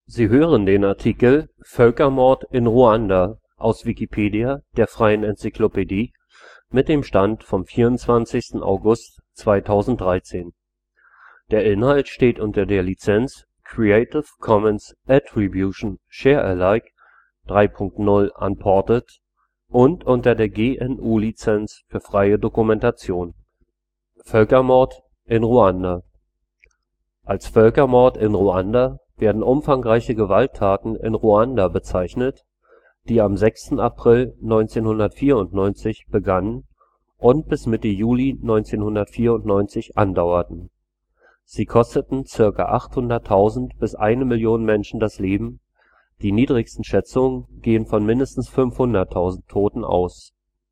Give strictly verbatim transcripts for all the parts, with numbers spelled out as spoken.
Sie hören den Artikel Völkermord in Ruanda, aus Wikipedia, der freien Enzyklopädie. Mit dem Stand vom Der Inhalt steht unter der Lizenz Creative Commons Attribution Share Alike drei Punkt null Unported und unter der G N U Lizenz für freie Dokumentation. Völkermord in Ruanda. Als Völkermord in Ruanda werden umfangreiche Gewalttaten in Ruanda bezeichnet, die am sechsten April neunzehnhundertvierundneunzig begannen und bis Mitte Juli neunzehnhundertvierundneunzig andauerten. Sie kosteten zirka achthunderttausend bis eine Million Menschen das Leben, die niedrigsten Schätzungen gehen von mindestens fünfhunderttausend Toten aus.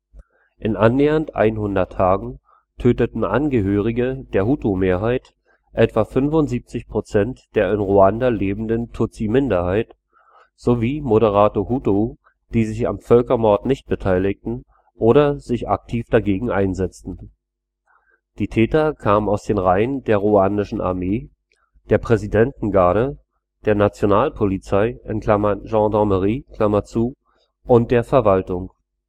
In annähernd hundert Tagen töteten Angehörige der Hutu-Mehrheit etwa fünfundsiebzig Prozent der in Ruanda lebenden Tutsi-Minderheit sowie moderate Hutu, die sich am Völkermord nicht beteiligten oder sich aktiv dagegen einsetzten. Die Täter kamen aus den Reihen der ruandischen Armee, der Präsidentengarde, der Nationalpolizei (Gendarmerie) und der Verwaltung.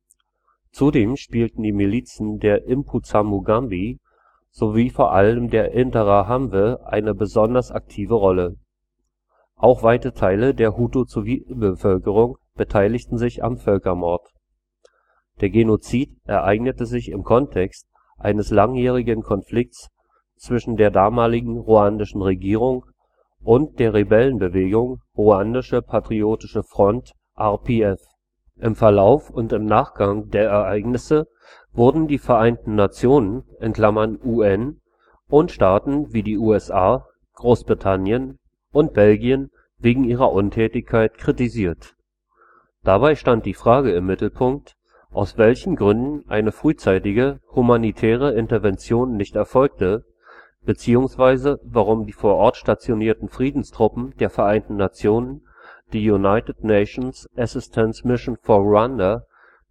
Zudem spielten die Milizen der Impuzamugambi sowie vor allem der Interahamwe eine besonders aktive Rolle. Auch weite Teile der Hutu-Zivilbevölkerung beteiligten sich am Völkermord. Der Genozid ereignete sich im Kontext eines langjährigen Konflikts zwischen der damaligen ruandischen Regierung und der Rebellenbewegung Ruandische Patriotische Front R P F. Im Verlauf und im Nachgang der Ereignisse wurden die Vereinten Nationen (U N) und Staaten wie die U S A, Großbritannien und Belgien wegen ihrer Untätigkeit kritisiert. Dabei stand die Frage im Mittelpunkt, aus welchen Gründen eine frühzeitige humanitäre Intervention nicht erfolgte, beziehungsweise warum die vor Ort stationierten Friedenstruppen der Vereinten Nationen, die United Nations Assistance Mission for Rwanda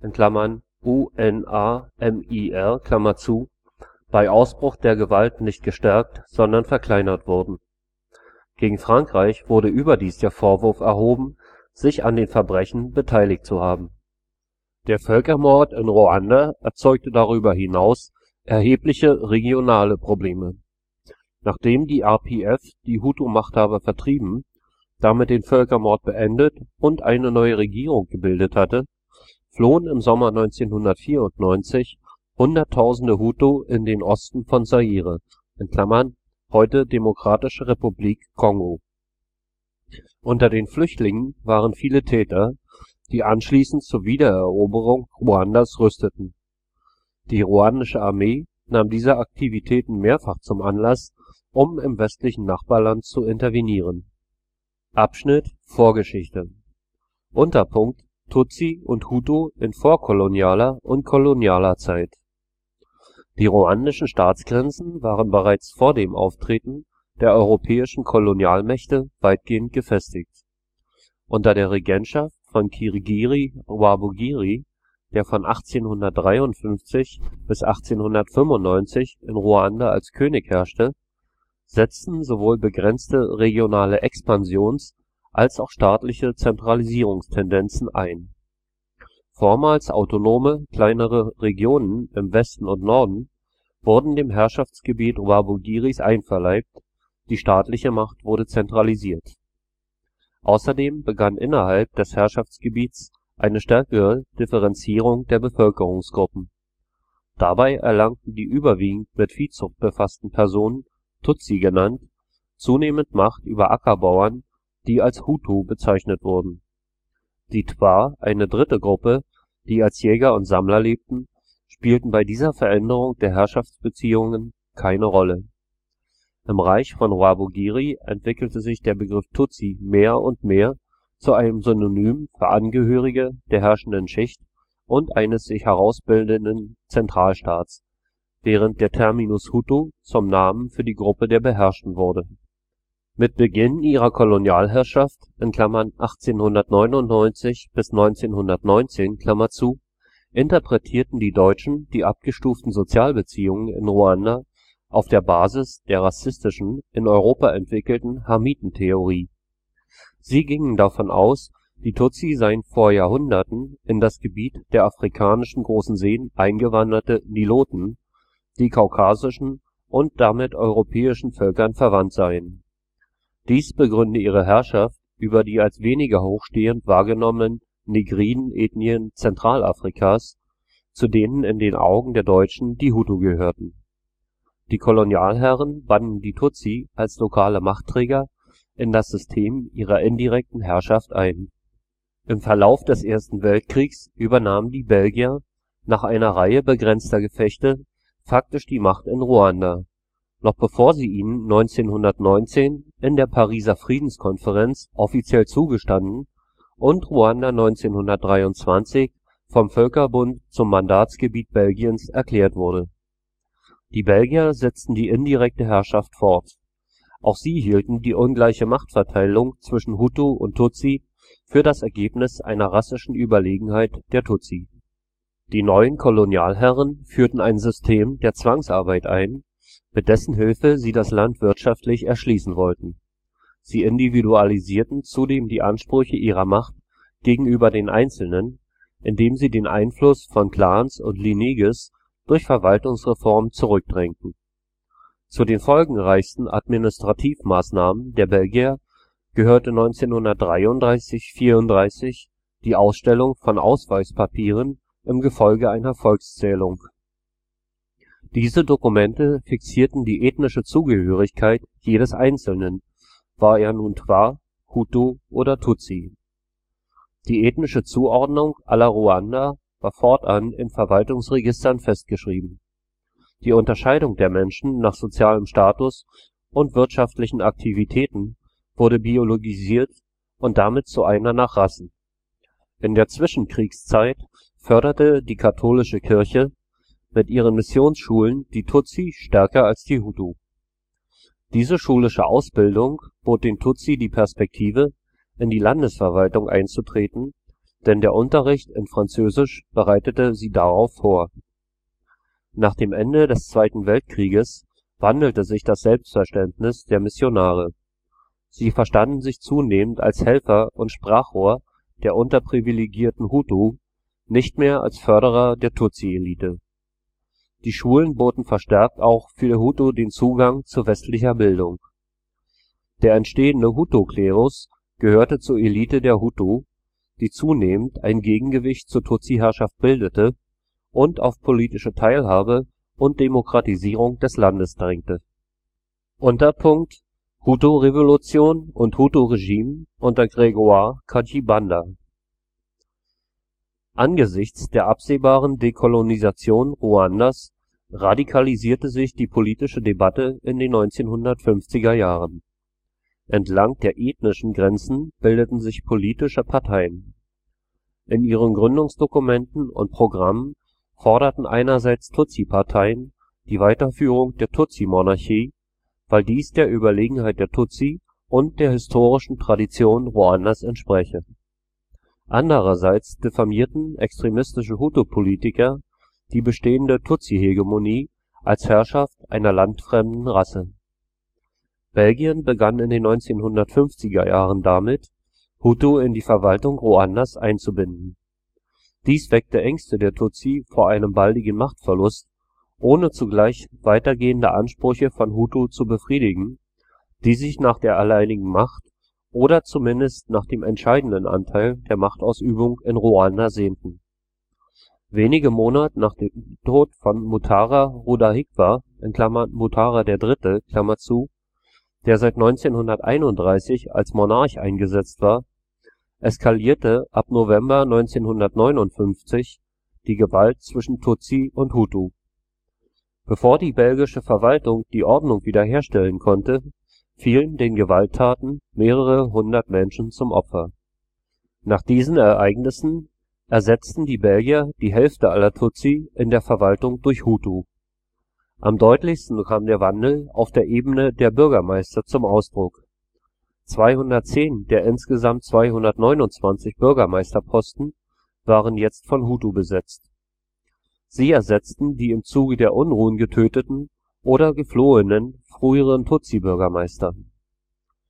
(U N A M I R), bei Ausbruch der Gewalt nicht gestärkt, sondern verkleinert wurden. Gegen Frankreich wurde überdies der Vorwurf erhoben, sich an den Verbrechen beteiligt zu haben. Der Völkermord in Ruanda erzeugte darüber hinaus erhebliche regionale Probleme. Nachdem die R P F die Hutu-Machthaber vertrieben, damit den Völkermord beendet und eine neue Regierung gebildet hatte, flohen im Sommer neunzehnhundertvierundneunzig Hunderttausende Hutu in den Osten von Zaire (heute Demokratische Republik Kongo). Unter den Flüchtlingen waren viele Täter, die anschließend zur Wiedereroberung Ruandas rüsteten. Die ruandische Armee nahm diese Aktivitäten mehrfach zum Anlass, um im westlichen Nachbarland zu intervenieren. Vorgeschichte Unterpunkt Tutsi und Hutu in vorkolonialer und kolonialer Zeit. Die ruandischen Staatsgrenzen waren bereits vor dem Auftreten der europäischen Kolonialmächte weitgehend gefestigt. Unter der Regentschaft von Kigeri Rwabugiri, der von achtzehnhundertdreiundfünfzig bis achtzehnhundertfünfundneunzig in Ruanda als König herrschte, setzten sowohl begrenzte regionale Expansions - als auch staatliche Zentralisierungstendenzen ein. Vormals autonome kleinere Regionen im Westen und Norden wurden dem Herrschaftsgebiet Rwabugiris einverleibt, die staatliche Macht wurde zentralisiert. Außerdem begann innerhalb des Herrschaftsgebiets eine stärkere Differenzierung der Bevölkerungsgruppen. Dabei erlangten die überwiegend mit Viehzucht befassten Personen, Tutsi genannt, zunehmend Macht über Ackerbauern, die als Hutu bezeichnet wurden. Die Twa, eine dritte Gruppe, die als Jäger und Sammler lebten, spielten bei dieser Veränderung der Herrschaftsbeziehungen keine Rolle. Im Reich von Rwabugiri entwickelte sich der Begriff Tutsi mehr und mehr zu einem Synonym für Angehörige der herrschenden Schicht und eines sich herausbildenden Zentralstaats, während der Terminus Hutu zum Namen für die Gruppe der Beherrschten wurde. Mit Beginn ihrer Kolonialherrschaft (achtzehnhundertneunundneunzig bis neunzehnhundertneunzehn) interpretierten die Deutschen die abgestuften Sozialbeziehungen in Ruanda auf der Basis der rassistischen, in Europa entwickelten Hamitentheorie Sie gingen davon aus, die Tutsi seien vor Jahrhunderten in das Gebiet der afrikanischen Großen Seen eingewanderte Niloten, die kaukasischen und damit europäischen Völkern verwandt seien. Dies begründe ihre Herrschaft über die als weniger hochstehend wahrgenommenen negriden Ethnien Zentralafrikas, zu denen in den Augen der Deutschen die Hutu gehörten. Die Kolonialherren banden die Tutsi als lokale Machtträger in das System ihrer indirekten Herrschaft ein. Im Verlauf des Ersten Weltkriegs übernahmen die Belgier nach einer Reihe begrenzter Gefechte faktisch die Macht in Ruanda, noch bevor sie ihnen neunzehnhundertneunzehn in der Pariser Friedenskonferenz offiziell zugestanden und Ruanda neunzehnhundertdreiundzwanzig vom Völkerbund zum Mandatsgebiet Belgiens erklärt wurde. Die Belgier setzten die indirekte Herrschaft fort. Auch sie hielten die ungleiche Machtverteilung zwischen Hutu und Tutsi für das Ergebnis einer rassischen Überlegenheit der Tutsi. Die neuen Kolonialherren führten ein System der Zwangsarbeit ein, mit dessen Hilfe sie das Land wirtschaftlich erschließen wollten. Sie individualisierten zudem die Ansprüche ihrer Macht gegenüber den Einzelnen, indem sie den Einfluss von Clans und Lineges durch Verwaltungsreformen zurückdrängten. Zu den folgenreichsten Administrativmaßnahmen der Belgier gehörte neunzehnhundertdreiunddreißig / vierunddreißig die Ausstellung von Ausweispapieren im Gefolge einer Volkszählung. Diese Dokumente fixierten die ethnische Zugehörigkeit jedes Einzelnen, war er nun Twa, Hutu oder Tutsi. Die ethnische Zuordnung aller Ruander war fortan in Verwaltungsregistern festgeschrieben. Die Unterscheidung der Menschen nach sozialem Status und wirtschaftlichen Aktivitäten wurde biologisiert und damit zu einer nach Rassen. In der Zwischenkriegszeit förderte die katholische Kirche mit ihren Missionsschulen die Tutsi stärker als die Hutu. Diese schulische Ausbildung bot den Tutsi die Perspektive, in die Landesverwaltung einzutreten, denn der Unterricht in Französisch bereitete sie darauf vor. Nach dem Ende des Zweiten Weltkrieges wandelte sich das Selbstverständnis der Missionare. Sie verstanden sich zunehmend als Helfer und Sprachrohr der unterprivilegierten Hutu, nicht mehr als Förderer der Tutsi-Elite. Die Schulen boten verstärkt auch für Hutu den Zugang zu westlicher Bildung. Der entstehende Hutu-Klerus gehörte zur Elite der Hutu, die zunehmend ein Gegengewicht zur Tutsi-Herrschaft bildete und auf politische Teilhabe und Demokratisierung des Landes drängte. Unterpunkt Hutu-Revolution und Hutu-Regime unter Grégoire Kayibanda. Angesichts der absehbaren Dekolonisation Ruandas radikalisierte sich die politische Debatte in den neunzehnhundertfünfziger Jahren. Entlang der ethnischen Grenzen bildeten sich politische Parteien. In ihren Gründungsdokumenten und Programmen forderten einerseits Tutsi-Parteien die Weiterführung der Tutsi-Monarchie, weil dies der Überlegenheit der Tutsi und der historischen Tradition Ruandas entspräche. Andererseits diffamierten extremistische Hutu-Politiker die bestehende Tutsi-Hegemonie als Herrschaft einer landfremden Rasse. Belgien begann in den neunzehnhundertfünfziger Jahren damit, Hutu in die Verwaltung Ruandas einzubinden. Dies weckte Ängste der Tutsi vor einem baldigen Machtverlust, ohne zugleich weitergehende Ansprüche von Hutu zu befriedigen, die sich nach der alleinigen Macht oder zumindest nach dem entscheidenden Anteil der Machtausübung in Ruanda sehnten. Wenige Monate nach dem Tod von Mutara Rudahigwa (Mutara der Dritte), der seit neunzehnhunderteinunddreißig als Monarch eingesetzt war, eskalierte ab November neunzehnhundertneunundfünfzig die Gewalt zwischen Tutsi und Hutu. Bevor die belgische Verwaltung die Ordnung wiederherstellen konnte, fielen den Gewalttaten mehrere hundert Menschen zum Opfer. Nach diesen Ereignissen ersetzten die Belgier die Hälfte aller Tutsi in der Verwaltung durch Hutu. Am deutlichsten kam der Wandel auf der Ebene der Bürgermeister zum Ausdruck. zweihundertzehn der insgesamt zweihundertneunundzwanzig Bürgermeisterposten waren jetzt von Hutu besetzt. Sie ersetzten die im Zuge der Unruhen getöteten oder geflohenen früheren Tutsi-Bürgermeister.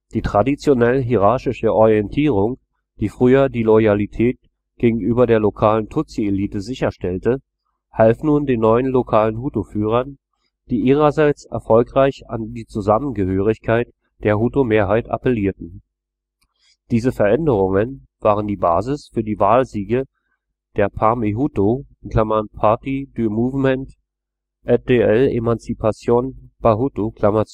Die traditionell hierarchische Orientierung, die früher die Loyalität gegenüber der lokalen Tutsi-Elite sicherstellte, half nun den neuen lokalen Hutu-Führern, die ihrerseits erfolgreich an die Zusammengehörigkeit der Hutu-Mehrheit appellierten. Diese Veränderungen waren die Basis für die Wahlsiege der Parmehutu (Parti du Mouvement et de l'Émancipation Bahutu)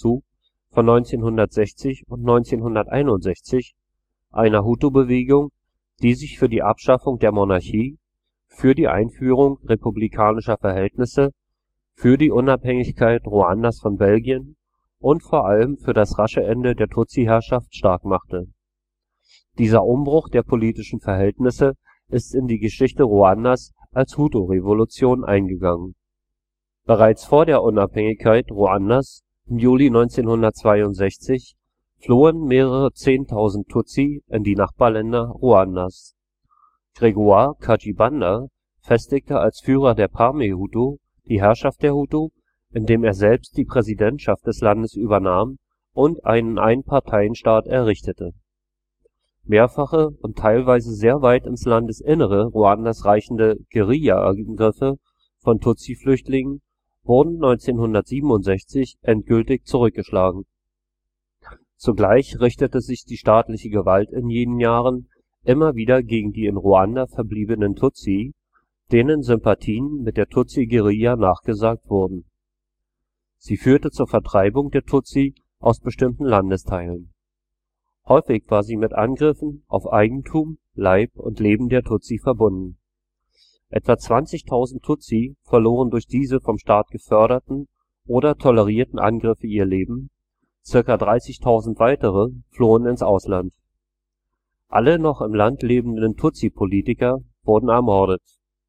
von neunzehnhundertsechzig und neunzehnhunderteinundsechzig, einer Hutu-Bewegung, die sich für die Abschaffung der Monarchie, für die Einführung republikanischer Verhältnisse, für die Unabhängigkeit Ruandas von Belgien und vor allem für das rasche Ende der Tutsi-Herrschaft stark machte. Dieser Umbruch der politischen Verhältnisse ist in die Geschichte Ruandas als Hutu-Revolution eingegangen. Bereits vor der Unabhängigkeit Ruandas im Juli neunzehnhundertzweiundsechzig flohen mehrere Zehntausend Tutsi in die Nachbarländer Ruandas. Grégoire Kayibanda festigte als Führer der Parmehutu die Herrschaft der Hutu, indem er selbst die Präsidentschaft des Landes übernahm und einen Einparteienstaat errichtete. Mehrfache und teilweise sehr weit ins Landesinnere Ruandas reichende Guerilla-Angriffe von Tutsi-Flüchtlingen wurden neunzehnhundertsiebenundsechzig endgültig zurückgeschlagen. Zugleich richtete sich die staatliche Gewalt in jenen Jahren immer wieder gegen die in Ruanda verbliebenen Tutsi, denen Sympathien mit der Tutsi-Guerilla nachgesagt wurden. Sie führte zur Vertreibung der Tutsi aus bestimmten Landesteilen. Häufig war sie mit Angriffen auf Eigentum, Leib und Leben der Tutsi verbunden. Etwa zwanzigtausend Tutsi verloren durch diese vom Staat geförderten oder tolerierten Angriffe ihr Leben, zirka dreißigtausend weitere flohen ins Ausland. Alle noch im Land lebenden Tutsi-Politiker wurden ermordet.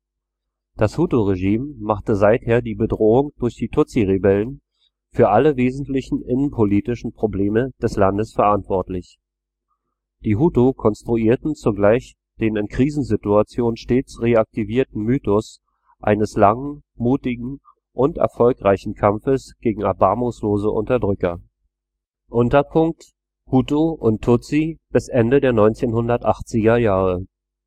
Das Hutu-Regime machte seither die Bedrohung durch die Tutsi-Rebellen für alle wesentlichen innenpolitischen Probleme des Landes verantwortlich. Die Hutu konstruierten zugleich den in Krisensituationen stets reaktivierten Mythos eines langen, mutigen und erfolgreichen Kampfes gegen erbarmungslose Unterdrücker. Unterpunkt Hutu und Tutsi bis Ende der neunzehnhundertachtziger Jahre.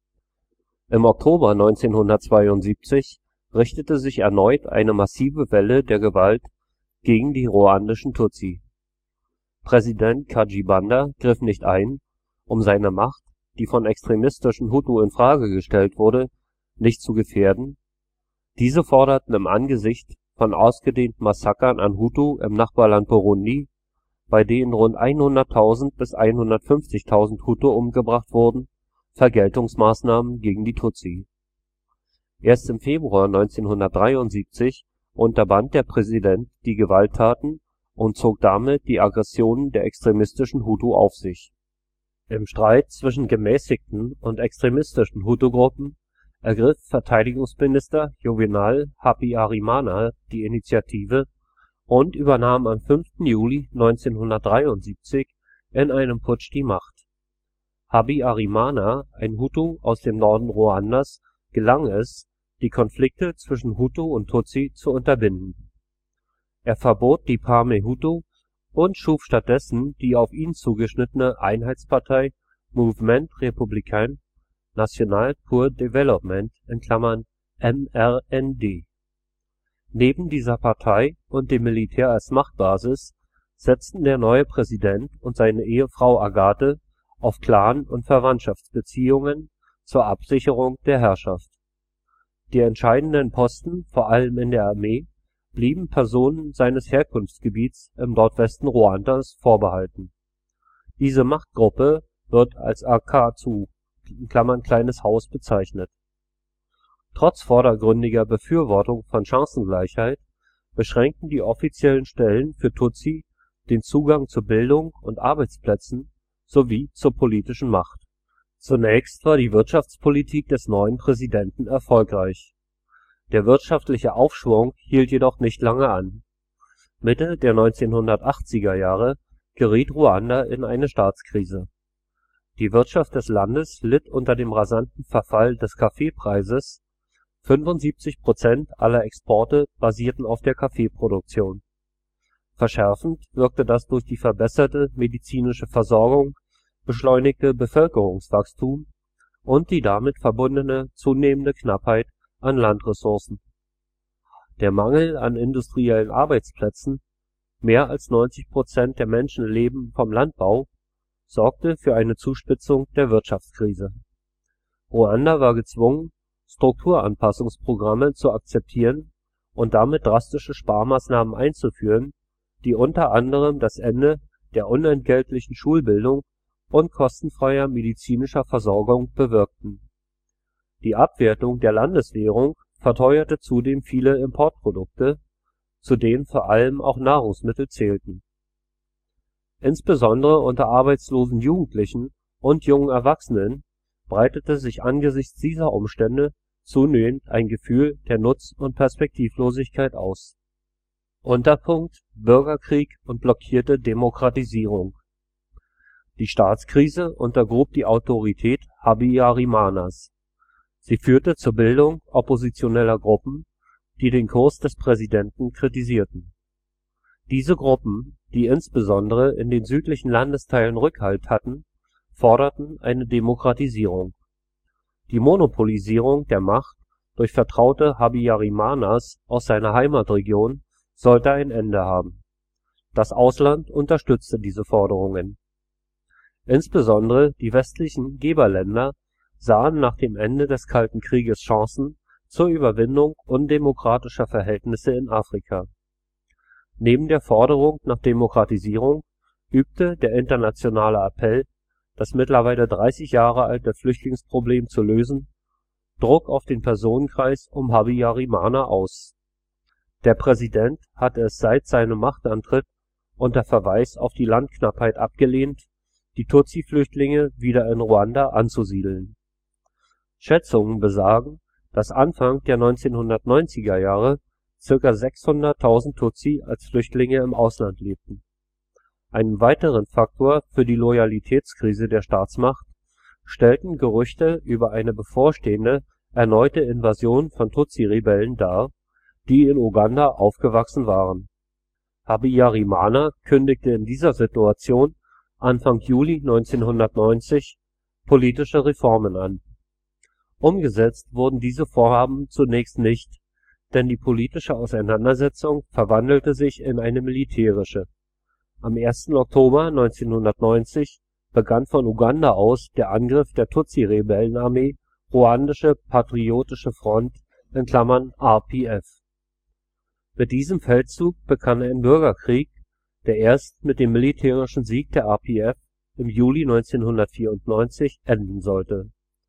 Im Oktober neunzehnhundertzweiundsiebzig richtete sich erneut eine massive Welle der Gewalt gegen die ruandischen Tutsi. Präsident Kayibanda griff nicht ein, um seine Macht, die von extremistischen Hutu in Frage gestellt wurde, nicht zu gefährden. Diese forderten im Angesicht von ausgedehnten Massakern an Hutu im Nachbarland Burundi, bei denen rund hunderttausend bis hundertfünfzigtausend Hutu umgebracht wurden, Vergeltungsmaßnahmen gegen die Tutsi. Erst im Februar neunzehnhundertdreiundsiebzig unterband der Präsident die Gewalttaten und zog damit die Aggressionen der extremistischen Hutu auf sich. Im Streit zwischen gemäßigten und extremistischen Hutu-Gruppen ergriff Verteidigungsminister Juvénal Habyarimana die Initiative und übernahm am fünften Juli neunzehnhundertdreiundsiebzig in einem Putsch die Macht. Habyarimana, ein Hutu aus dem Norden Ruandas, gelang es, die Konflikte zwischen Hutu und Tutsi zu unterbinden. Er verbot die Parmehutu und schuf stattdessen die auf ihn zugeschnittene Einheitspartei Mouvement républicain national pour développement (M R N D). Neben dieser Partei und dem Militär als Machtbasis setzten der neue Präsident und seine Ehefrau Agathe auf Clan- und Verwandtschaftsbeziehungen zur Absicherung der Herrschaft. Die entscheidenden Posten, vor allem in der Armee, blieben Personen seines Herkunftsgebiets im Nordwesten Ruandas vorbehalten. Diese Machtgruppe wird als Akazu (Kleines Haus) bezeichnet. Trotz vordergründiger Befürwortung von Chancengleichheit beschränkten die offiziellen Stellen für Tutsi den Zugang zu Bildung und Arbeitsplätzen sowie zur politischen Macht. Zunächst war die Wirtschaftspolitik des neuen Präsidenten erfolgreich. Der wirtschaftliche Aufschwung hielt jedoch nicht lange an. Mitte der neunzehnhundertachtziger Jahre geriet Ruanda in eine Staatskrise. Die Wirtschaft des Landes litt unter dem rasanten Verfall des Kaffeepreises, fünfundsiebzig Prozent aller Exporte basierten auf der Kaffeeproduktion. Verschärfend wirkte das durch die verbesserte medizinische Versorgung beschleunigte Bevölkerungswachstum und die damit verbundene zunehmende Knappheit an Landressourcen. Der Mangel an industriellen Arbeitsplätzen – mehr als neunzig Prozent der Menschen leben vom Landbau – sorgte für eine Zuspitzung der Wirtschaftskrise. Ruanda war gezwungen, Strukturanpassungsprogramme zu akzeptieren und damit drastische Sparmaßnahmen einzuführen, die unter anderem das Ende der unentgeltlichen Schulbildung und kostenfreier medizinischer Versorgung bewirkten. Die Abwertung der Landeswährung verteuerte zudem viele Importprodukte, zu denen vor allem auch Nahrungsmittel zählten. Insbesondere unter arbeitslosen Jugendlichen und jungen Erwachsenen breitete sich angesichts dieser Umstände zunehmend ein Gefühl der Nutz - und Perspektivlosigkeit aus. Unterpunkt Bürgerkrieg und blockierte Demokratisierung. Die Staatskrise untergrub die Autorität Habyarimanas. Sie führte zur Bildung oppositioneller Gruppen, die den Kurs des Präsidenten kritisierten. Diese Gruppen, die insbesondere in den südlichen Landesteilen Rückhalt hatten, forderten eine Demokratisierung. Die Monopolisierung der Macht durch Vertraute Habyarimanas aus seiner Heimatregion sollte ein Ende haben. Das Ausland unterstützte diese Forderungen. Insbesondere die westlichen Geberländer sahen nach dem Ende des Kalten Krieges Chancen zur Überwindung undemokratischer Verhältnisse in Afrika. Neben der Forderung nach Demokratisierung übte der internationale Appell, das mittlerweile dreißig Jahre alte Flüchtlingsproblem zu lösen, Druck auf den Personenkreis um Habyarimana aus. Der Präsident hatte es seit seinem Machtantritt unter Verweis auf die Landknappheit abgelehnt, die Tutsi-Flüchtlinge wieder in Ruanda anzusiedeln. Schätzungen besagen, dass Anfang der neunzehnhundertneunziger Jahre zirka sechshunderttausend Tutsi als Flüchtlinge im Ausland lebten. Einen weiteren Faktor für die Loyalitätskrise der Staatsmacht stellten Gerüchte über eine bevorstehende erneute Invasion von Tutsi-Rebellen dar, die in Uganda aufgewachsen waren. Habyarimana kündigte in dieser Situation Anfang Juli neunzehnhundertneunzig politische Reformen an. Umgesetzt wurden diese Vorhaben zunächst nicht, denn die politische Auseinandersetzung verwandelte sich in eine militärische. Am ersten Oktober neunzehnhundertneunzig begann von Uganda aus der Angriff der Tutsi-Rebellenarmee Ruandische Patriotische Front (R P F). Mit diesem Feldzug begann ein Bürgerkrieg, der erst mit dem militärischen Sieg der R P F im Juli neunzehnhundertvierundneunzig enden sollte.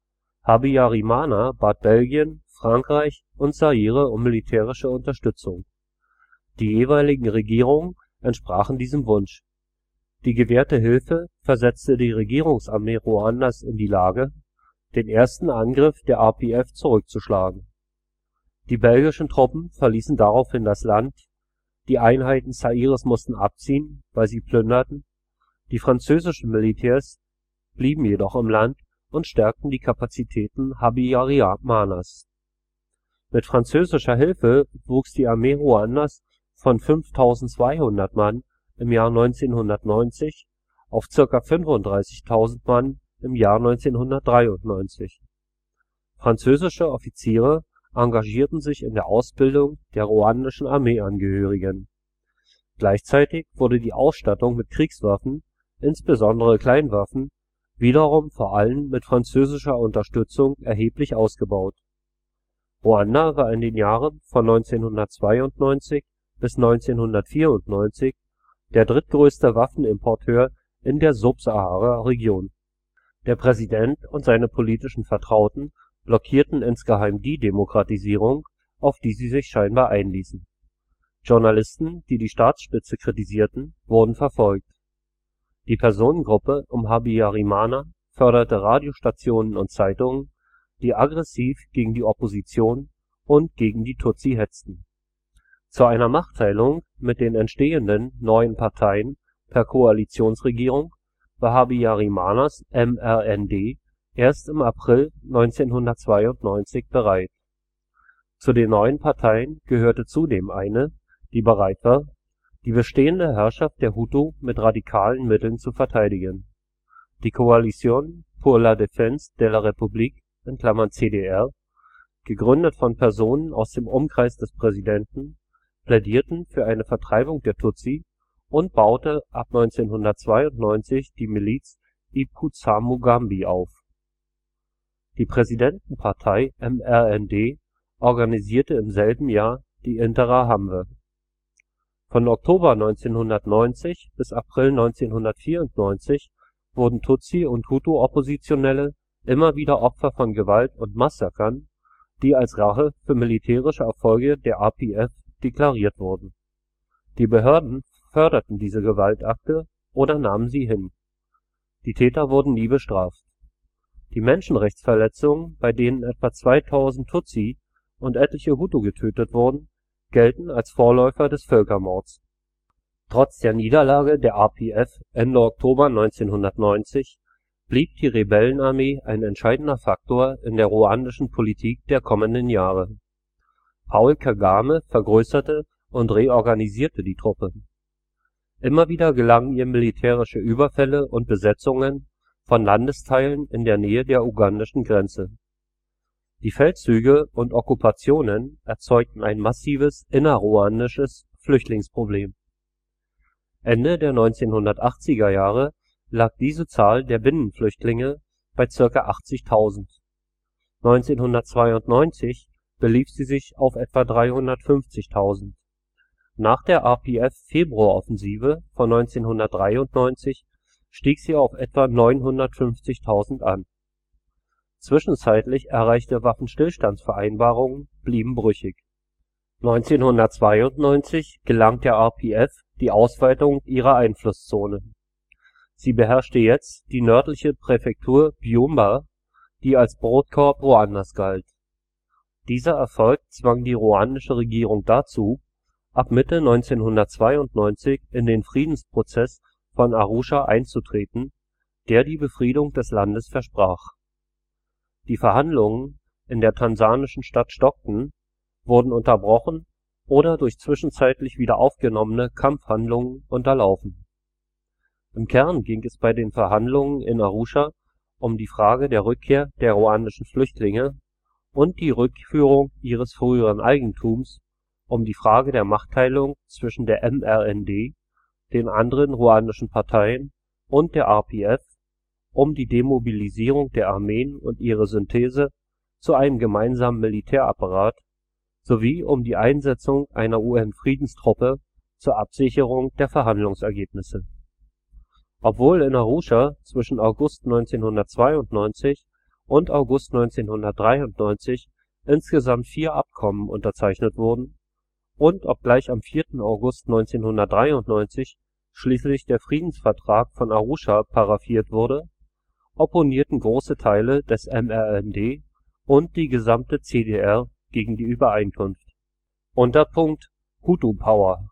Habyarimana bat Belgien, Frankreich und Zaire um militärische Unterstützung. Die jeweiligen Regierungen entsprachen diesem Wunsch. Die gewährte Hilfe versetzte die Regierungsarmee Ruandas in die Lage, den ersten Angriff der R P F zurückzuschlagen. Die belgischen Truppen verließen daraufhin das Land, die Einheiten Zaires mussten abziehen, weil sie plünderten, die französischen Militärs blieben jedoch im Land und stärkten die Kapazitäten Habyarimanas. Mit französischer Hilfe wuchs die Armee Ruandas von fünftausendzweihundert Mann im Jahr neunzehnhundertneunzig auf zirka fünfunddreißigtausend Mann im Jahr neunzehnhundertdreiundneunzig. Französische Offiziere engagierten sich in der Ausbildung der ruandischen Armeeangehörigen. Gleichzeitig wurde die Ausstattung mit Kriegswaffen, insbesondere Kleinwaffen, wiederum vor allem mit französischer Unterstützung erheblich ausgebaut. Ruanda war in den Jahren von neunzehnhundertzweiundneunzig bis neunzehnhundertvierundneunzig der drittgrößte Waffenimporteur in der Subsahara-Region. Der Präsident und seine politischen Vertrauten blockierten insgeheim die Demokratisierung, auf die sie sich scheinbar einließen. Journalisten, die die Staatsspitze kritisierten, wurden verfolgt. Die Personengruppe um Habyarimana förderte Radiostationen und Zeitungen, die aggressiv gegen die Opposition und gegen die Tutsi hetzten. Zu einer Machtteilung mit den entstehenden neuen Parteien per Koalitionsregierung war Habyarimanas M R N D erst im April neunzehnhundertzweiundneunzig bereit. Zu den neuen Parteien gehörte zudem eine, die bereit war, die bestehende Herrschaft der Hutu mit radikalen Mitteln zu verteidigen. Die Coalition pour la Défense de la République (C D R), gegründet von Personen aus dem Umkreis des Präsidenten, plädierte für eine Vertreibung der Tutsi und baute ab neunzehnhundertzweiundneunzig die Miliz Impuzamugambi auf. Die Präsidentenpartei M R N D organisierte im selben Jahr die Interahamwe. Von Oktober neunzehnhundertneunzig bis April neunzehnhundertvierundneunzig wurden Tutsi und Hutu-Oppositionelle immer wieder Opfer von Gewalt und Massakern, die als Rache für militärische Erfolge der R P F deklariert wurden. Die Behörden förderten diese Gewaltakte oder nahmen sie hin. Die Täter wurden nie bestraft. Die Menschenrechtsverletzungen, bei denen etwa zweitausend Tutsi und etliche Hutu getötet wurden, gelten als Vorläufer des Völkermords. Trotz der Niederlage der R P F Ende Oktober neunzehnhundertneunzig blieb die Rebellenarmee ein entscheidender Faktor in der ruandischen Politik der kommenden Jahre. Paul Kagame vergrößerte und reorganisierte die Truppe. Immer wieder gelangen ihr militärische Überfälle und Besetzungen von Landesteilen in der Nähe der ugandischen Grenze. Die Feldzüge und Okkupationen erzeugten ein massives innerruandisches Flüchtlingsproblem. Ende der neunzehnhundertachtziger Jahre lag diese Zahl der Binnenflüchtlinge bei zirka achtzigtausend. neunzehnhundertzweiundneunzig belief sie sich auf etwa dreihundertfünfzigtausend. Nach der R P F-Februaroffensive von neunzehnhundertdreiundneunzig stieg sie auf etwa neunhundertfünfzigtausend an. Zwischenzeitlich erreichte Waffenstillstandsvereinbarungen blieben brüchig. neunzehnhundertzweiundneunzig gelang der R P F die Ausweitung ihrer Einflusszone. Sie beherrschte jetzt die nördliche Präfektur Byumba, die als Brotkorb Ruandas galt. Dieser Erfolg zwang die ruandische Regierung dazu, ab Mitte neunzehnhundertzweiundneunzig in den Friedensprozess von Arusha einzutreten, der die Befriedung des Landes versprach. Die Verhandlungen in der tansanischen Stadt Stockton wurden unterbrochen oder durch zwischenzeitlich wieder aufgenommene Kampfhandlungen unterlaufen. Im Kern ging es bei den Verhandlungen in Arusha um die Frage der Rückkehr der ruandischen Flüchtlinge und die Rückführung ihres früheren Eigentums, um die Frage der Machtteilung zwischen der M R N D, den anderen ruandischen Parteien und der R P F, um die Demobilisierung der Armeen und ihre Synthese zu einem gemeinsamen Militärapparat sowie um die Einsetzung einer U N-Friedenstruppe zur Absicherung der Verhandlungsergebnisse. Obwohl in Arusha zwischen August neunzehnhundertzweiundneunzig und August neunzehnhundertdreiundneunzig insgesamt vier Abkommen unterzeichnet wurden und obgleich am vierten August neunzehnhundertdreiundneunzig schließlich der Friedensvertrag von Arusha paraphiert wurde, opponierten große Teile des M R N D und die gesamte C D R gegen die Übereinkunft. Unterpunkt Hutu-Power.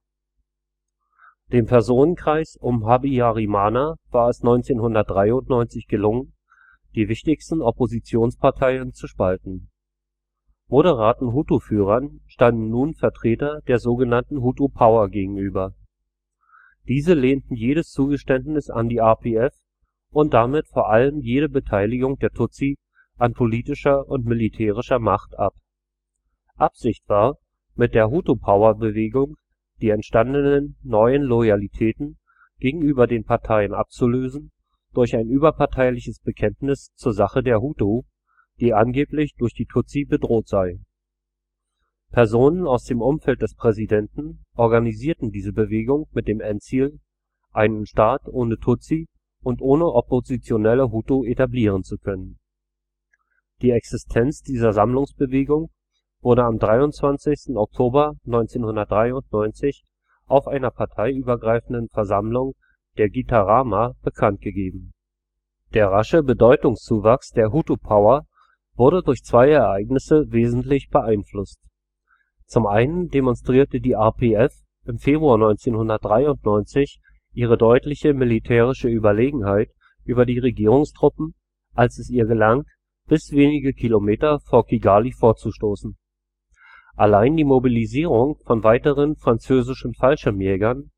Dem Personenkreis um Habyarimana war es neunzehnhundertdreiundneunzig gelungen, die wichtigsten Oppositionsparteien zu spalten. Moderaten Hutu-Führern standen nun Vertreter der sogenannten Hutu-Power gegenüber. Diese lehnten jedes Zugeständnis an die R P F und damit vor allem jede Beteiligung der Tutsi an politischer und militärischer Macht ab. Absicht war, mit der Hutu-Power-Bewegung die entstandenen neuen Loyalitäten gegenüber den Parteien abzulösen durch ein überparteiliches Bekenntnis zur Sache der Hutu, die angeblich durch die Tutsi bedroht sei. Personen aus dem Umfeld des Präsidenten organisierten diese Bewegung mit dem Endziel, einen Staat ohne Tutsi und ohne oppositionelle Hutu etablieren zu können. Die Existenz dieser Sammlungsbewegung wurde am dreiundzwanzigsten Oktober neunzehnhundertdreiundneunzig auf einer parteiübergreifenden Versammlung der Gitarama bekanntgegeben. Der rasche Bedeutungszuwachs der Hutu-Power wurde durch zwei Ereignisse wesentlich beeinflusst. Zum einen demonstrierte die R P F im Februar neunzehnhundertdreiundneunzig ihre deutliche militärische Überlegenheit über die Regierungstruppen, als es ihr gelang, bis wenige Kilometer vor Kigali vorzustoßen. Allein die Mobilisierung von weiteren französischen Fallschirmjägern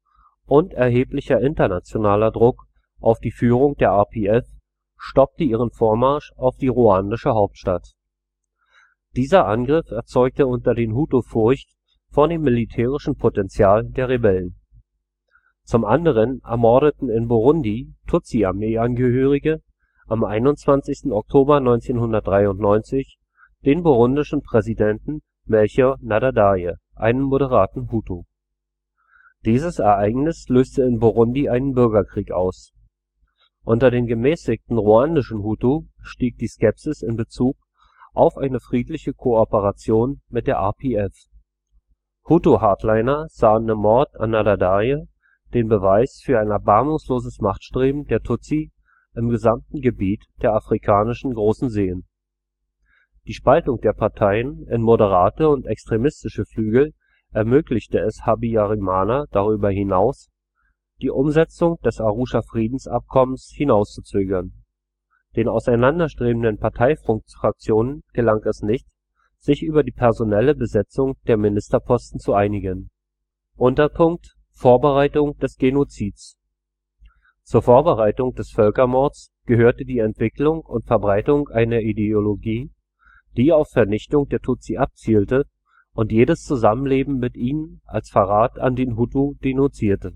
und erheblicher internationaler Druck auf die Führung der R P F stoppte ihren Vormarsch auf die ruandische Hauptstadt. Dieser Angriff erzeugte unter den Hutu Furcht vor dem militärischen Potenzial der Rebellen. Zum anderen ermordeten in Burundi Tutsi-Armeeangehörige am einundzwanzigsten Oktober neunzehnhundertdreiundneunzig den burundischen Präsidenten Melchior Ndadaye, einen moderaten Hutu. Dieses Ereignis löste in Burundi einen Bürgerkrieg aus. Unter den gemäßigten ruandischen Hutu stieg die Skepsis in Bezug auf eine friedliche Kooperation mit der R P F. Hutu-Hardliner sahen im Mord an Ndadaye den Beweis für ein erbarmungsloses Machtstreben der Tutsi im gesamten Gebiet der Afrikanischen Großen Seen. Die Spaltung der Parteien in moderate und extremistische Flügel ermöglichte es Habyarimana darüber hinaus, die Umsetzung des Arusha-Friedensabkommens hinauszuzögern. Den auseinanderstrebenden Parteifraktionen gelang es nicht, sich über die personelle Besetzung der Ministerposten zu einigen. Unterpunkt Vorbereitung des Genozids. Zur Vorbereitung des Völkermords gehörte die Entwicklung und Verbreitung einer Ideologie, die auf Vernichtung der Tutsi abzielte und jedes Zusammenleben mit ihnen als Verrat an den Hutu denunzierte.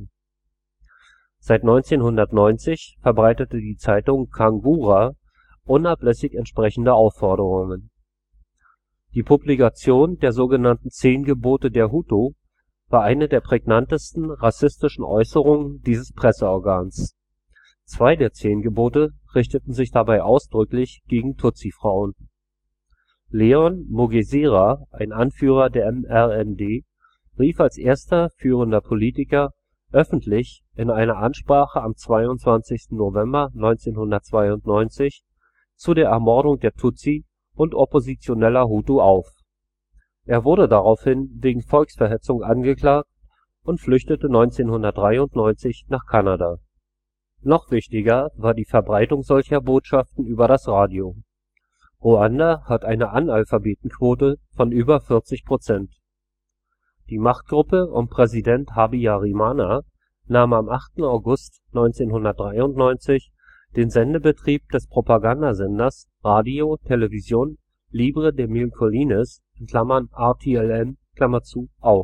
Seit neunzehnhundertneunzig verbreitete die Zeitung Kangura unablässig entsprechende Aufforderungen. Die Publikation der sogenannten Zehn Gebote der Hutu war eine der prägnantesten rassistischen Äußerungen dieses Presseorgans. Zwei der zehn Gebote richteten sich dabei ausdrücklich gegen Tutsi-Frauen. Leon Mugesera, ein Anführer der M R N D, rief als erster führender Politiker öffentlich in einer Ansprache am zweiundzwanzigsten November neunzehnhundertzweiundneunzig zu der Ermordung der Tutsi und oppositioneller Hutu auf. Er wurde daraufhin wegen Volksverhetzung angeklagt und flüchtete neunzehnhundertdreiundneunzig nach Kanada. Noch wichtiger war die Verbreitung solcher Botschaften über das Radio. Ruanda hat eine Analphabetenquote von über vierzig Prozent. Die Machtgruppe um Präsident Habyarimana nahm am achten August neunzehnhundertdreiundneunzig den Sendebetrieb des Propagandasenders Radio Televisión Libre de Mil Collines (R T L M) auf.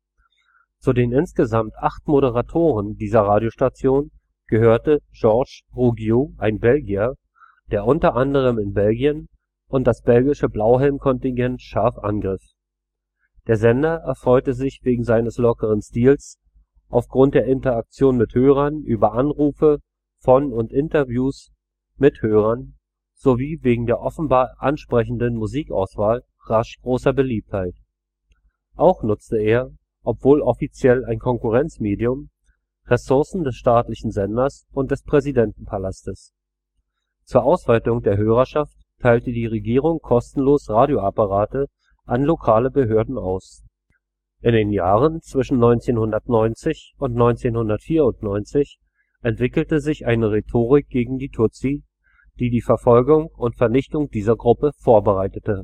Zu den insgesamt acht Moderatoren dieser Radiostation gehörte Georges Ruggiu, ein Belgier, der unter anderem in Belgien und das belgische Blauhelm-Kontingent scharf angriff. Der Sender erfreute sich wegen seines lockeren Stils, aufgrund der Interaktion mit Hörern über Anrufe von und Interviews mit Hörern sowie wegen der offenbar ansprechenden Musikauswahl rasch großer Beliebtheit. Auch nutzte er, obwohl offiziell ein Konkurrenzmedium, Ressourcen des staatlichen Senders und des Präsidentenpalastes. Zur Ausweitung der Hörerschaft teilte die Regierung kostenlos Radioapparate an lokale Behörden aus. In den Jahren zwischen neunzehnhundertneunzig und neunzehnhundertvierundneunzig entwickelte sich eine Rhetorik gegen die Tutsi, die die Verfolgung und Vernichtung dieser Gruppe vorbereitete.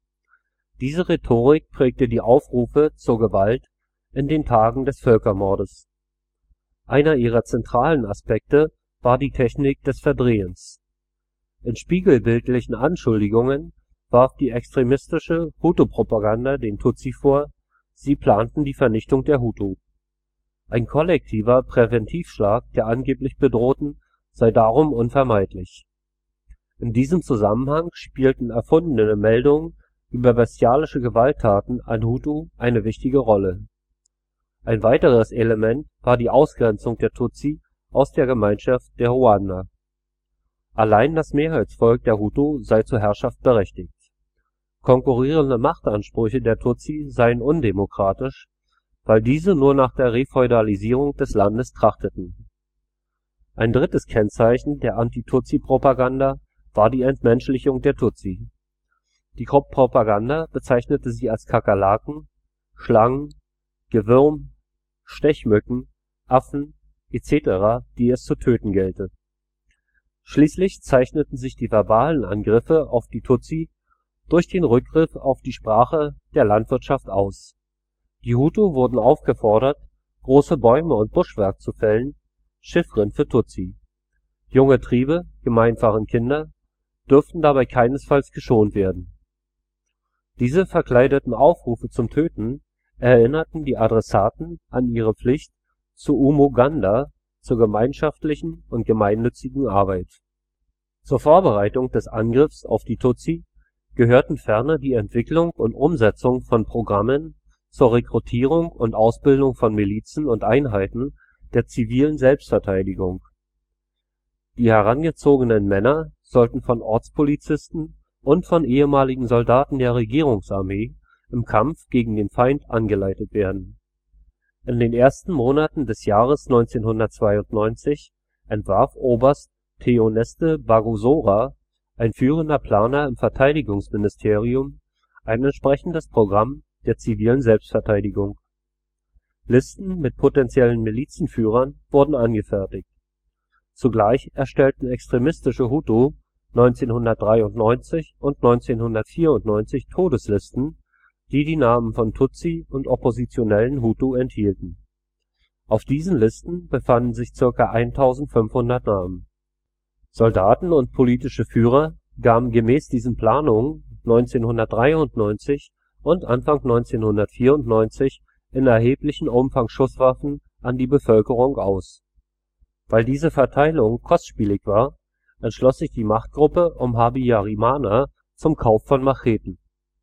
Diese Rhetorik prägte die Aufrufe zur Gewalt in den Tagen des Völkermordes. Einer ihrer zentralen Aspekte war die Technik des Verdrehens. In spiegelbildlichen Anschuldigungen warf die extremistische Hutu-Propaganda den Tutsi vor, sie planten die Vernichtung der Hutu. Ein kollektiver Präventivschlag der angeblich Bedrohten sei darum unvermeidlich. In diesem Zusammenhang spielten erfundene Meldungen über bestialische Gewalttaten an Hutu eine wichtige Rolle. Ein weiteres Element war die Ausgrenzung der Tutsi aus der Gemeinschaft der Huanda. Allein das Mehrheitsvolk der Hutu sei zur Herrschaft berechtigt. Konkurrierende Machtansprüche der Tutsi seien undemokratisch, weil diese nur nach der Refeudalisierung des Landes trachteten. Ein drittes Kennzeichen der Anti-Tutsi-Propaganda war die Entmenschlichung der Tutsi. Die Propaganda bezeichnete sie als Kakerlaken, Schlangen, Gewürm, Stechmücken, Affen et cetera, die es zu töten gelte. Schließlich zeichneten sich die verbalen Angriffe auf die Tutsi durch den Rückgriff auf die Sprache der Landwirtschaft aus. Die Hutu wurden aufgefordert, große Bäume und Buschwerk zu fällen, Chiffren für Tutsi. Junge Triebe, gemeint waren Kinder, dürften dabei keinesfalls geschont werden. Diese verkleideten Aufrufe zum Töten erinnerten die Adressaten an ihre Pflicht zu Umuganda, zur gemeinschaftlichen und gemeinnützigen Arbeit. Zur Vorbereitung des Angriffs auf die Tutsi gehörten ferner die Entwicklung und Umsetzung von Programmen zur Rekrutierung und Ausbildung von Milizen und Einheiten der zivilen Selbstverteidigung. Die herangezogenen Männer sollten von Ortspolizisten und von ehemaligen Soldaten der Regierungsarmee im Kampf gegen den Feind angeleitet werden. In den ersten Monaten des Jahres neunzehnhundertzweiundneunzig entwarf Oberst Théoneste Bagosora, ein führender Planer im Verteidigungsministerium, ein entsprechendes Programm der zivilen Selbstverteidigung. Listen mit potenziellen Milizenführern wurden angefertigt. Zugleich erstellten extremistische Hutu neunzehnhundertdreiundneunzig und neunzehnhundertvierundneunzig Todeslisten, die die Namen von Tutsi und oppositionellen Hutu enthielten. Auf diesen Listen befanden sich zirka eintausendfünfhundert Namen. Soldaten und politische Führer gaben gemäß diesen Planungen neunzehnhundertdreiundneunzig und Anfang neunzehnhundertvierundneunzig in erheblichem Umfang Schusswaffen an die Bevölkerung aus. Weil diese Verteilung kostspielig war, entschloss sich die Machtgruppe um Habyarimana zum Kauf von Macheten.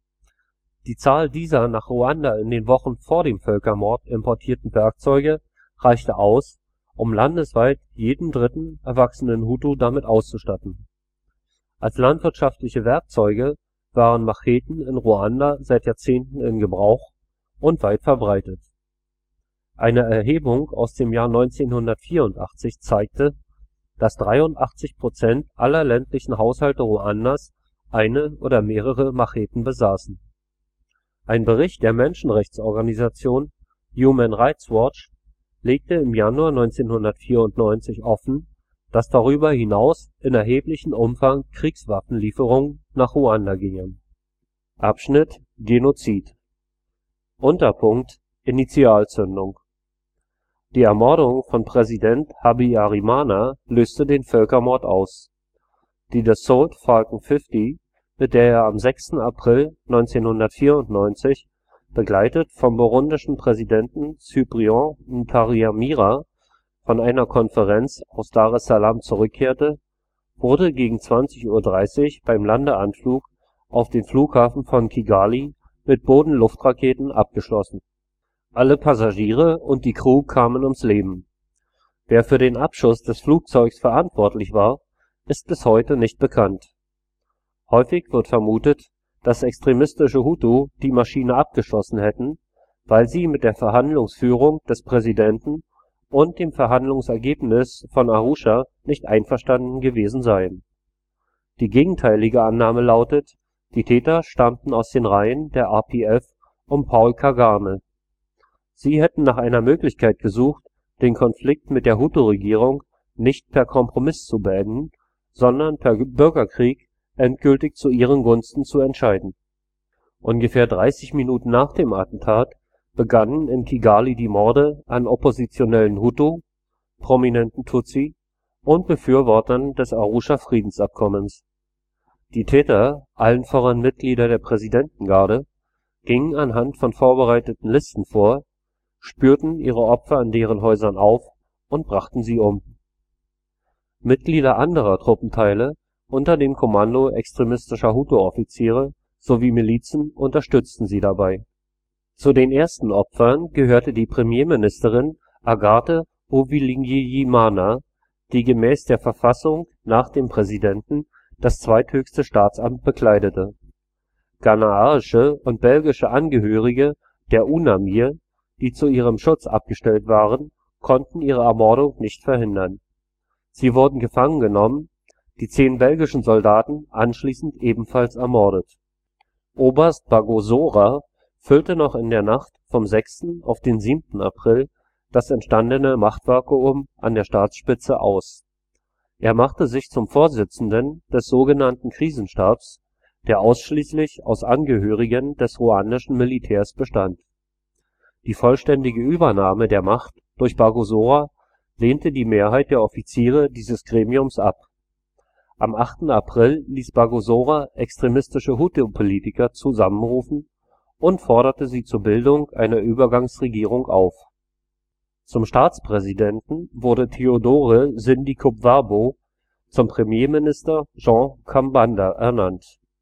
Die Zahl dieser nach Ruanda in den Wochen vor dem Völkermord importierten Werkzeuge reichte aus, um landesweit jeden dritten erwachsenen Hutu damit auszustatten. Als landwirtschaftliche Werkzeuge waren Macheten in Ruanda seit Jahrzehnten in Gebrauch und weit verbreitet. Eine Erhebung aus dem Jahr neunzehnhundertvierundachtzig zeigte, dass dreiundachtzig Prozent aller ländlichen Haushalte Ruandas eine oder mehrere Macheten besaßen. Ein Bericht der Menschenrechtsorganisation Human Rights Watch legte im Januar neunzehnhundertvierundneunzig offen, dass darüber hinaus in erheblichem Umfang Kriegswaffenlieferungen nach Ruanda gingen. Abschnitt Genozid. Unterpunkt Initialzündung. Die Ermordung von Präsident Habyarimana löste den Völkermord aus. Die Dassault Falcon fünfzig, mit der er am sechsten April neunzehnhundertvierundneunzig, begleitet vom burundischen Präsidenten Cyprien Ntaryamira, von einer Konferenz aus Dar es Salaam zurückkehrte, wurde gegen zwanzig Uhr dreißig beim Landeanflug auf den Flughafen von Kigali mit Boden-Luft-Raketen abgeschossen. Alle Passagiere und die Crew kamen ums Leben. Wer für den Abschuss des Flugzeugs verantwortlich war, ist bis heute nicht bekannt. Häufig wird vermutet, dass extremistische Hutu die Maschine abgeschossen hätten, weil sie mit der Verhandlungsführung des Präsidenten und dem Verhandlungsergebnis von Arusha nicht einverstanden gewesen seien. Die gegenteilige Annahme lautet, die Täter stammten aus den Reihen der R P F um Paul Kagame. Sie hätten nach einer Möglichkeit gesucht, den Konflikt mit der Hutu-Regierung nicht per Kompromiss zu beenden, sondern per Bürgerkrieg endgültig zu ihren Gunsten zu entscheiden. Ungefähr dreißig Minuten nach dem Attentat begannen in Kigali die Morde an oppositionellen Hutu, prominenten Tutsi und Befürwortern des Arusha-Friedensabkommens. Die Täter, allen voran Mitglieder der Präsidentengarde, gingen anhand von vorbereiteten Listen vor, spürten ihre Opfer in deren Häusern auf und brachten sie um. Mitglieder anderer Truppenteile unter dem Kommando extremistischer Hutu-Offiziere sowie Milizen unterstützten sie dabei. Zu den ersten Opfern gehörte die Premierministerin Agathe Uwilingiyimana, die gemäß der Verfassung nach dem Präsidenten das zweithöchste Staatsamt bekleidete. Ghanaische und belgische Angehörige der UNAMIR, die zu ihrem Schutz abgestellt waren, konnten ihre Ermordung nicht verhindern. Sie wurden gefangen genommen, die zehn belgischen Soldaten anschließend ebenfalls ermordet. Oberst Bagosora füllte noch in der Nacht vom sechsten auf den siebten April das entstandene Machtvakuum an der Staatsspitze aus. Er machte sich zum Vorsitzenden des sogenannten Krisenstabs, der ausschließlich aus Angehörigen des ruandischen Militärs bestand. Die vollständige Übernahme der Macht durch Bagosora lehnte die Mehrheit der Offiziere dieses Gremiums ab. Am achten April ließ Bagosora extremistische Hutu-Politiker zusammenrufen und forderte sie zur Bildung einer Übergangsregierung auf. Zum Staatspräsidenten wurde Théodore Sindikubwabo, zum Premierminister Jean Kambanda ernannt.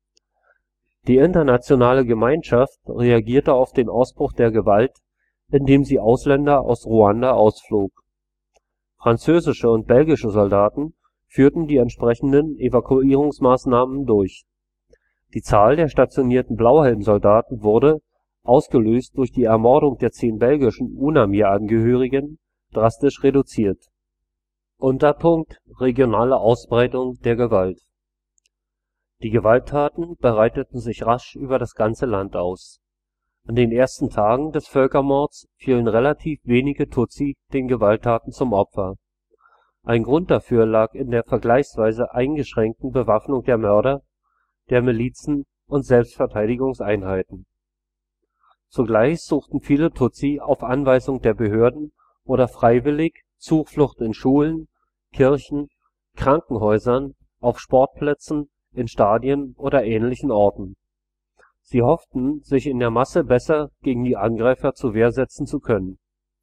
Die internationale Gemeinschaft reagierte auf den Ausbruch der Gewalt, indem sie Ausländer aus Ruanda ausflog. Französische und belgische Soldaten führten die entsprechenden Evakuierungsmaßnahmen durch. Die Zahl der stationierten Blauhelmsoldaten wurde, ausgelöst durch die Ermordung der zehn belgischen UNAMIR-Angehörigen, drastisch reduziert. Unterpunkt Regionale Ausbreitung der Gewalt. Die Gewalttaten breiteten sich rasch über das ganze Land aus. In den ersten Tagen des Völkermords fielen relativ wenige Tutsi den Gewalttaten zum Opfer. Ein Grund dafür lag in der vergleichsweise eingeschränkten Bewaffnung der Mörder, der Milizen und Selbstverteidigungseinheiten. Zugleich suchten viele Tutsi auf Anweisung der Behörden oder freiwillig Zuflucht in Schulen, Kirchen, Krankenhäusern, auf Sportplätzen, in Stadien oder ähnlichen Orten. Sie hofften, sich in der Masse besser gegen die Angreifer zur Wehr setzen zu können.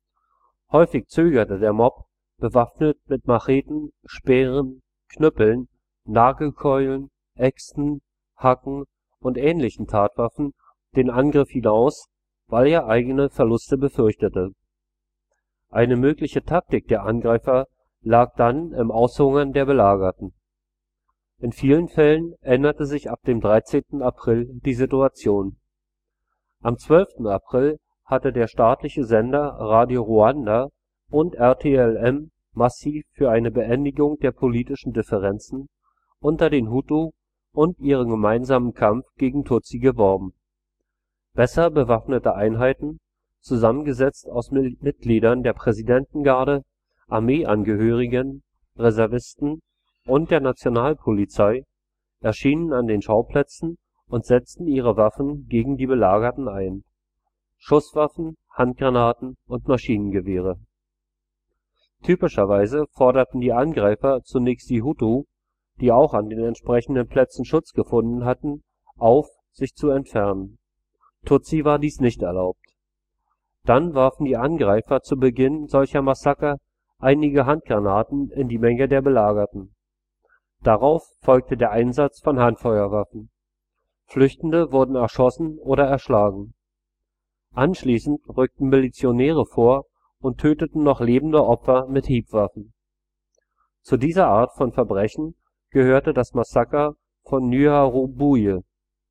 Häufig zögerte der Mob, bewaffnet mit Macheten, Speeren, Knüppeln, Nagelkeulen, Äxten, Hacken und ähnlichen Tatwaffen, den Angriff hinaus, weil er eigene Verluste befürchtete. Eine mögliche Taktik der Angreifer lag dann im Aushungern der Belagerten. In vielen Fällen änderte sich ab dem dreizehnten April die Situation. Am zwölften April hatte der staatliche Sender Radio Rwanda und R T L M massiv für eine Beendigung der politischen Differenzen unter den Hutu und ihren gemeinsamen Kampf gegen Tutsi geworben. Besser bewaffnete Einheiten, zusammengesetzt aus Mitgliedern der Präsidentengarde, Armeeangehörigen, Reservisten und der Nationalpolizei, erschienen an den Schauplätzen und setzten ihre Waffen gegen die Belagerten ein: Schusswaffen, Handgranaten und Maschinengewehre. Typischerweise forderten die Angreifer zunächst die Hutu, die auch an den entsprechenden Plätzen Schutz gefunden hatten, auf, sich zu entfernen. Tutsi war dies nicht erlaubt. Dann warfen die Angreifer zu Beginn solcher Massaker einige Handgranaten in die Menge der Belagerten. Darauf folgte der Einsatz von Handfeuerwaffen. Flüchtende wurden erschossen oder erschlagen. Anschließend rückten Milizionäre vor und töteten noch lebende Opfer mit Hiebwaffen. Zu dieser Art von Verbrechen gehörte das Massaker von Nyarugbuye.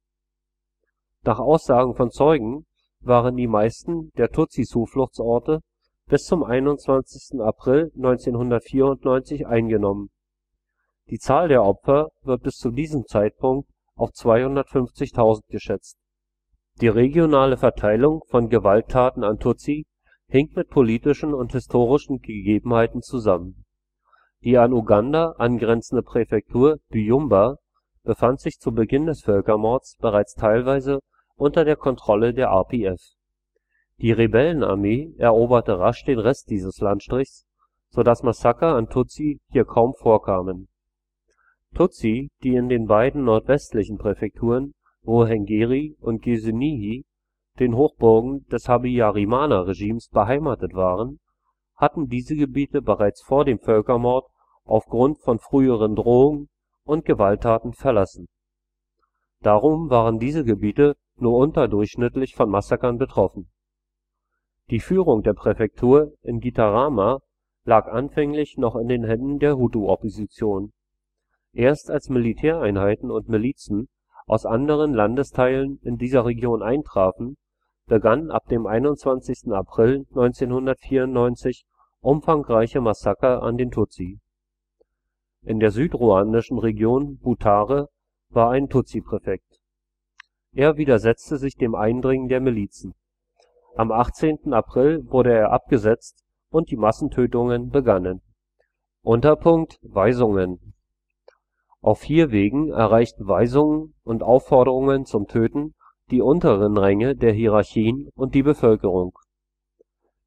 Nach Aussagen von Zeugen waren die meisten der Tutsi-Zufluchtsorte bis zum einundzwanzigsten April neunzehnhundertvierundneunzig eingenommen. Die Zahl der Opfer wird bis zu diesem Zeitpunkt auf zweihundertfünfzigtausend geschätzt. Die regionale Verteilung von Gewalttaten an Tutsi hing mit politischen und historischen Gegebenheiten zusammen. Die an Uganda angrenzende Präfektur Byumba befand sich zu Beginn des Völkermords bereits teilweise unter der Kontrolle der R P F. Die Rebellenarmee eroberte rasch den Rest dieses Landstrichs, so dass Massaker an Tutsi hier kaum vorkamen. Tutsi, die in den beiden nordwestlichen Präfekturen Ruhengeri und Gisenyi, den Hochburgen des Habyarimana-Regimes, beheimatet waren, hatten diese Gebiete bereits vor dem Völkermord aufgrund von früheren Drohungen und Gewalttaten verlassen. Darum waren diese Gebiete nur unterdurchschnittlich von Massakern betroffen. Die Führung der Präfektur in Gitarama lag anfänglich noch in den Händen der Hutu-Opposition. Erst als Militäreinheiten und Milizen aus anderen Landesteilen in dieser Region eintrafen, begannen ab dem einundzwanzigsten April neunzehnhundertvierundneunzig umfangreiche Massaker an den Tutsi. In der südruandischen Region Butare war ein Tutsi-Präfekt. Er widersetzte sich dem Eindringen der Milizen. Am achtzehnten April wurde er abgesetzt und die Massentötungen begannen. Unterpunkt Weisungen. Auf vier Wegen erreichten Weisungen und Aufforderungen zum Töten die unteren Ränge der Hierarchien und die Bevölkerung.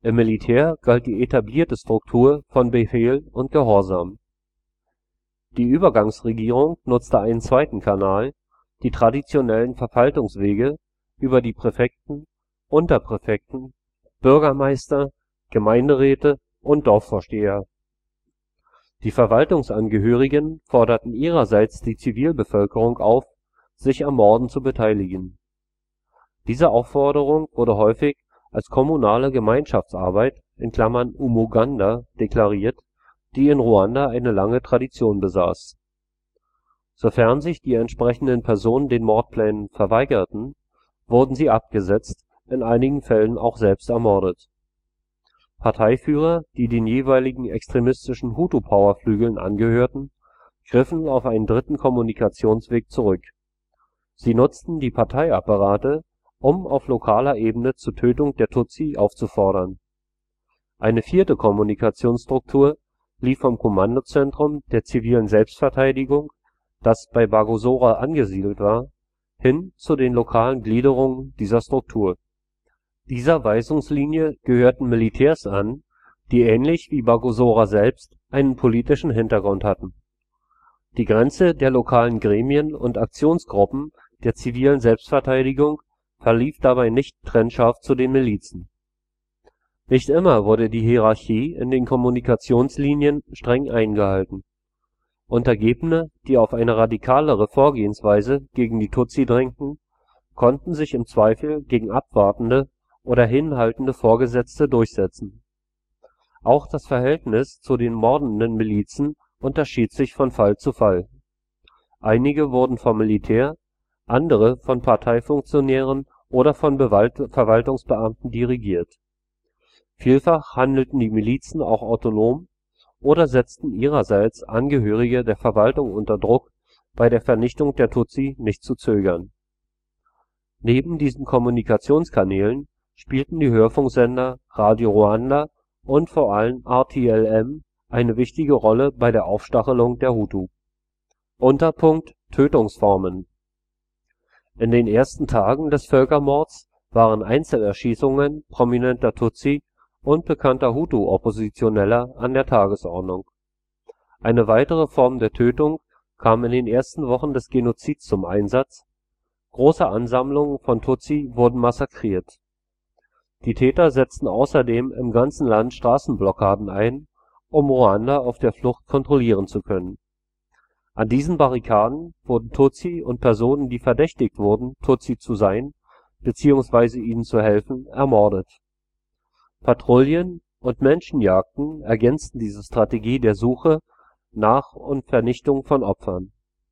Im Militär galt die etablierte Struktur von Befehl und Gehorsam. Die Übergangsregierung nutzte einen zweiten Kanal, die traditionellen Verwaltungswege über die Präfekten, Unterpräfekten, Bürgermeister, Gemeinderäte und Dorfvorsteher. Die Verwaltungsangehörigen forderten ihrerseits die Zivilbevölkerung auf, sich am Morden zu beteiligen. Diese Aufforderung wurde häufig als kommunale Gemeinschaftsarbeit (umuganda) deklariert, die in Ruanda eine lange Tradition besaß. Sofern sich die entsprechenden Personen den Mordplänen verweigerten, wurden sie abgesetzt, in einigen Fällen auch selbst ermordet. Parteiführer, die den jeweiligen extremistischen Hutu-Powerflügeln angehörten, griffen auf einen dritten Kommunikationsweg zurück: Sie nutzten die Parteiapparate, um auf lokaler Ebene zur Tötung der Tutsi aufzufordern. Eine vierte Kommunikationsstruktur lief vom Kommandozentrum der zivilen Selbstverteidigung, das bei Bagosora angesiedelt war, hin zu den lokalen Gliederungen dieser Struktur. Dieser Weisungslinie gehörten Militärs an, die ähnlich wie Bagosora selbst einen politischen Hintergrund hatten. Die Grenze der lokalen Gremien und Aktionsgruppen der zivilen Selbstverteidigung verlief dabei nicht trennscharf zu den Milizen. Nicht immer wurde die Hierarchie in den Kommunikationslinien streng eingehalten. Untergebene, die auf eine radikalere Vorgehensweise gegen die Tutsi drängten, konnten sich im Zweifel gegen abwartende oder hinhaltende Vorgesetzte durchsetzen. Auch das Verhältnis zu den mordenden Milizen unterschied sich von Fall zu Fall. Einige wurden vom Militär, andere von Parteifunktionären oder von Bewalt Verwaltungsbeamten dirigiert. Vielfach handelten die Milizen auch autonom oder setzten ihrerseits Angehörige der Verwaltung unter Druck, bei der Vernichtung der Tutsi nicht zu zögern. Neben diesen Kommunikationskanälen spielten die Hörfunksender Radio Rwanda und vor allem R T L M eine wichtige Rolle bei der Aufstachelung der Hutu. Unterpunkt Tötungsformen. In den ersten Tagen des Völkermords waren Einzelerschießungen prominenter Tutsi und bekannter Hutu-Oppositioneller an der Tagesordnung. Eine weitere Form der Tötung kam in den ersten Wochen des Genozids zum Einsatz: Große Ansammlungen von Tutsi wurden massakriert. Die Täter setzten außerdem im ganzen Land Straßenblockaden ein, um Ruanda auf der Flucht kontrollieren zu können. An diesen Barrikaden wurden Tutsi und Personen, die verdächtigt wurden, Tutsi zu sein bzw. ihnen zu helfen, ermordet. Patrouillen und Menschenjagden ergänzten diese Strategie der Suche nach und Vernichtung von Opfern.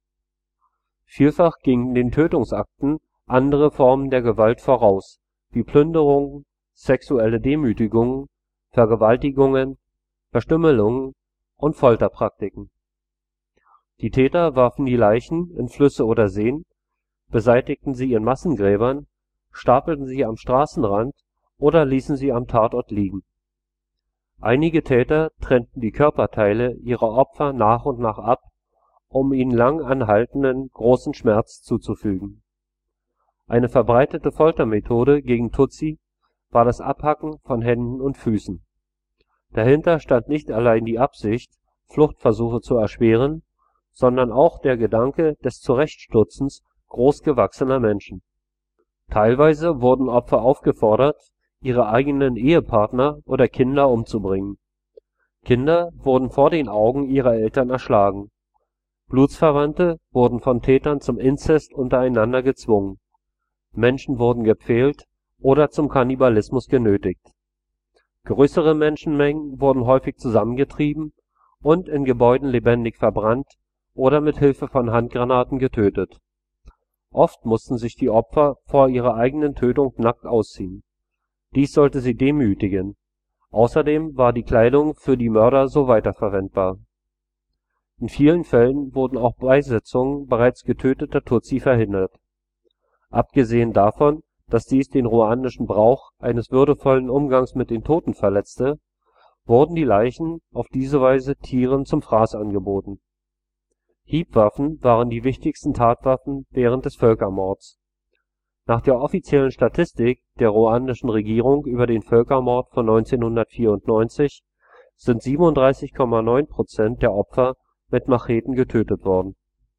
Vielfach gingen den Tötungsakten andere Formen der Gewalt voraus, wie Plünderungen, sexuelle Demütigungen, Vergewaltigungen, Verstümmelungen und Folterpraktiken. Die Täter warfen die Leichen in Flüsse oder Seen, beseitigten sie in Massengräbern, stapelten sie am Straßenrand oder ließen sie am Tatort liegen. Einige Täter trennten die Körperteile ihrer Opfer nach und nach ab, um ihnen lang anhaltenden großen Schmerz zuzufügen. Eine verbreitete Foltermethode gegen Tutsi war das Abhacken von Händen und Füßen. Dahinter stand nicht allein die Absicht, Fluchtversuche zu erschweren, sondern auch der Gedanke des Zurechtstutzens großgewachsener Menschen. Teilweise wurden Opfer aufgefordert, ihre eigenen Ehepartner oder Kinder umzubringen. Kinder wurden vor den Augen ihrer Eltern erschlagen. Blutsverwandte wurden von Tätern zum Inzest untereinander gezwungen. Menschen wurden gepfählt oder zum Kannibalismus genötigt. Größere Menschenmengen wurden häufig zusammengetrieben und in Gebäuden lebendig verbrannt oder mit Hilfe von Handgranaten getötet. Oft mussten sich die Opfer vor ihrer eigenen Tötung nackt ausziehen. Dies sollte sie demütigen. Außerdem war die Kleidung für die Mörder so weiterverwendbar. In vielen Fällen wurden auch Beisetzungen bereits getöteter Tutsi verhindert. Abgesehen davon, dass dies den ruandischen Brauch eines würdevollen Umgangs mit den Toten verletzte, wurden die Leichen auf diese Weise Tieren zum Fraß angeboten. Hiebwaffen waren die wichtigsten Tatwaffen während des Völkermords. Nach der offiziellen Statistik der ruandischen Regierung über den Völkermord von neunzehnhundertvierundneunzig sind siebenunddreißig Komma neun Prozent der Opfer mit Macheten getötet worden.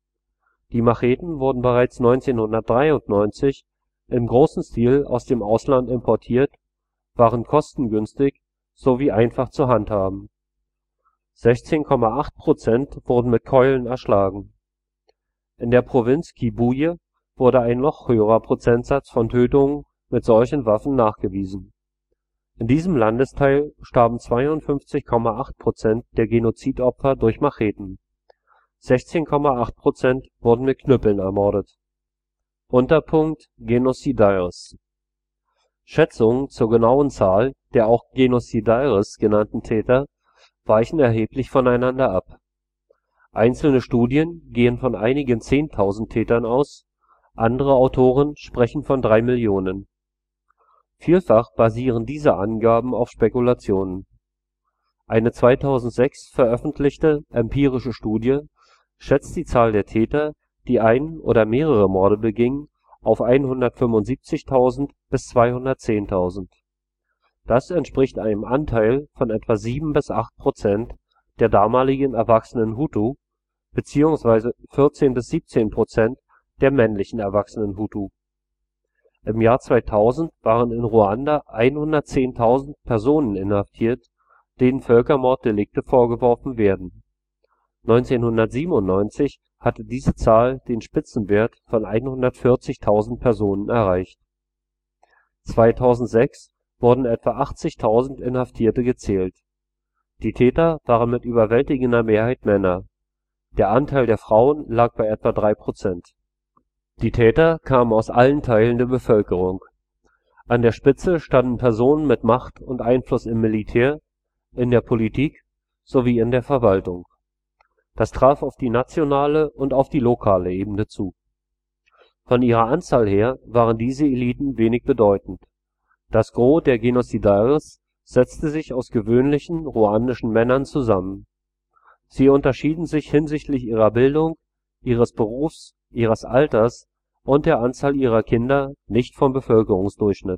Die Macheten wurden bereits neunzehnhundertdreiundneunzig im großen Stil aus dem Ausland importiert, waren kostengünstig sowie einfach zu handhaben. sechzehn Komma acht Prozent wurden mit Keulen erschlagen. In der Provinz Kibuye wurde ein noch höherer Prozentsatz von Tötungen mit solchen Waffen nachgewiesen. In diesem Landesteil starben zweiundfünfzig Komma acht Prozent der Genozidopfer durch Macheten, sechzehn Komma acht Prozent wurden mit Knüppeln ermordet. Unterpunkt Genocidaires. Schätzungen zur genauen Zahl der auch Genocidaires genannten Täter weichen erheblich voneinander ab. Einzelne Studien gehen von einigen Zehntausend Tätern aus, andere Autoren sprechen von drei Millionen. Vielfach basieren diese Angaben auf Spekulationen. Eine zweitausendsechs veröffentlichte empirische Studie schätzt die Zahl der Täter, die ein oder mehrere Morde begingen, auf hundertfünfundsiebzigtausend bis zweihundertzehntausend. Das entspricht einem Anteil von etwa sieben bis acht Prozent der damaligen erwachsenen Hutu beziehungsweise vierzehn bis siebzehn Prozent der männlichen erwachsenen Hutu. Im Jahr zweitausend waren in Ruanda hundertzehntausend Personen inhaftiert, denen Völkermorddelikte vorgeworfen werden. neunzehnhundertsiebenundneunzig hatte diese Zahl den Spitzenwert von hundertvierzigtausend Personen erreicht. zweitausendsechs wurden etwa achtzigtausend Inhaftierte gezählt. Die Täter waren mit überwältigender Mehrheit Männer, der Anteil der Frauen lag bei etwa drei Prozent. Die Täter kamen aus allen Teilen der Bevölkerung. An der Spitze standen Personen mit Macht und Einfluss im Militär, in der Politik sowie in der Verwaltung. Das traf auf die nationale und auf die lokale Ebene zu. Von ihrer Anzahl her waren diese Eliten wenig bedeutend. Das Gros der Genocidaires setzte sich aus gewöhnlichen ruandischen Männern zusammen. Sie unterschieden sich hinsichtlich ihrer Bildung, ihres Berufs, ihres Alters und der Anzahl ihrer Kinder nicht vom Bevölkerungsdurchschnitt.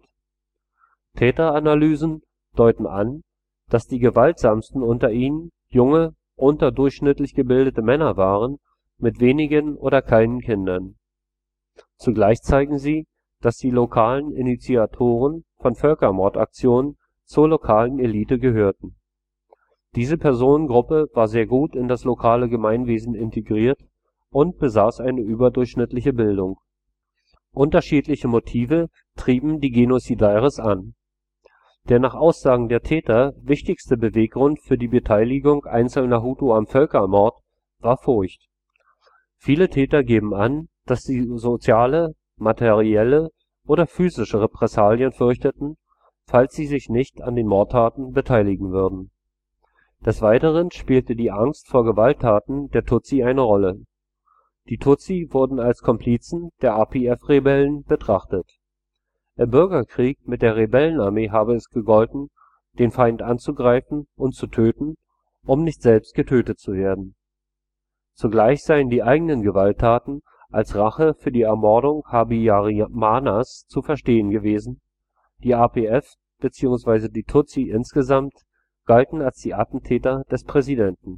Täteranalysen deuten an, dass die gewaltsamsten unter ihnen junge, unterdurchschnittlich gebildete Männer waren, mit wenigen oder keinen Kindern. Zugleich zeigen sie, dass die lokalen Initiatoren von Völkermordaktionen zur lokalen Elite gehörten. Diese Personengruppe war sehr gut in das lokale Gemeinwesen integriert und besaß eine überdurchschnittliche Bildung. Unterschiedliche Motive trieben die Genocidaires an. Der nach Aussagen der Täter wichtigste Beweggrund für die Beteiligung einzelner Hutu am Völkermord war Furcht. Viele Täter geben an, dass sie soziale, materielle oder physische Repressalien fürchteten, falls sie sich nicht an den Mordtaten beteiligen würden. Des Weiteren spielte die Angst vor Gewalttaten der Tutsi eine Rolle. Die Tutsi wurden als Komplizen der R P F-Rebellen betrachtet. Im Bürgerkrieg mit der Rebellenarmee habe es gegolten, den Feind anzugreifen und zu töten, um nicht selbst getötet zu werden. Zugleich seien die eigenen Gewalttaten als Rache für die Ermordung Habyarimanas zu verstehen gewesen. Die R P F bzw. die Tutsi insgesamt galten als die Attentäter des Präsidenten.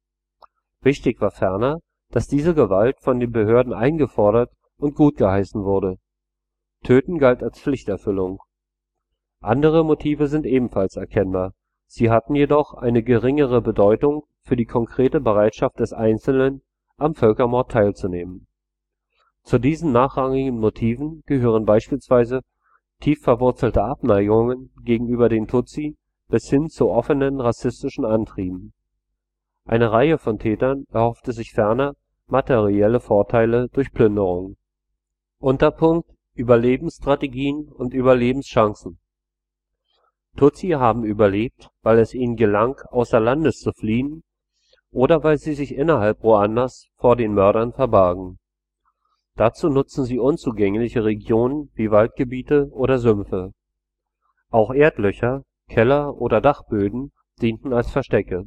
Wichtig war ferner, dass diese Gewalt von den Behörden eingefordert und gutgeheißen wurde. Töten galt als Pflichterfüllung. Andere Motive sind ebenfalls erkennbar, sie hatten jedoch eine geringere Bedeutung für die konkrete Bereitschaft des Einzelnen, am Völkermord teilzunehmen. Zu diesen nachrangigen Motiven gehören beispielsweise tief verwurzelte Abneigungen gegenüber den Tutsi bis hin zu offenen rassistischen Antrieben. Eine Reihe von Tätern erhoffte sich ferner materielle Vorteile durch Plünderung. Unterpunkt Überlebensstrategien und Überlebenschancen. Tutsi haben überlebt, weil es ihnen gelang, außer Landes zu fliehen, oder weil sie sich innerhalb Ruandas vor den Mördern verbargen. Dazu nutzen sie unzugängliche Regionen wie Waldgebiete oder Sümpfe. Auch Erdlöcher, Keller oder Dachböden dienten als Verstecke.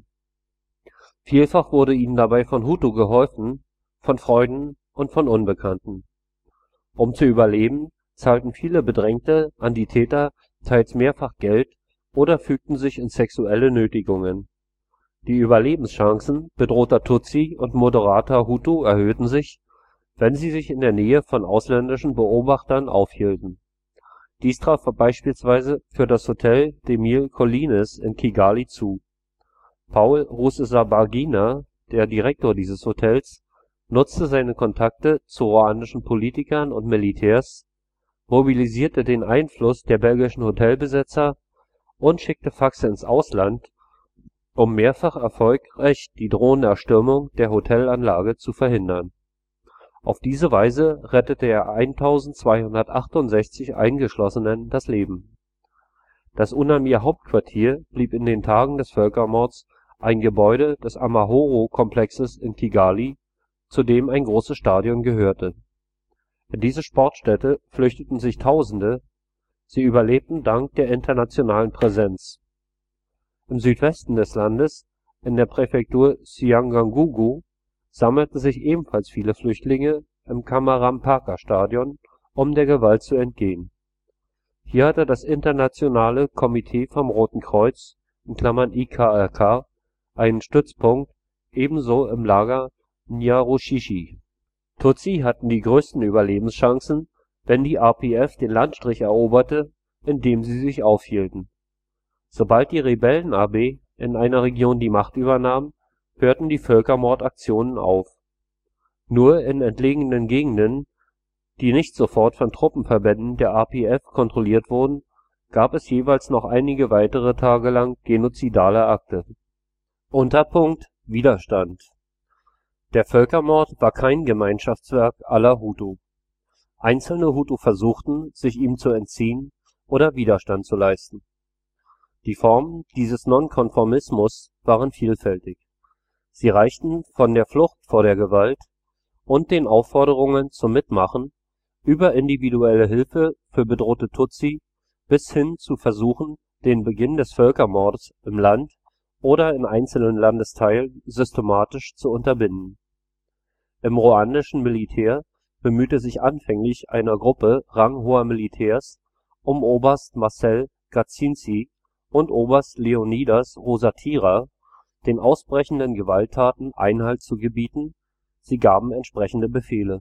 Vielfach wurde ihnen dabei von Hutu geholfen, von Freunden und von Unbekannten. Um zu überleben, zahlten viele Bedrängte an die Täter teils mehrfach Geld oder fügten sich in sexuelle Nötigungen. Die Überlebenschancen bedrohter Tutsi und moderater Hutu erhöhten sich, wenn sie sich in der Nähe von ausländischen Beobachtern aufhielten. Dies traf beispielsweise für das Hôtel des Mille Collines in Kigali zu. Paul Rusesabagina, der Direktor dieses Hotels, nutzte seine Kontakte zu ruandischen Politikern und Militärs, mobilisierte den Einfluss der belgischen Hotelbesitzer und schickte Faxe ins Ausland, um mehrfach erfolgreich die drohende Erstürmung der Hotelanlage zu verhindern. Auf diese Weise rettete er eintausendzweihundertachtundsechzig Eingeschlossenen das Leben. Das UNAMIR-Hauptquartier blieb in den Tagen des Völkermords ein Gebäude des Amahoro-Komplexes in Kigali, zu dem ein großes Stadion gehörte. In diese Sportstätte flüchteten sich Tausende, sie überlebten dank der internationalen Präsenz. Im Südwesten des Landes, in der Präfektur Cyangugu, sammelten sich ebenfalls viele Flüchtlinge im Kamarampaka-Stadion, um der Gewalt zu entgehen. Hier hatte das Internationale Komitee vom Roten Kreuz (I K R K) einen Stützpunkt, ebenso im Lager Nyarushishi. Tutsi hatten die größten Überlebenschancen, wenn die R P F den Landstrich eroberte, in dem sie sich aufhielten. Sobald die Rebellenarmee in einer Region die Macht übernahm, hörten die Völkermordaktionen auf. Nur in entlegenen Gegenden, die nicht sofort von Truppenverbänden der R P F kontrolliert wurden, gab es jeweils noch einige weitere Tage lang genozidale Akte. Unterpunkt Widerstand. Der Völkermord war kein Gemeinschaftswerk aller Hutu. Einzelne Hutu versuchten, sich ihm zu entziehen oder Widerstand zu leisten. Die Formen dieses Nonkonformismus waren vielfältig. Sie reichten von der Flucht vor der Gewalt und den Aufforderungen zum Mitmachen über individuelle Hilfe für bedrohte Tutsi bis hin zu Versuchen, den Beginn des Völkermords im Land oder in einzelnen Landesteilen systematisch zu unterbinden. Im ruandischen Militär bemühte sich anfänglich eine Gruppe ranghoher Militärs um Oberst Marcel Gatsinzi und Oberst Léonidas Rusatira, den ausbrechenden Gewalttaten Einhalt zu gebieten, sie gaben entsprechende Befehle.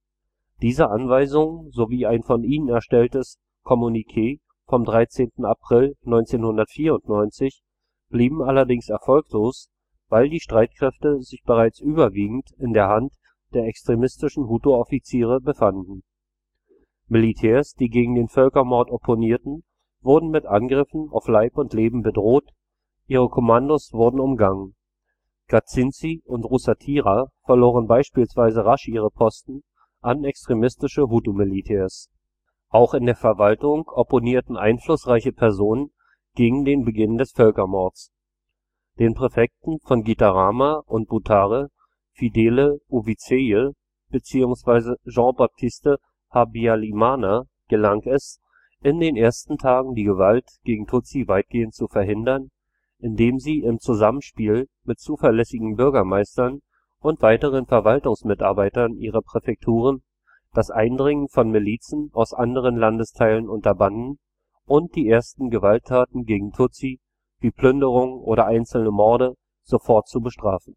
Diese Anweisungen sowie ein von ihnen erstelltes Kommuniqué vom dreizehnten April neunzehnhundertvierundneunzig blieben allerdings erfolglos, weil die Streitkräfte sich bereits überwiegend in der Hand der extremistischen Hutu-Offiziere befanden. Militärs, die gegen den Völkermord opponierten, wurden mit Angriffen auf Leib und Leben bedroht, ihre Kommandos wurden umgangen. Gatsinzi und Rusatira verloren beispielsweise rasch ihre Posten an extremistische Hutu-Militärs. Auch in der Verwaltung opponierten einflussreiche Personen gegen den Beginn des Völkermords. Den Präfekten von Gitarama und Butare, Fidèle Uwizeye bzw. Jean-Baptiste Habyalimana, gelang es, in den ersten Tagen die Gewalt gegen Tutsi weitgehend zu verhindern, indem sie im Zusammenspiel mit zuverlässigen Bürgermeistern und weiteren Verwaltungsmitarbeitern ihrer Präfekturen das Eindringen von Milizen aus anderen Landesteilen unterbanden und die ersten Gewalttaten gegen Tutsi wie Plünderungen oder einzelne Morde sofort zu bestrafen.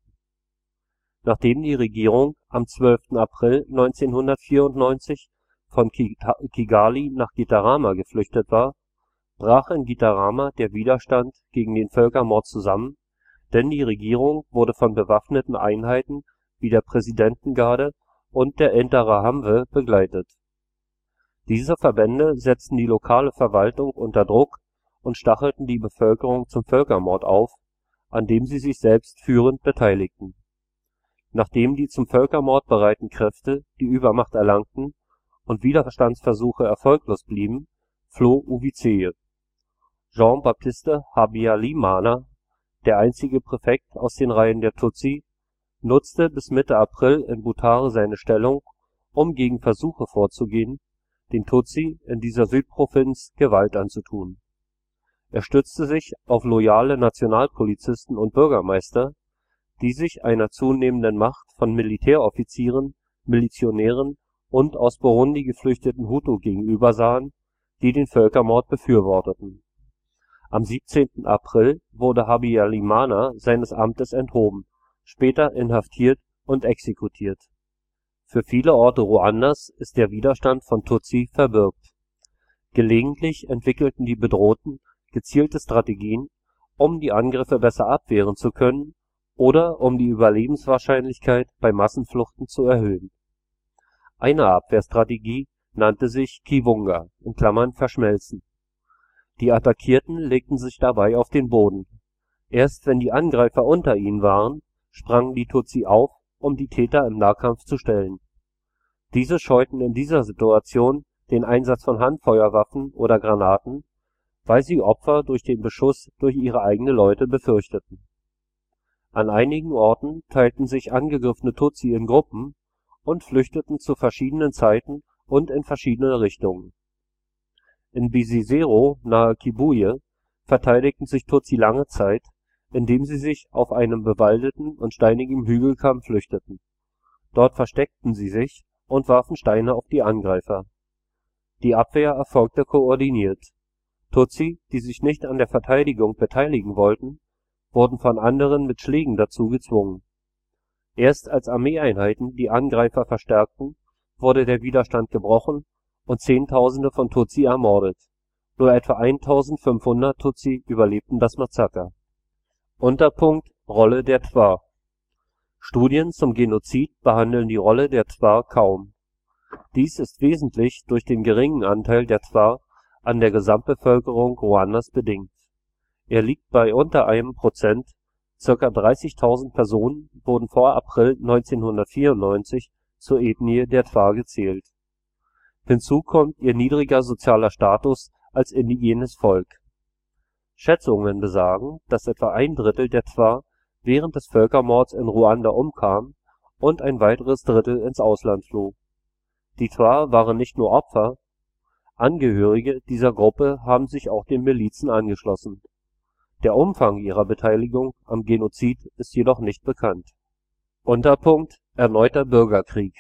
Nachdem die Regierung am zwölften April neunzehnhundertvierundneunzig von Kigali nach Gitarama geflüchtet war, brach in Gitarama der Widerstand gegen den Völkermord zusammen, denn die Regierung wurde von bewaffneten Einheiten wie der Präsidentengarde und der Interahamwe begleitet. Diese Verbände setzten die lokale Verwaltung unter Druck und stachelten die Bevölkerung zum Völkermord auf, an dem sie sich selbst führend beteiligten. Nachdem die zum Völkermord bereiten Kräfte die Übermacht erlangten und Widerstandsversuche erfolglos blieben, floh Uwizeye. Jean-Baptiste Habyalimana, der einzige Präfekt aus den Reihen der Tutsi, nutzte bis Mitte April in Butare seine Stellung, um gegen Versuche vorzugehen, den Tutsi in dieser Südprovinz Gewalt anzutun. Er stützte sich auf loyale Nationalpolizisten und Bürgermeister, die sich einer zunehmenden Macht von Militäroffizieren, Milizionären und aus Burundi geflüchteten Hutu gegenübersahen, die den Völkermord befürworteten. Am siebzehnten April wurde Habyalimana seines Amtes enthoben, später inhaftiert und exekutiert. Für viele Orte Ruandas ist der Widerstand von Tutsi verbürgt. Gelegentlich entwickelten die Bedrohten gezielte Strategien, um die Angriffe besser abwehren zu können oder um die Überlebenswahrscheinlichkeit bei Massenfluchten zu erhöhen. Eine Abwehrstrategie nannte sich Kivunga (Verschmelzen). Die Attackierten legten sich dabei auf den Boden. Erst wenn die Angreifer unter ihnen waren, sprangen die Tutsi auf, um die Täter im Nahkampf zu stellen. Diese scheuten in dieser Situation den Einsatz von Handfeuerwaffen oder Granaten, weil sie Opfer durch den Beschuss durch ihre eigenen Leute befürchteten. An einigen Orten teilten sich angegriffene Tutsi in Gruppen und flüchteten zu verschiedenen Zeiten und in verschiedene Richtungen. In Bisesero nahe Kibuye verteidigten sich Tutsi lange Zeit, indem sie sich auf einem bewaldeten und steinigen Hügelkamm flüchteten. Dort versteckten sie sich und warfen Steine auf die Angreifer. Die Abwehr erfolgte koordiniert. Tutsi, die sich nicht an der Verteidigung beteiligen wollten, wurden von anderen mit Schlägen dazu gezwungen. Erst als Armeeeinheiten die Angreifer verstärkten, wurde der Widerstand gebrochen und Zehntausende von Tutsi ermordet. Nur etwa eintausendfünfhundert Tutsi überlebten das Massaker. Unterpunkt Rolle der Twa. Studien zum Genozid behandeln die Rolle der Twa kaum. Dies ist wesentlich durch den geringen Anteil der Twa an der Gesamtbevölkerung Ruandas bedingt. Er liegt bei unter einem Prozent, circa dreißigtausend Personen wurden vor April neunzehnhundertvierundneunzig zur Ethnie der Twa gezählt. Hinzu kommt ihr niedriger sozialer Status als indigenes Volk. Schätzungen besagen, dass etwa ein Drittel der Twa während des Völkermords in Ruanda umkam und ein weiteres Drittel ins Ausland floh. Die Twa waren nicht nur Opfer, Angehörige dieser Gruppe haben sich auch den Milizen angeschlossen. Der Umfang ihrer Beteiligung am Genozid ist jedoch nicht bekannt. Unterpunkt Erneuter Bürgerkrieg.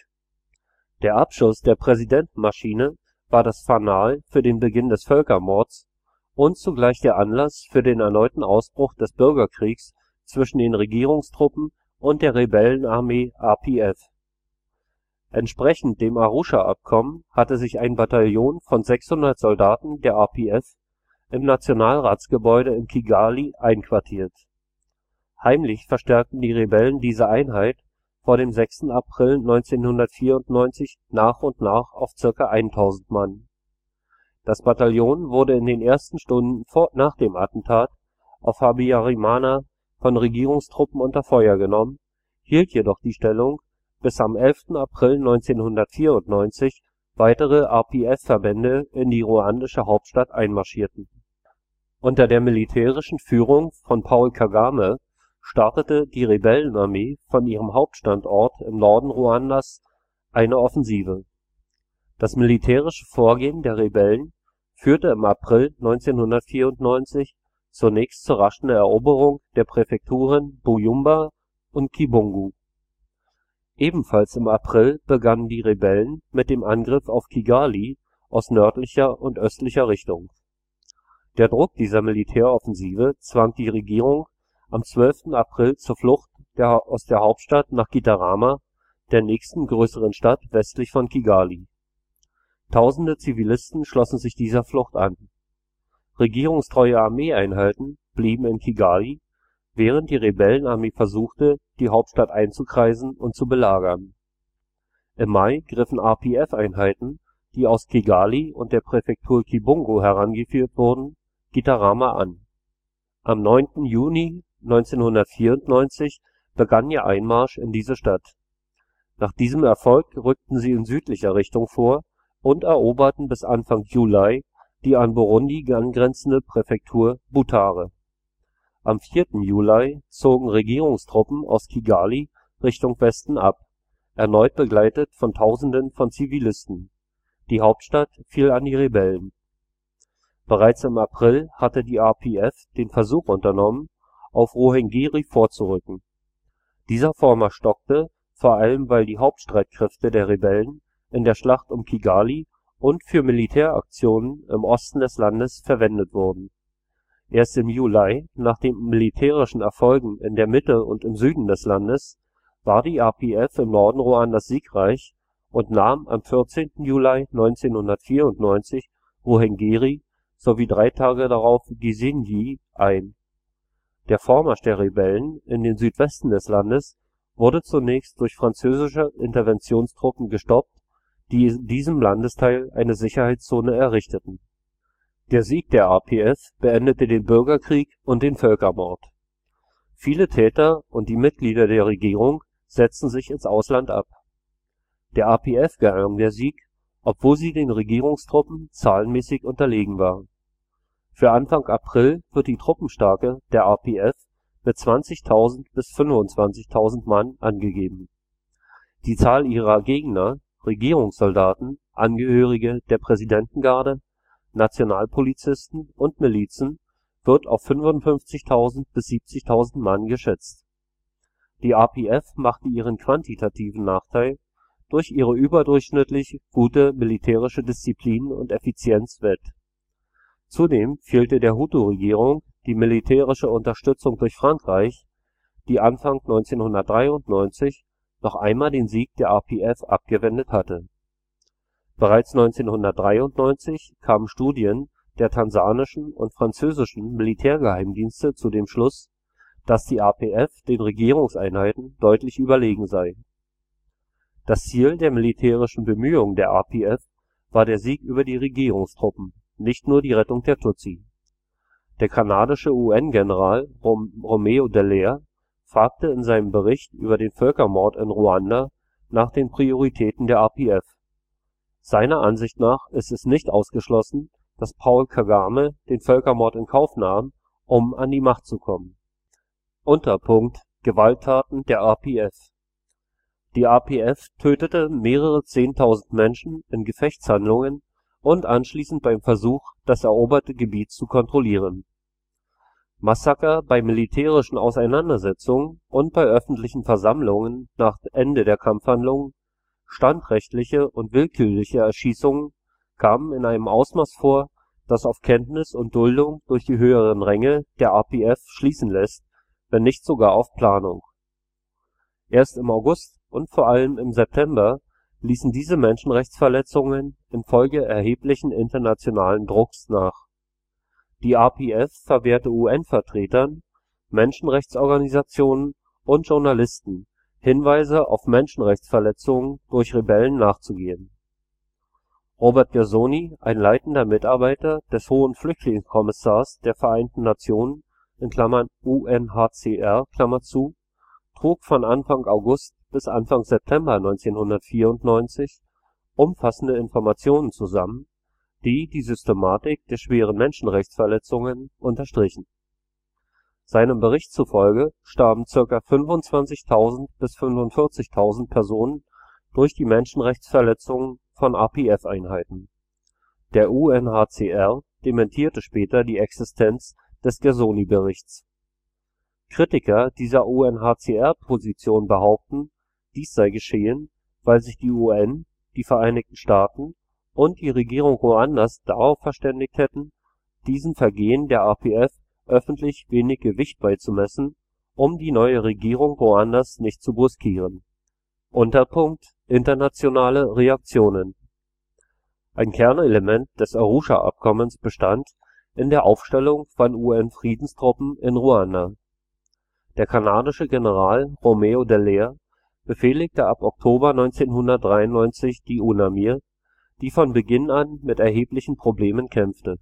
Der Abschuss der Präsidentenmaschine war das Fanal für den Beginn des Völkermords und zugleich der Anlass für den erneuten Ausbruch des Bürgerkriegs zwischen den Regierungstruppen und der Rebellenarmee R P F. Entsprechend dem Arusha-Abkommen hatte sich ein Bataillon von sechshundert Soldaten der R P F im Nationalratsgebäude in Kigali einquartiert. Heimlich verstärkten die Rebellen diese Einheit vor dem sechsten April neunzehnhundertvierundneunzig nach und nach auf zirka eintausend Mann. Das Bataillon wurde in den ersten Stunden vor, nach dem Attentat auf Habyarimana von Regierungstruppen unter Feuer genommen, hielt jedoch die Stellung, bis am elften April neunzehnhundertvierundneunzig weitere R P F-Verbände in die ruandische Hauptstadt einmarschierten. Unter der militärischen Führung von Paul Kagame startete die Rebellenarmee von ihrem Hauptstandort im Norden Ruandas eine Offensive. Das militärische Vorgehen der Rebellen führte im April neunzehnhundertvierundneunzig zunächst zur raschen Eroberung der Präfekturen Byumba und Kibungo. Ebenfalls im April begannen die Rebellen mit dem Angriff auf Kigali aus nördlicher und östlicher Richtung. Der Druck dieser Militäroffensive zwang die Regierung am zwölften April zur Flucht der, aus der Hauptstadt nach Gitarama, der nächsten größeren Stadt westlich von Kigali. Tausende Zivilisten schlossen sich dieser Flucht an. Regierungstreue Armeeeinheiten blieben in Kigali, während die Rebellenarmee versuchte, die Hauptstadt einzukreisen und zu belagern. Im Mai griffen R P F-Einheiten, die aus Kigali und der Präfektur Kibungo herangeführt wurden, Gitarama an. Am neunten Juni neunzehnhundertvierundneunzig begann ihr Einmarsch in diese Stadt. Nach diesem Erfolg rückten sie in südlicher Richtung vor und eroberten bis Anfang Juli die an Burundi angrenzende Präfektur Butare. Am vierten Juli zogen Regierungstruppen aus Kigali Richtung Westen ab, erneut begleitet von Tausenden von Zivilisten. Die Hauptstadt fiel an die Rebellen. Bereits im April hatte die R P F den Versuch unternommen, auf Ruhengeri vorzurücken. Dieser Vormarsch stockte, vor allem weil die Hauptstreitkräfte der Rebellen in der Schlacht um Kigali und für Militäraktionen im Osten des Landes verwendet wurden. Erst im Juli, nach den militärischen Erfolgen in der Mitte und im Süden des Landes, war die R P F im Norden Ruandas siegreich und nahm am vierzehnten Juli neunzehnhundertvierundneunzig Ruhengeri sowie drei Tage darauf Gisenyi ein. Der Vormarsch der Rebellen in den Südwesten des Landes wurde zunächst durch französische Interventionstruppen gestoppt, die in diesem Landesteil eine Sicherheitszone errichteten. Der Sieg der R P F beendete den Bürgerkrieg und den Völkermord. Viele Täter und die Mitglieder der Regierung setzten sich ins Ausland ab. Der R P F gelang der Sieg, obwohl sie den Regierungstruppen zahlenmäßig unterlegen war. Für Anfang April wird die Truppenstärke der R P F mit zwanzigtausend bis fünfundzwanzigtausend Mann angegeben. Die Zahl ihrer Gegner, Regierungssoldaten, Angehörige der Präsidentengarde, Nationalpolizisten und Milizen, wird auf fünfundfünfzigtausend bis siebzigtausend Mann geschätzt. Die R P F machte ihren quantitativen Nachteil durch ihre überdurchschnittlich gute militärische Disziplin und Effizienz wett. Zudem fehlte der Hutu-Regierung die militärische Unterstützung durch Frankreich, die Anfang neunzehnhundertdreiundneunzig noch einmal den Sieg der R P F abgewendet hatte. Bereits neunzehnhundertdreiundneunzig kamen Studien der tansanischen und französischen Militärgeheimdienste zu dem Schluss, dass die R P F den Regierungseinheiten deutlich überlegen sei. Das Ziel der militärischen Bemühungen der R P F war der Sieg über die Regierungstruppen, nicht nur die Rettung der Tutsi. Der kanadische U N-General Roméo Dallaire fragte in seinem Bericht über den Völkermord in Ruanda nach den Prioritäten der R P F. Seiner Ansicht nach ist es nicht ausgeschlossen, dass Paul Kagame den Völkermord in Kauf nahm, um an die Macht zu kommen. Unterpunkt Gewalttaten der R P F. Die R P F tötete mehrere Zehntausend Menschen in Gefechtshandlungen und anschließend beim Versuch, das eroberte Gebiet zu kontrollieren. Massaker bei militärischen Auseinandersetzungen und bei öffentlichen Versammlungen nach Ende der Kampfhandlungen, standrechtliche und willkürliche Erschießungen kamen in einem Ausmaß vor, das auf Kenntnis und Duldung durch die höheren Ränge der R P F schließen lässt, wenn nicht sogar auf Planung. Erst im August und vor allem im September ließen diese Menschenrechtsverletzungen infolge erheblichen internationalen Drucks nach. Die R P F verwehrte U N-Vertretern, Menschenrechtsorganisationen und Journalisten Hinweise auf Menschenrechtsverletzungen durch Rebellen nachzugehen. Robert Gersony, ein leitender Mitarbeiter des Hohen Flüchtlingskommissars der Vereinten Nationen (U N H C R), trug von Anfang August bis Anfang September neunzehnhundertvierundneunzig umfassende Informationen zusammen, die die Systematik der schweren Menschenrechtsverletzungen unterstrichen. Seinem Bericht zufolge starben zirka fünfundzwanzigtausend bis fünfundvierzigtausend Personen durch die Menschenrechtsverletzungen von R P F-Einheiten. Der U N H C R dementierte später die Existenz des Gersony-Berichts. Kritiker dieser U N H C R-Position behaupten, dies sei geschehen, weil sich die U N, die Vereinigten Staaten und die Regierung Ruandas darauf verständigt hätten, diesen Vergehen der R P F öffentlich wenig Gewicht beizumessen, um die neue Regierung Ruandas nicht zu brüskieren. Unterpunkt Internationale Reaktionen. Ein Kernelement des Arusha-Abkommens bestand in der Aufstellung von U N-Friedenstruppen in Ruanda. Der kanadische General Roméo Dallaire befehligte ab Oktober neunzehnhundertdreiundneunzig die UNAMIR, die von Beginn an mit erheblichen Problemen kämpfte.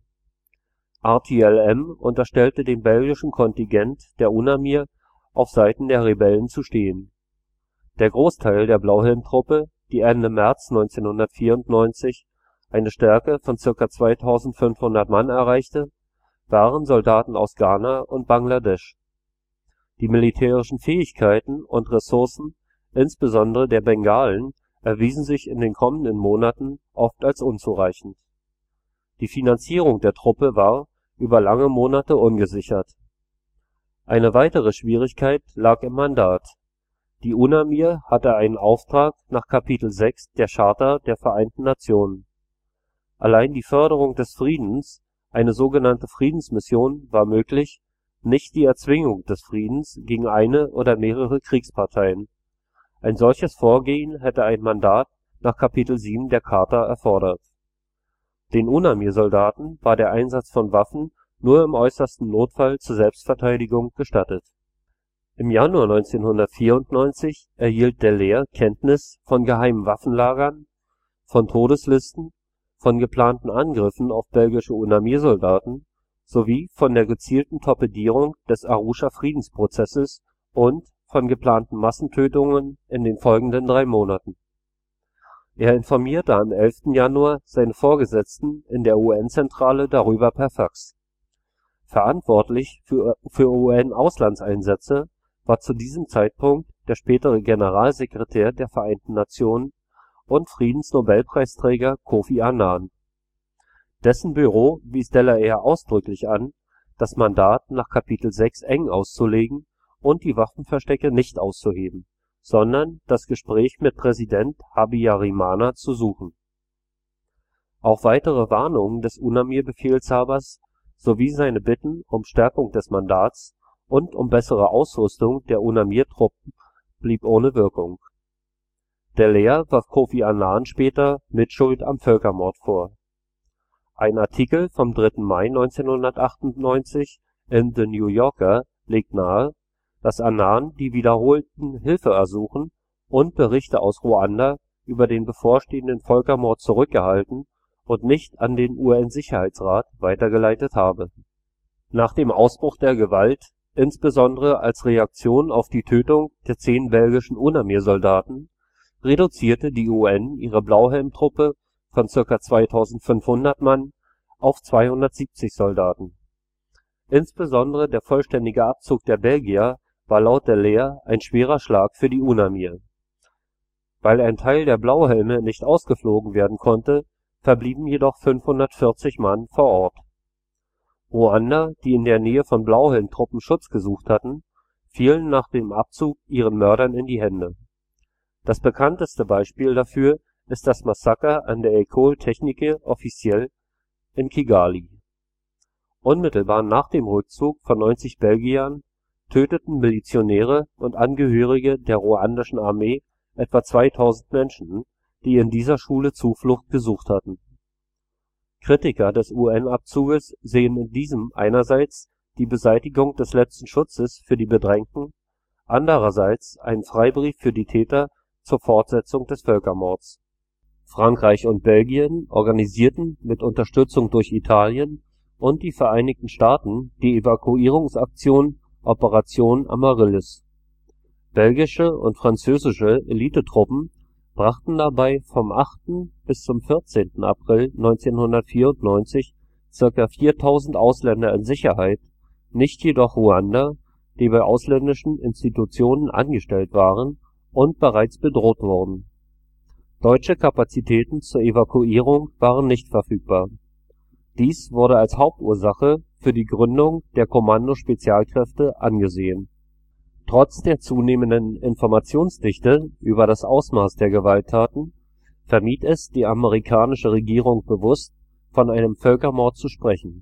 R T L M unterstellte dem belgischen Kontingent der UNAMIR, auf Seiten der Rebellen zu stehen. Der Großteil der Blauhelmtruppe, die Ende März neunzehnhundertvierundneunzig eine Stärke von zirka zweitausendfünfhundert Mann erreichte, waren Soldaten aus Ghana und Bangladesch. Die militärischen Fähigkeiten und Ressourcen, insbesondere der Bengalen, erwiesen sich in den kommenden Monaten oft als unzureichend. Die Finanzierung der Truppe war über lange Monate ungesichert. Eine weitere Schwierigkeit lag im Mandat. Die UNAMIR hatte einen Auftrag nach Kapitel sechs der Charta der Vereinten Nationen. Allein die Förderung des Friedens, eine sogenannte Friedensmission, war möglich, nicht die Erzwingung des Friedens gegen eine oder mehrere Kriegsparteien. Ein solches Vorgehen hätte ein Mandat nach Kapitel sieben der Charta erfordert. Den UNAMIR-Soldaten war der Einsatz von Waffen nur im äußersten Notfall zur Selbstverteidigung gestattet. Im Januar neunzehnhundertvierundneunzig erhielt Dallaire Kenntnis von geheimen Waffenlagern, von Todeslisten, von geplanten Angriffen auf belgische UNAMIR-Soldaten sowie von der gezielten Torpedierung des Arusha-Friedensprozesses und von geplanten Massentötungen in den folgenden drei Monaten. Er informierte am elften Januar seine Vorgesetzten in der U N-Zentrale darüber per Fax. Verantwortlich für, für U N-Auslandseinsätze war zu diesem Zeitpunkt der spätere Generalsekretär der Vereinten Nationen und Friedensnobelpreisträger Kofi Annan. Dessen Büro wies Dallaire ausdrücklich an, das Mandat nach Kapitel sechs eng auszulegen und die Waffenverstecke nicht auszuheben, sondern das Gespräch mit Präsident Habyarimana zu suchen. Auch weitere Warnungen des UNAMIR-Befehlshabers sowie seine Bitten um Stärkung des Mandats und um bessere Ausrüstung der UNAMIR-Truppen blieb ohne Wirkung. Dallaire warf Kofi Annan später Mitschuld am Völkermord vor. Ein Artikel vom dritten Mai neunzehnhundertachtundneunzig in The New Yorker legt nahe, dass Annan die wiederholten Hilfeersuchen und Berichte aus Ruanda über den bevorstehenden Völkermord zurückgehalten und nicht an den U N-Sicherheitsrat weitergeleitet habe. Nach dem Ausbruch der Gewalt, insbesondere als Reaktion auf die Tötung der zehn belgischen UNAMIR-Soldaten, reduzierte die U N ihre Blauhelmtruppe von zirka zweitausendfünfhundert Mann auf zweihundertsiebzig Soldaten. Insbesondere der vollständige Abzug der Belgier war laut Dallaire ein schwerer Schlag für die UNAMIR. Weil ein Teil der Blauhelme nicht ausgeflogen werden konnte, verblieben jedoch fünfhundertvierzig Mann vor Ort. Ruander, die in der Nähe von Blauhelmtruppen Schutz gesucht hatten, fielen nach dem Abzug ihren Mördern in die Hände. Das bekannteste Beispiel dafür ist das Massaker an der École Technique Officielle in Kigali. Unmittelbar nach dem Rückzug von neunzig Belgiern töteten Milizionäre und Angehörige der ruandischen Armee etwa zweitausend Menschen, die in dieser Schule Zuflucht gesucht hatten. Kritiker des U N-Abzuges sehen in diesem einerseits die Beseitigung des letzten Schutzes für die Bedrängten, andererseits einen Freibrief für die Täter zur Fortsetzung des Völkermords. Frankreich und Belgien organisierten mit Unterstützung durch Italien und die Vereinigten Staaten die Evakuierungsaktion Opération Amaryllis. Belgische und französische Elitetruppen brachten dabei vom achten bis zum vierzehnten April neunzehnhundertvierundneunzig zirka viertausend Ausländer in Sicherheit, nicht jedoch Ruander, die bei ausländischen Institutionen angestellt waren und bereits bedroht wurden. Deutsche Kapazitäten zur Evakuierung waren nicht verfügbar. Dies wurde als Hauptursache für die Gründung der Kommando Spezialkräfte angesehen. Trotz der zunehmenden Informationsdichte über das Ausmaß der Gewalttaten vermied es die amerikanische Regierung bewusst, von einem Völkermord zu sprechen.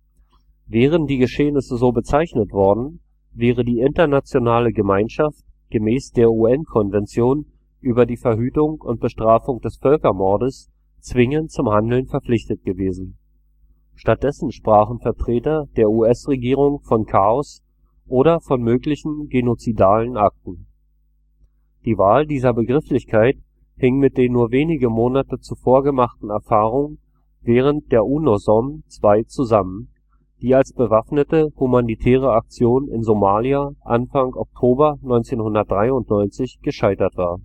Wären die Geschehnisse so bezeichnet worden, wäre die internationale Gemeinschaft gemäß der U N-Konvention über die Verhütung und Bestrafung des Völkermordes zwingend zum Handeln verpflichtet gewesen. Stattdessen sprachen Vertreter der U S-Regierung von Chaos oder von möglichen genozidalen Akten. Die Wahl dieser Begrifflichkeit hing mit den nur wenige Monate zuvor gemachten Erfahrungen während der UNOSOM zwei zusammen, die als bewaffnete humanitäre Aktion in Somalia Anfang Oktober neunzehnhundertdreiundneunzig gescheitert war.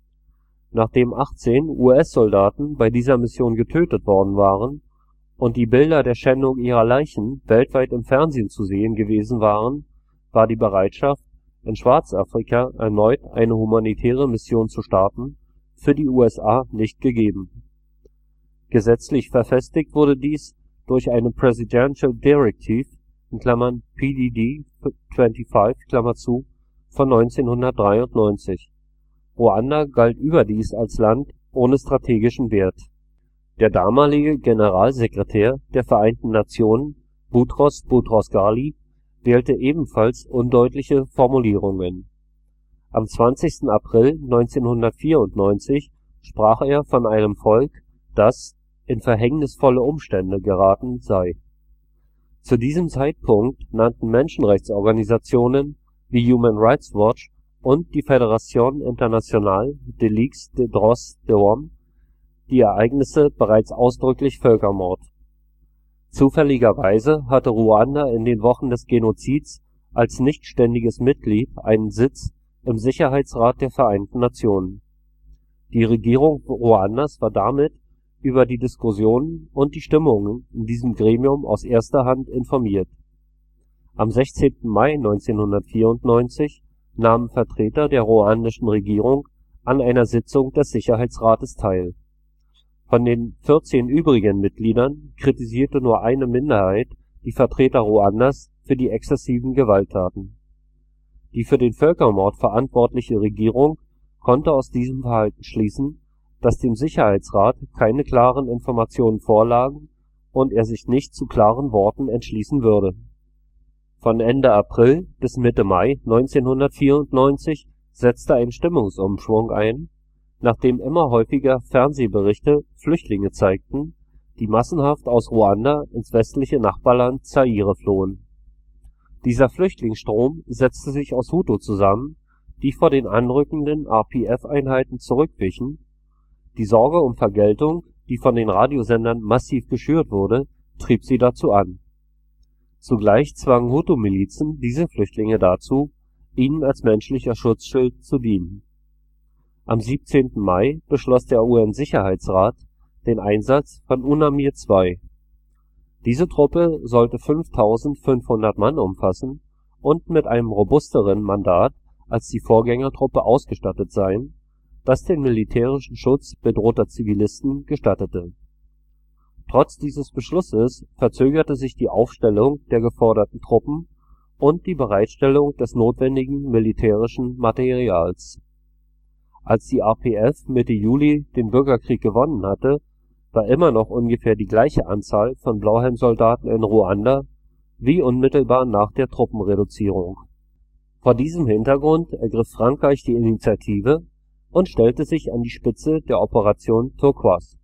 Nachdem achtzehn U S-Soldaten bei dieser Mission getötet worden waren und die Bilder der Schändung ihrer Leichen weltweit im Fernsehen zu sehen gewesen waren, war die Bereitschaft, in Schwarzafrika erneut eine humanitäre Mission zu starten, für die U S A nicht gegeben. Gesetzlich verfestigt wurde dies durch eine Presidential Directive (P D D fünfundzwanzig) von neunzehnhundertdreiundneunzig. Ruanda galt überdies als Land ohne strategischen Wert. Der damalige Generalsekretär der Vereinten Nationen, Boutros Boutros-Ghali, wählte ebenfalls undeutliche Formulierungen. Am zwanzigsten April neunzehnhundertvierundneunzig sprach er von einem Volk, das „ in verhängnisvolle Umstände geraten “sei. Zu diesem Zeitpunkt nannten Menschenrechtsorganisationen wie Human Rights Watch und die Fédération Internationale des Ligues des Droits de l'Homme die Ereignisse bereits ausdrücklich Völkermord. Zufälligerweise hatte Ruanda in den Wochen des Genozids als nichtständiges Mitglied einen Sitz im Sicherheitsrat der Vereinten Nationen. Die Regierung Ruandas war damit über die Diskussionen und die Stimmungen in diesem Gremium aus erster Hand informiert. Am sechzehnten Mai neunzehnhundertvierundneunzig nahmen Vertreter der ruandischen Regierung an einer Sitzung des Sicherheitsrates teil. Von den vierzehn übrigen Mitgliedern kritisierte nur eine Minderheit die Vertreter Ruandas für die exzessiven Gewalttaten. Die für den Völkermord verantwortliche Regierung konnte aus diesem Verhalten schließen, dass dem Sicherheitsrat keine klaren Informationen vorlagen und er sich nicht zu klaren Worten entschließen würde. Von Ende April bis Mitte Mai neunzehnhundertvierundneunzig setzte ein Stimmungsumschwung ein, nachdem immer häufiger Fernsehberichte Flüchtlinge zeigten, die massenhaft aus Ruanda ins westliche Nachbarland Zaire flohen. Dieser Flüchtlingsstrom setzte sich aus Hutu zusammen, die vor den anrückenden R P F-Einheiten zurückwichen. Die Sorge um Vergeltung, die von den Radiosendern massiv geschürt wurde, trieb sie dazu an. Zugleich zwangen Hutu-Milizen diese Flüchtlinge dazu, ihnen als menschlicher Schutzschild zu dienen. Am siebzehnten Mai beschloss der U N-Sicherheitsrat den Einsatz von UNAMIR zwei. Diese Truppe sollte fünftausendfünfhundert Mann umfassen und mit einem robusteren Mandat als die Vorgängertruppe ausgestattet sein, das den militärischen Schutz bedrohter Zivilisten gestattete. Trotz dieses Beschlusses verzögerte sich die Aufstellung der geforderten Truppen und die Bereitstellung des notwendigen militärischen Materials. Als die R P F Mitte Juli den Bürgerkrieg gewonnen hatte, war immer noch ungefähr die gleiche Anzahl von Blauhelmsoldaten in Ruanda wie unmittelbar nach der Truppenreduzierung. Vor diesem Hintergrund ergriff Frankreich die Initiative und stellte sich an die Spitze der Opération Turquoise.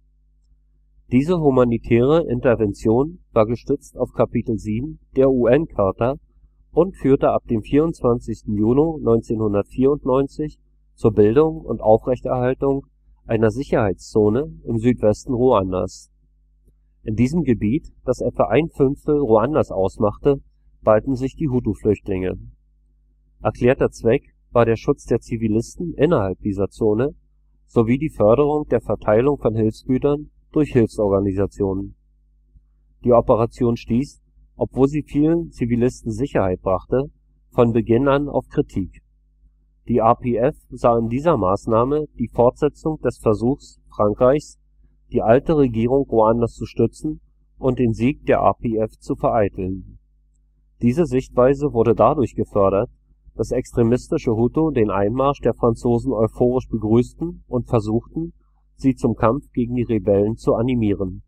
Diese humanitäre Intervention war gestützt auf Kapitel sieben der U N-Charta und führte ab dem vierundzwanzigsten Juni neunzehnhundertvierundneunzig zur Bildung und Aufrechterhaltung einer Sicherheitszone im Südwesten Ruandas. In diesem Gebiet, das etwa ein Fünftel Ruandas ausmachte, ballten sich die Hutu-Flüchtlinge. Erklärter Zweck war der Schutz der Zivilisten innerhalb dieser Zone sowie die Förderung der Verteilung von Hilfsgütern durch Hilfsorganisationen. Die Operation stieß, obwohl sie vielen Zivilisten Sicherheit brachte, von Beginn an auf Kritik. Die R P F sah in dieser Maßnahme die Fortsetzung des Versuchs Frankreichs, die alte Regierung Ruandas zu stützen und den Sieg der R P F zu vereiteln. Diese Sichtweise wurde dadurch gefördert, dass extremistische Hutu den Einmarsch der Franzosen euphorisch begrüßten und versuchten, sie zum Kampf gegen die Rebellen zu animieren.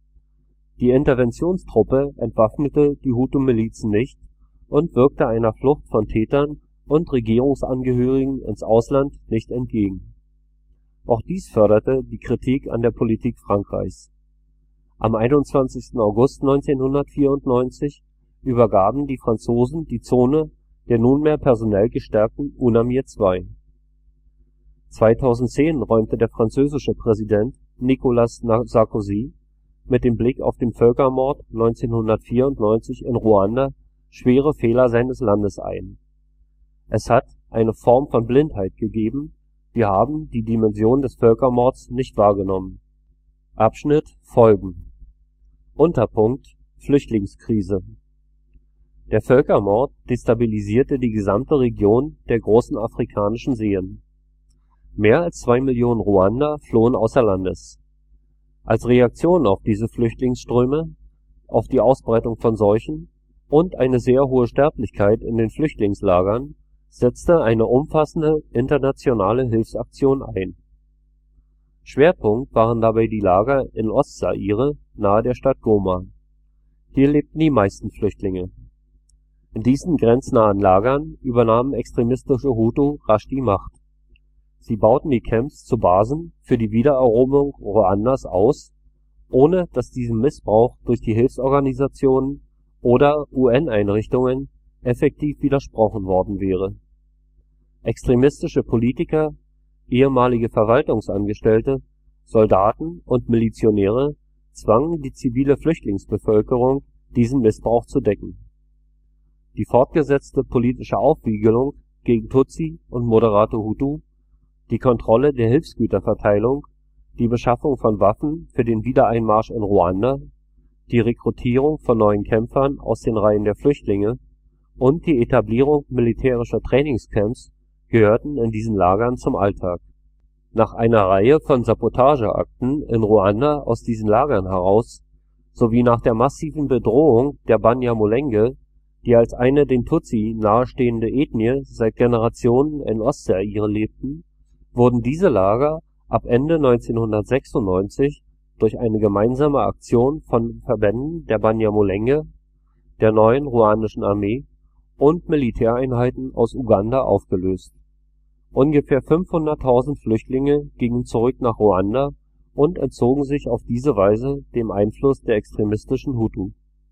Die Interventionstruppe entwaffnete die Hutu-Milizen nicht und wirkte einer Flucht von Tätern und Regierungsangehörigen ins Ausland nicht entgegen. Auch dies förderte die Kritik an der Politik Frankreichs. Am einundzwanzigsten August neunzehnhundertvierundneunzig übergaben die Franzosen die Zone der nunmehr personell gestärkten UNAMIR zwei. zweitausendzehn räumte der französische Präsident Nicolas Sarkozy mit dem Blick auf den Völkermord neunzehnhundertvierundneunzig in Ruanda schwere Fehler seines Landes ein. Es hat eine Form von Blindheit gegeben, wir haben die Dimension des Völkermords nicht wahrgenommen. Abschnitt Folgen Unterpunkt Flüchtlingskrise. Der Völkermord destabilisierte die gesamte Region der großen afrikanischen Seen. Mehr als zwei Millionen Ruander flohen außer Landes. Als Reaktion auf diese Flüchtlingsströme, auf die Ausbreitung von Seuchen und eine sehr hohe Sterblichkeit in den Flüchtlingslagern setzte eine umfassende internationale Hilfsaktion ein. Schwerpunkt waren dabei die Lager in Ostzaire nahe der Stadt Goma. Hier lebten die meisten Flüchtlinge. In diesen grenznahen Lagern übernahmen extremistische Hutu rasch die Macht. Sie bauten die Camps zu Basen für die Wiedereroberung Ruandas aus, ohne dass diesem Missbrauch durch die Hilfsorganisationen oder U N-Einrichtungen effektiv widersprochen worden wäre. Extremistische Politiker, ehemalige Verwaltungsangestellte, Soldaten und Milizionäre zwangen die zivile Flüchtlingsbevölkerung, diesen Missbrauch zu decken. Die fortgesetzte politische Aufwiegelung gegen Tutsi und moderate Hutu, die Kontrolle der Hilfsgüterverteilung, die Beschaffung von Waffen für den Wiedereinmarsch in Ruanda, die Rekrutierung von neuen Kämpfern aus den Reihen der Flüchtlinge und die Etablierung militärischer Trainingscamps gehörten in diesen Lagern zum Alltag. Nach einer Reihe von Sabotageakten in Ruanda aus diesen Lagern heraus sowie nach der massiven Bedrohung der Banyamulenge, die als eine den Tutsi nahestehende Ethnie seit Generationen in Ostzaire lebten, wurden diese Lager ab Ende neunzehnhundertsechsundneunzig durch eine gemeinsame Aktion von Verbänden der Banyamulenge, der neuen ruandischen Armee und Militäreinheiten aus Uganda aufgelöst. Ungefähr fünfhunderttausend Flüchtlinge gingen zurück nach Ruanda und entzogen sich auf diese Weise dem Einfluss der extremistischen Hutu.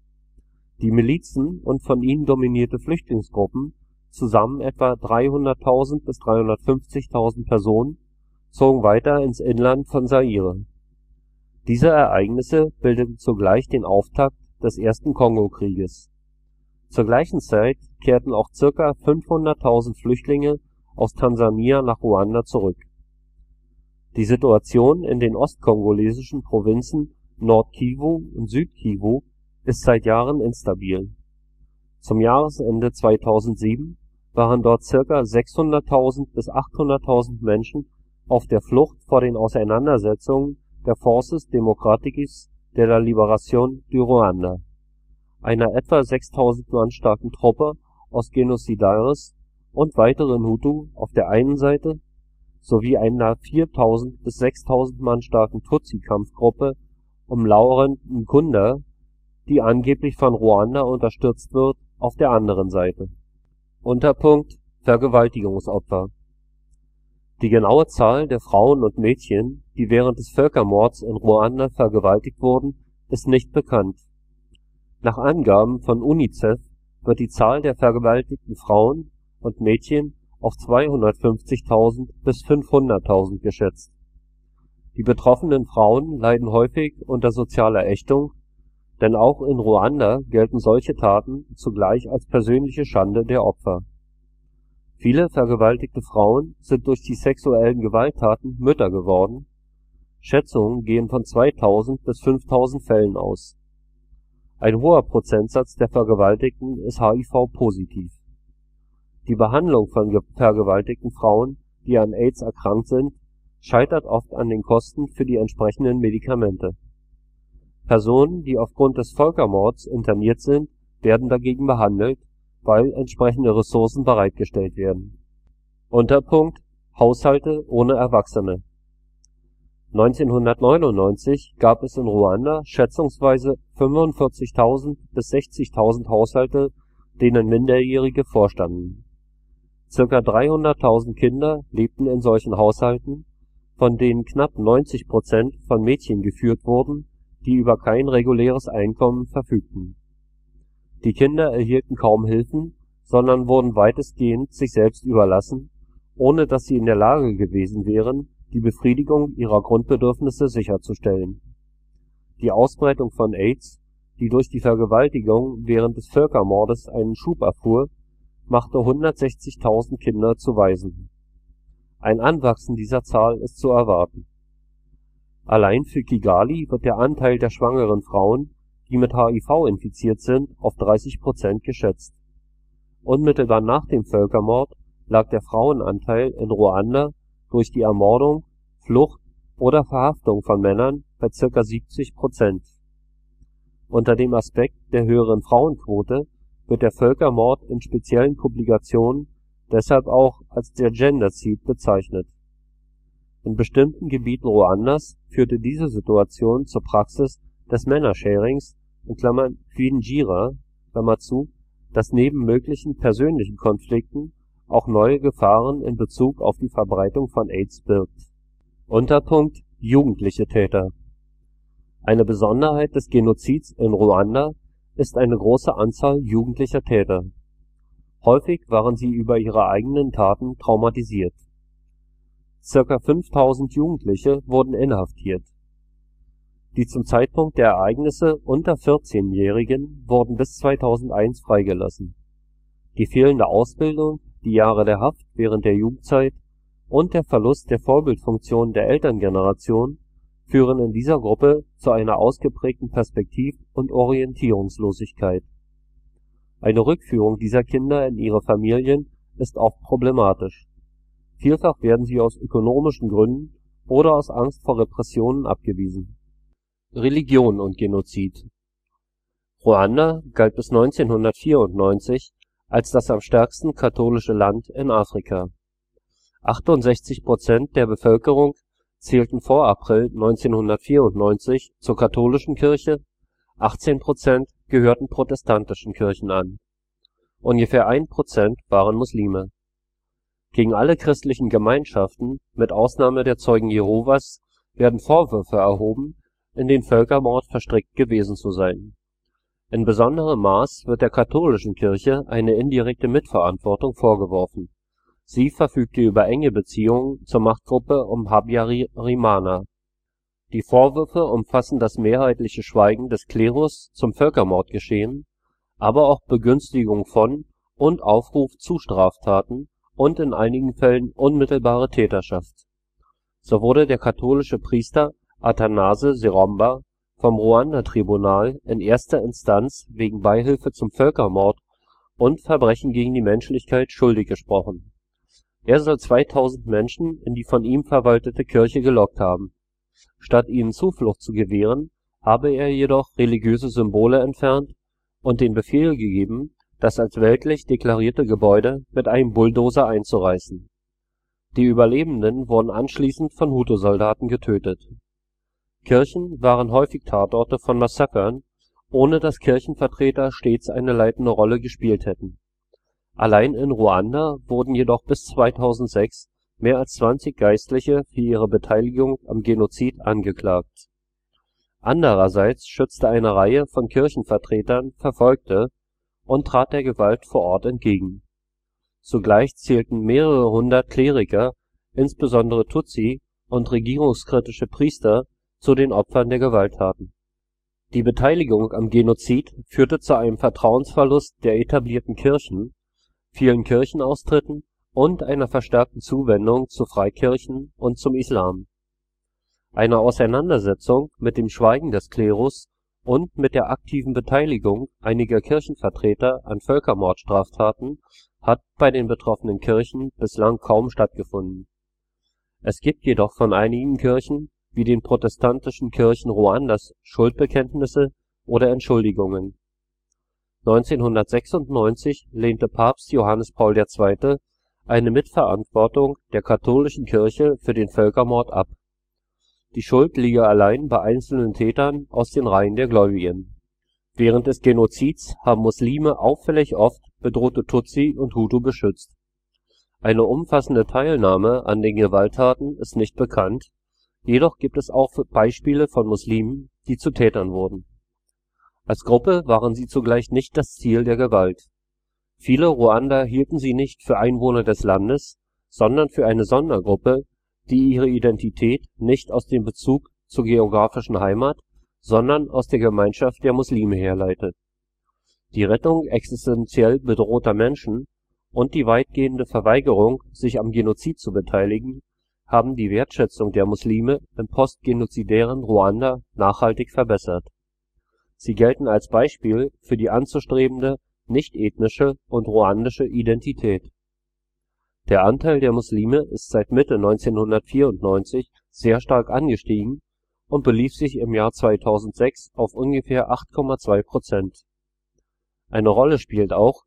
Die Milizen und von ihnen dominierte Flüchtlingsgruppen, zusammen etwa dreihunderttausend bis dreihundertfünfzigtausend Personen, zogen weiter ins Inland von Zaire. Diese Ereignisse bildeten zugleich den Auftakt des ersten Kongokrieges. Zur gleichen Zeit kehrten auch zirka fünfhunderttausend Flüchtlinge aus Tansania nach Ruanda zurück. Die Situation in den ostkongolesischen Provinzen Nord-Kivu und Süd-Kivu ist seit Jahren instabil. Zum Jahresende zweitausendsieben waren dort zirka sechshunderttausend bis achthunderttausend Menschen auf der Flucht vor den Auseinandersetzungen der Forces Démocratiques de la Libération du Rwanda, einer etwa sechstausend Mann starken Truppe aus Génocidaires und weiteren Hutu auf der einen Seite sowie einer viertausend bis sechstausend Mann starken Tutsi-Kampfgruppe um Laurent Nkunda, die angeblich von Ruanda unterstützt wird, auf der anderen Seite. Unterpunkt Vergewaltigungsopfer. Die genaue Zahl der Frauen und Mädchen, die während des Völkermords in Ruanda vergewaltigt wurden, ist nicht bekannt. Nach Angaben von UNICEF wird die Zahl der vergewaltigten Frauen und Mädchen auf zweihundertfünfzigtausend bis fünfhunderttausend geschätzt. Die betroffenen Frauen leiden häufig unter sozialer Ächtung, denn auch in Ruanda gelten solche Taten zugleich als persönliche Schande der Opfer. Viele vergewaltigte Frauen sind durch die sexuellen Gewalttaten Mütter geworden. Schätzungen gehen von zweitausend bis fünftausend Fällen aus. Ein hoher Prozentsatz der Vergewaltigten ist H I V-positiv. Die Behandlung von vergewaltigten Frauen, die an AIDS erkrankt sind, scheitert oft an den Kosten für die entsprechenden Medikamente. Personen, die aufgrund des Völkermords interniert sind, werden dagegen behandelt, weil entsprechende Ressourcen bereitgestellt werden. Unterpunkt Haushalte ohne Erwachsene. neunzehnhundertneunundneunzig gab es in Ruanda schätzungsweise fünfundvierzigtausend bis sechzigtausend Haushalte, denen Minderjährige vorstanden. Circa dreihunderttausend Kinder lebten in solchen Haushalten, von denen knapp neunzig Prozent von Mädchen geführt wurden, die über kein reguläres Einkommen verfügten. Die Kinder erhielten kaum Hilfen, sondern wurden weitestgehend sich selbst überlassen, ohne dass sie in der Lage gewesen wären, die Befriedigung ihrer Grundbedürfnisse sicherzustellen. Die Ausbreitung von AIDS, die durch die Vergewaltigung während des Völkermordes einen Schub erfuhr, machte hundertsechzigtausend Kinder zu Waisen. Ein Anwachsen dieser Zahl ist zu erwarten. Allein für Kigali wird der Anteil der schwangeren Frauen, die mit H I V infiziert sind, auf dreißig Prozent geschätzt. Unmittelbar nach dem Völkermord lag der Frauenanteil in Ruanda durch die Ermordung, Flucht oder Verhaftung von Männern bei ca. siebzig Prozent. Unter dem Aspekt der höheren Frauenquote wird der Völkermord in speziellen Publikationen deshalb auch als der Genderzid bezeichnet. In bestimmten Gebieten Ruandas führte diese Situation zur Praxis des Männersharings (Kwinjira), das neben möglichen persönlichen Konflikten auch neue Gefahren in Bezug auf die Verbreitung von Aids birgt. Unterpunkt Jugendliche Täter. Eine Besonderheit des Genozids in Ruanda ist eine große Anzahl jugendlicher Täter. Häufig waren sie über ihre eigenen Taten traumatisiert. Zirka fünftausend Jugendliche wurden inhaftiert. Die zum Zeitpunkt der Ereignisse unter vierzehnjährigen wurden bis zweitausendeins freigelassen. Die fehlende Ausbildung, die Jahre der Haft während der Jugendzeit und der Verlust der Vorbildfunktion der Elterngeneration führen in dieser Gruppe zu einer ausgeprägten Perspektiv - und Orientierungslosigkeit. Eine Rückführung dieser Kinder in ihre Familien ist oft problematisch. Vielfach werden sie aus ökonomischen Gründen oder aus Angst vor Repressionen abgewiesen. Religion und Genozid. Ruanda galt bis neunzehnhundertvierundneunzig als das am stärksten katholische Land in Afrika. achtundsechzig Prozent der Bevölkerung zählten vor April neunzehnhundertvierundneunzig zur katholischen Kirche, achtzehn Prozent gehörten protestantischen Kirchen an. Ungefähr ein Prozent waren Muslime. Gegen alle christlichen Gemeinschaften, mit Ausnahme der Zeugen Jehovas, werden Vorwürfe erhoben, in den Völkermord verstrickt gewesen zu sein. In besonderem Maß wird der katholischen Kirche eine indirekte Mitverantwortung vorgeworfen. Sie verfügte über enge Beziehungen zur Machtgruppe um Habyarimana. Die Vorwürfe umfassen das mehrheitliche Schweigen des Klerus zum Völkermordgeschehen, aber auch Begünstigung von und Aufruf zu Straftaten und in einigen Fällen unmittelbare Täterschaft. So wurde der katholische Priester Athanase Seromba vom Ruanda-Tribunal in erster Instanz wegen Beihilfe zum Völkermord und Verbrechen gegen die Menschlichkeit schuldig gesprochen. Er soll zweitausend Menschen in die von ihm verwaltete Kirche gelockt haben. Statt ihnen Zuflucht zu gewähren, habe er jedoch religiöse Symbole entfernt und den Befehl gegeben, das als weltlich deklarierte Gebäude mit einem Bulldozer einzureißen. Die Überlebenden wurden anschließend von Hutu-Soldaten getötet. Kirchen waren häufig Tatorte von Massakern, ohne dass Kirchenvertreter stets eine leitende Rolle gespielt hätten. Allein in Ruanda wurden jedoch bis zweitausendsechs mehr als zwanzig Geistliche für ihre Beteiligung am Genozid angeklagt. Andererseits schützte eine Reihe von Kirchenvertretern Verfolgte und trat der Gewalt vor Ort entgegen. Zugleich zählten mehrere hundert Kleriker, insbesondere Tutsi und regierungskritische Priester, zu den Opfern der Gewalttaten. Die Beteiligung am Genozid führte zu einem Vertrauensverlust der etablierten Kirchen, vielen Kirchenaustritten und einer verstärkten Zuwendung zu Freikirchen und zum Islam. Eine Auseinandersetzung mit dem Schweigen des Klerus und mit der aktiven Beteiligung einiger Kirchenvertreter an Völkermordstraftaten hat bei den betroffenen Kirchen bislang kaum stattgefunden. Es gibt jedoch von einigen Kirchen, wie den protestantischen Kirchen Ruandas, Schuldbekenntnisse oder Entschuldigungen. neunzehnhundertsechsundneunzig lehnte Papst Johannes Paul der Zweite eine Mitverantwortung der katholischen Kirche für den Völkermord ab. Die Schuld liege allein bei einzelnen Tätern aus den Reihen der Gläubigen. Während des Genozids haben Muslime auffällig oft bedrohte Tutsi und Hutu beschützt. Eine umfassende Teilnahme an den Gewalttaten ist nicht bekannt, jedoch gibt es auch Beispiele von Muslimen, die zu Tätern wurden. Als Gruppe waren sie zugleich nicht das Ziel der Gewalt. Viele Ruander hielten sie nicht für Einwohner des Landes, sondern für eine Sondergruppe, die ihre Identität nicht aus dem Bezug zur geografischen Heimat, sondern aus der Gemeinschaft der Muslime herleitet. Die Rettung existenziell bedrohter Menschen und die weitgehende Verweigerung, sich am Genozid zu beteiligen, haben die Wertschätzung der Muslime im postgenozidären Ruanda nachhaltig verbessert. Sie gelten als Beispiel für die anzustrebende nicht-ethnische und ruandische Identität. Der Anteil der Muslime ist seit Mitte neunzehnhundertvierundneunzig sehr stark angestiegen und belief sich im Jahr zweitausendsechs auf ungefähr acht Komma zwei Prozent. Eine Rolle spielt auch,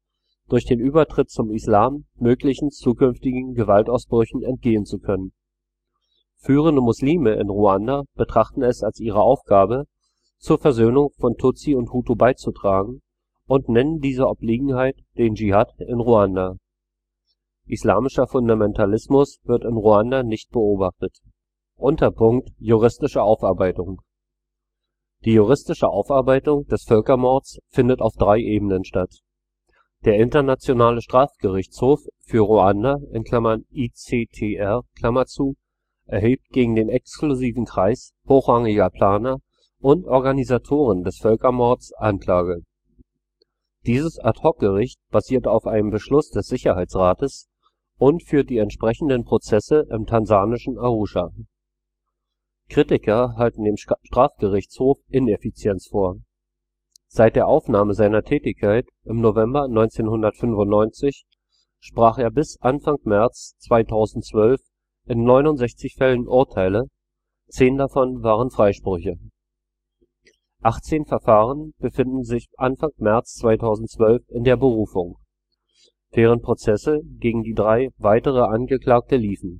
durch den Übertritt zum Islam möglichen zukünftigen Gewaltausbrüchen entgehen zu können. Führende Muslime in Ruanda betrachten es als ihre Aufgabe, zur Versöhnung von Tutsi und Hutu beizutragen und nennen diese Obliegenheit den Dschihad in Ruanda. Islamischer Fundamentalismus wird in Ruanda nicht beobachtet. Unterpunkt Juristische Aufarbeitung. Die juristische Aufarbeitung des Völkermords findet auf drei Ebenen statt. Der Internationale Strafgerichtshof für Ruanda (I C T R) erhebt gegen den exklusiven Kreis hochrangiger Planer und Organisatoren des Völkermords Anklage. Dieses Ad-hoc-Gericht basiert auf einem Beschluss des Sicherheitsrates und führt die entsprechenden Prozesse im tansanischen Arusha. Kritiker halten dem Strafgerichtshof Ineffizienz vor. Seit der Aufnahme seiner Tätigkeit im November neunzehnhundertfünfundneunzig sprach er bis Anfang März zweitausendzwölf in neunundsechzig Fällen Urteile, zehn davon waren Freisprüche. achtzehn Verfahren befinden sich Anfang März zweitausendzwölf in der Berufung, während Prozesse gegen die drei weitere Angeklagte liefen.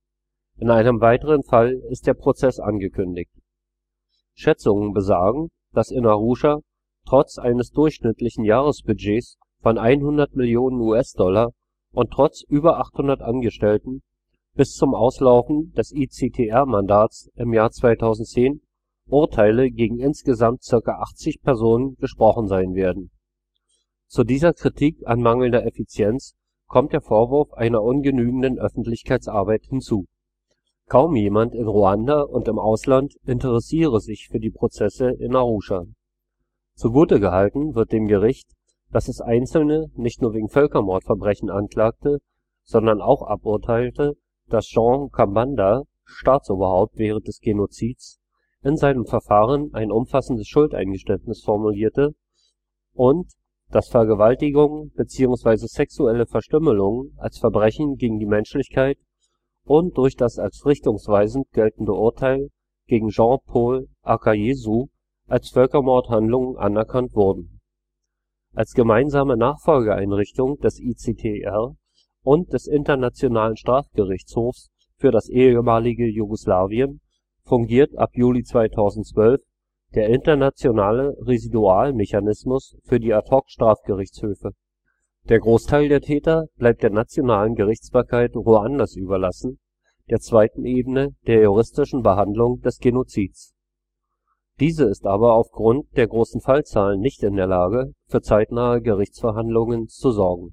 In einem weiteren Fall ist der Prozess angekündigt. Schätzungen besagen, dass in Arusha trotz eines durchschnittlichen Jahresbudgets von hundert Millionen US-Dollar und trotz über achthundert Angestellten bis zum Auslaufen des I C T R-Mandats im Jahr zweitausendzehn Urteile gegen insgesamt zirka achtzig Personen gesprochen sein werden. Zu dieser Kritik an mangelnder Effizienz kommt der Vorwurf einer ungenügenden Öffentlichkeitsarbeit hinzu. Kaum jemand in Ruanda und im Ausland interessiere sich für die Prozesse in Arusha. Zugute gehalten wird dem Gericht, dass es Einzelne nicht nur wegen Völkermordverbrechen anklagte, sondern auch aburteilte, dass Jean Kambanda, Staatsoberhaupt während des Genozids, in seinem Verfahren ein umfassendes Schuldeingeständnis formulierte und dass Vergewaltigungen bzw. sexuelle Verstümmelungen als Verbrechen gegen die Menschlichkeit und durch das als richtungsweisend geltende Urteil gegen Jean-Paul Akayesu als Völkermordhandlungen anerkannt wurden. Als gemeinsame Nachfolgeeinrichtung des I C T R und des Internationalen Strafgerichtshofs für das ehemalige Jugoslawien fungiert ab Juli zweitausendzwölf der Internationale Residualmechanismus für die Ad-hoc-Strafgerichtshöfe. Der Großteil der Täter bleibt der nationalen Gerichtsbarkeit Ruandas überlassen, der zweiten Ebene der juristischen Behandlung des Genozids. Diese ist aber aufgrund der großen Fallzahlen nicht in der Lage, für zeitnahe Gerichtsverhandlungen zu sorgen.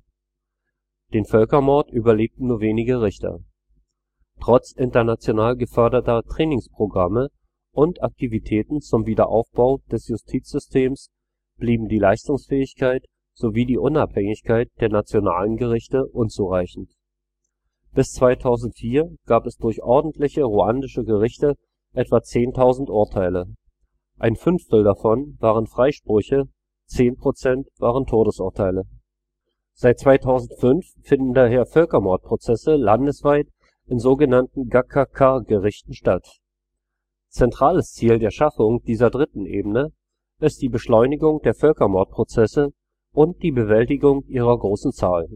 Den Völkermord überlebten nur wenige Richter. Trotz international geförderter Trainingsprogramme und Aktivitäten zum Wiederaufbau des Justizsystems blieben die Leistungsfähigkeit sowie die Unabhängigkeit der nationalen Gerichte unzureichend. Bis zweitausendvier gab es durch ordentliche ruandische Gerichte etwa zehntausend Urteile. Ein Fünftel davon waren Freisprüche, zehn Prozent waren Todesurteile. Seit zweitausendfünf finden daher Völkermordprozesse landesweit in sogenannten Gacaca-Gerichten statt. Zentrales Ziel der Schaffung dieser dritten Ebene ist die Beschleunigung der Völkermordprozesse und die Bewältigung ihrer großen Zahl.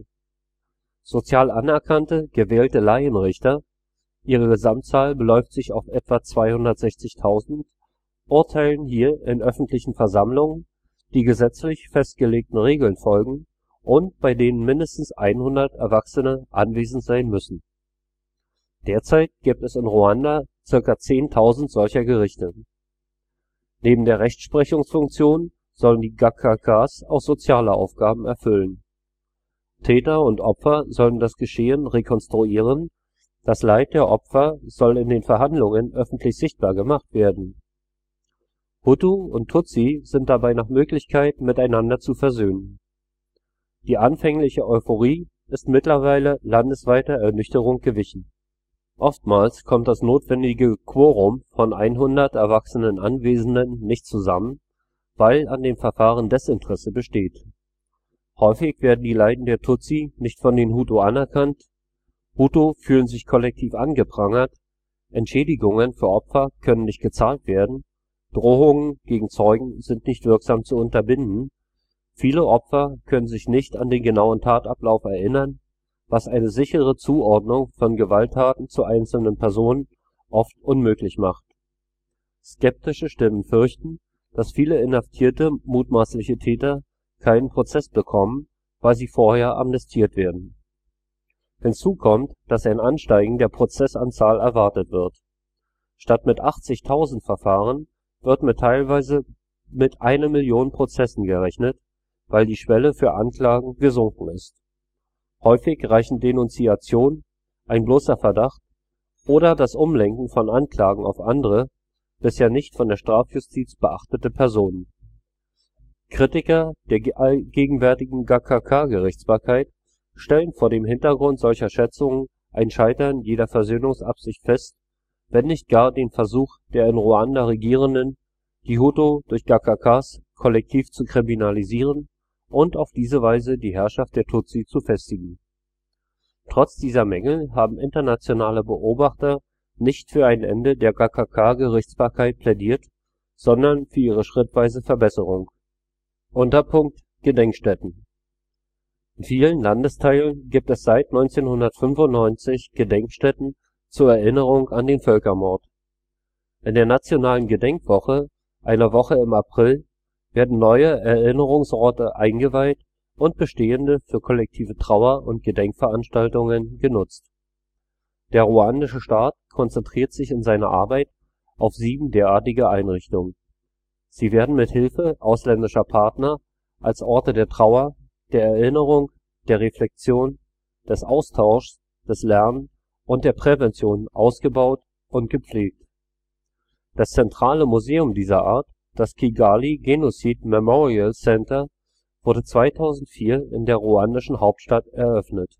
Sozial anerkannte, gewählte Laienrichter, ihre Gesamtzahl beläuft sich auf etwa zweihundertsechzigtausend, urteilen hier in öffentlichen Versammlungen, die gesetzlich festgelegten Regeln folgen und bei denen mindestens hundert Erwachsene anwesend sein müssen. Derzeit gibt es in Ruanda ca. zehntausend solcher Gerichte. Neben der Rechtsprechungsfunktion sollen die Gacacas auch soziale Aufgaben erfüllen. Täter und Opfer sollen das Geschehen rekonstruieren, das Leid der Opfer soll in den Verhandlungen öffentlich sichtbar gemacht werden. Hutu und Tutsi sind dabei nach Möglichkeit miteinander zu versöhnen. Die anfängliche Euphorie ist mittlerweile landesweiter Ernüchterung gewichen. Oftmals kommt das notwendige Quorum von hundert erwachsenen Anwesenden nicht zusammen, weil an dem Verfahren Desinteresse besteht. Häufig werden die Leiden der Tutsi nicht von den Hutu anerkannt, Hutu fühlen sich kollektiv angeprangert, Entschädigungen für Opfer können nicht gezahlt werden, Drohungen gegen Zeugen sind nicht wirksam zu unterbinden, Viele Opfer können sich nicht an den genauen Tatablauf erinnern, was eine sichere Zuordnung von Gewalttaten zu einzelnen Personen oft unmöglich macht. Skeptische Stimmen fürchten, dass viele inhaftierte mutmaßliche Täter keinen Prozess bekommen, weil sie vorher amnestiert werden. Hinzu kommt, dass ein Ansteigen der Prozessanzahl erwartet wird. Statt mit achtzigtausend Verfahren wird mit teilweise mit einer Million Prozessen gerechnet, weil die Schwelle für Anklagen gesunken ist. Häufig reichen Denunziation, ein bloßer Verdacht oder das Umlenken von Anklagen auf andere, bisher nicht von der Strafjustiz beachtete Personen. Kritiker der gegenwärtigen Gacaca-Gerichtsbarkeit stellen vor dem Hintergrund solcher Schätzungen ein Scheitern jeder Versöhnungsabsicht fest, wenn nicht gar den Versuch der in Ruanda Regierenden, die Hutu durch Gacacas kollektiv zu kriminalisieren und auf diese Weise die Herrschaft der Tutsi zu festigen. Trotz dieser Mängel haben internationale Beobachter nicht für ein Ende der Gacaca-Gerichtsbarkeit plädiert, sondern für ihre schrittweise Verbesserung. Unterpunkt Gedenkstätten. In vielen Landesteilen gibt es seit neunzehnhundertfünfundneunzig Gedenkstätten zur Erinnerung an den Völkermord. In der nationalen Gedenkwoche, einer Woche im April, werden neue Erinnerungsorte eingeweiht und bestehende für kollektive Trauer- und Gedenkveranstaltungen genutzt. Der ruandische Staat konzentriert sich in seiner Arbeit auf sieben derartige Einrichtungen. Sie werden mit Hilfe ausländischer Partner als Orte der Trauer, der Erinnerung, der Reflexion, des Austauschs, des Lernens und der Prävention ausgebaut und gepflegt. Das zentrale Museum dieser Art, das Kigali Genocide Memorial Center, wurde zweitausendvier in der ruandischen Hauptstadt eröffnet.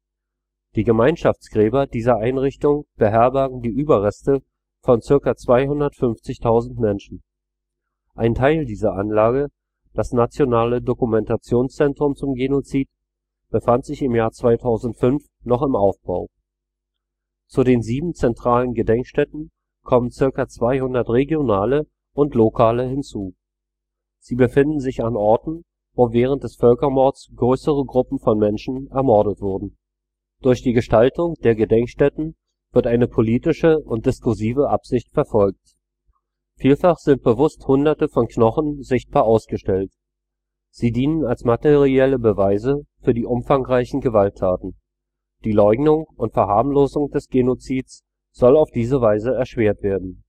Die Gemeinschaftsgräber dieser Einrichtung beherbergen die Überreste von zirka zweihundertfünfzigtausend Menschen. Ein Teil dieser Anlage, das Nationale Dokumentationszentrum zum Genozid, befand sich im Jahr zweitausendfünf noch im Aufbau. Zu den sieben zentralen Gedenkstätten kommen zirka zweihundert regionale und lokale hinzu. Sie befinden sich an Orten, wo während des Völkermords größere Gruppen von Menschen ermordet wurden. Durch die Gestaltung der Gedenkstätten wird eine politische und diskursive Absicht verfolgt. Vielfach sind bewusst Hunderte von Knochen sichtbar ausgestellt. Sie dienen als materielle Beweise für die umfangreichen Gewalttaten. Die Leugnung und Verharmlosung des Genozids soll auf diese Weise erschwert werden.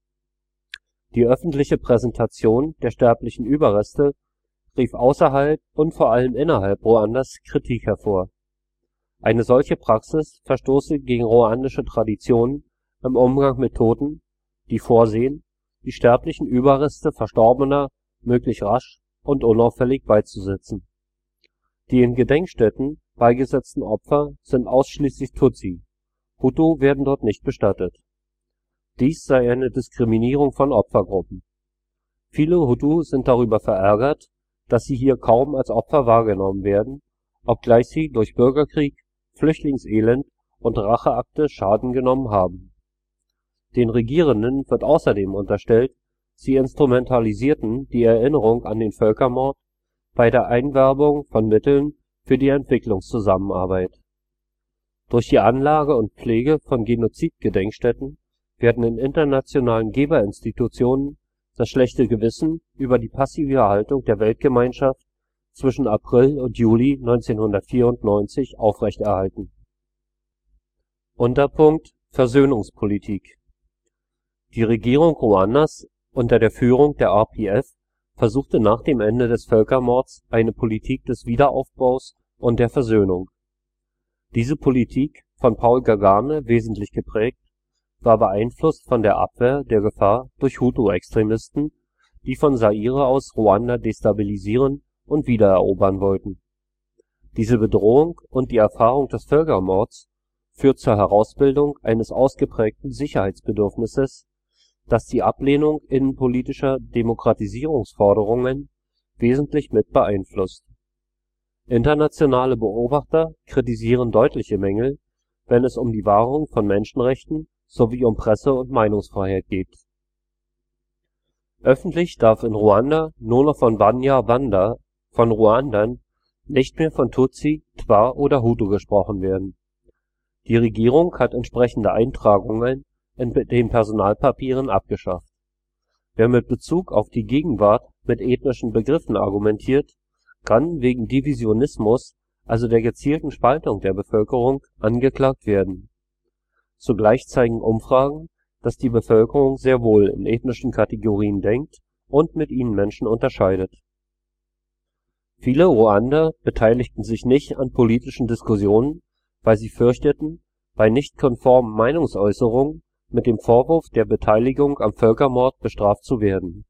Die öffentliche Präsentation der sterblichen Überreste rief außerhalb und vor allem innerhalb Ruandas Kritik hervor. Eine solche Praxis verstoße gegen ruandische Traditionen im Umgang mit Toten, die vorsehen, die sterblichen Überreste Verstorbener möglichst rasch und unauffällig beizusetzen. Die in Gedenkstätten beigesetzten Opfer sind ausschließlich Tutsi, Hutu werden dort nicht bestattet. Dies sei eine Diskriminierung von Opfergruppen. Viele Hutu sind darüber verärgert, dass sie hier kaum als Opfer wahrgenommen werden, obgleich sie durch Bürgerkrieg, Flüchtlingselend und Racheakte Schaden genommen haben. Den Regierenden wird außerdem unterstellt, sie instrumentalisierten die Erinnerung an den Völkermord bei der Einwerbung von Mitteln für die Entwicklungszusammenarbeit. Durch die Anlage und Pflege von Genozidgedenkstätten werden in internationalen Geberinstitutionen das schlechte Gewissen über die passive Haltung der Weltgemeinschaft zwischen April und Juli neunzehnhundertvierundneunzig aufrechterhalten. Unterpunkt Versöhnungspolitik. Die Regierung Ruandas unter der Führung der R P F versuchte nach dem Ende des Völkermords eine Politik des Wiederaufbaus und der Versöhnung. Diese Politik, von Paul Kagame wesentlich geprägt, war beeinflusst von der Abwehr der Gefahr durch Hutu-Extremisten, die von Zaire aus Ruanda destabilisieren und wiedererobern wollten. Diese Bedrohung und die Erfahrung des Völkermords führt zur Herausbildung eines ausgeprägten Sicherheitsbedürfnisses, das die Ablehnung innenpolitischer Demokratisierungsforderungen wesentlich mit beeinflusst. Internationale Beobachter kritisieren deutliche Mängel, wenn es um die Wahrung von Menschenrechten sowie um Presse- und Meinungsfreiheit geht. Öffentlich darf in Ruanda nur noch von Banyarwanda von Ruandern nicht mehr von Tutsi, Twa oder Hutu gesprochen werden. Die Regierung hat entsprechende Eintragungen in den Personalpapieren abgeschafft. Wer mit Bezug auf die Gegenwart mit ethnischen Begriffen argumentiert, kann wegen Divisionismus, also der gezielten Spaltung der Bevölkerung, angeklagt werden. Zugleich zeigen Umfragen, dass die Bevölkerung sehr wohl in ethnischen Kategorien denkt und mit ihnen Menschen unterscheidet. Viele Ruander beteiligten sich nicht an politischen Diskussionen, weil sie fürchteten, bei nicht konformen Meinungsäußerungen mit dem Vorwurf der Beteiligung am Völkermord bestraft zu werden.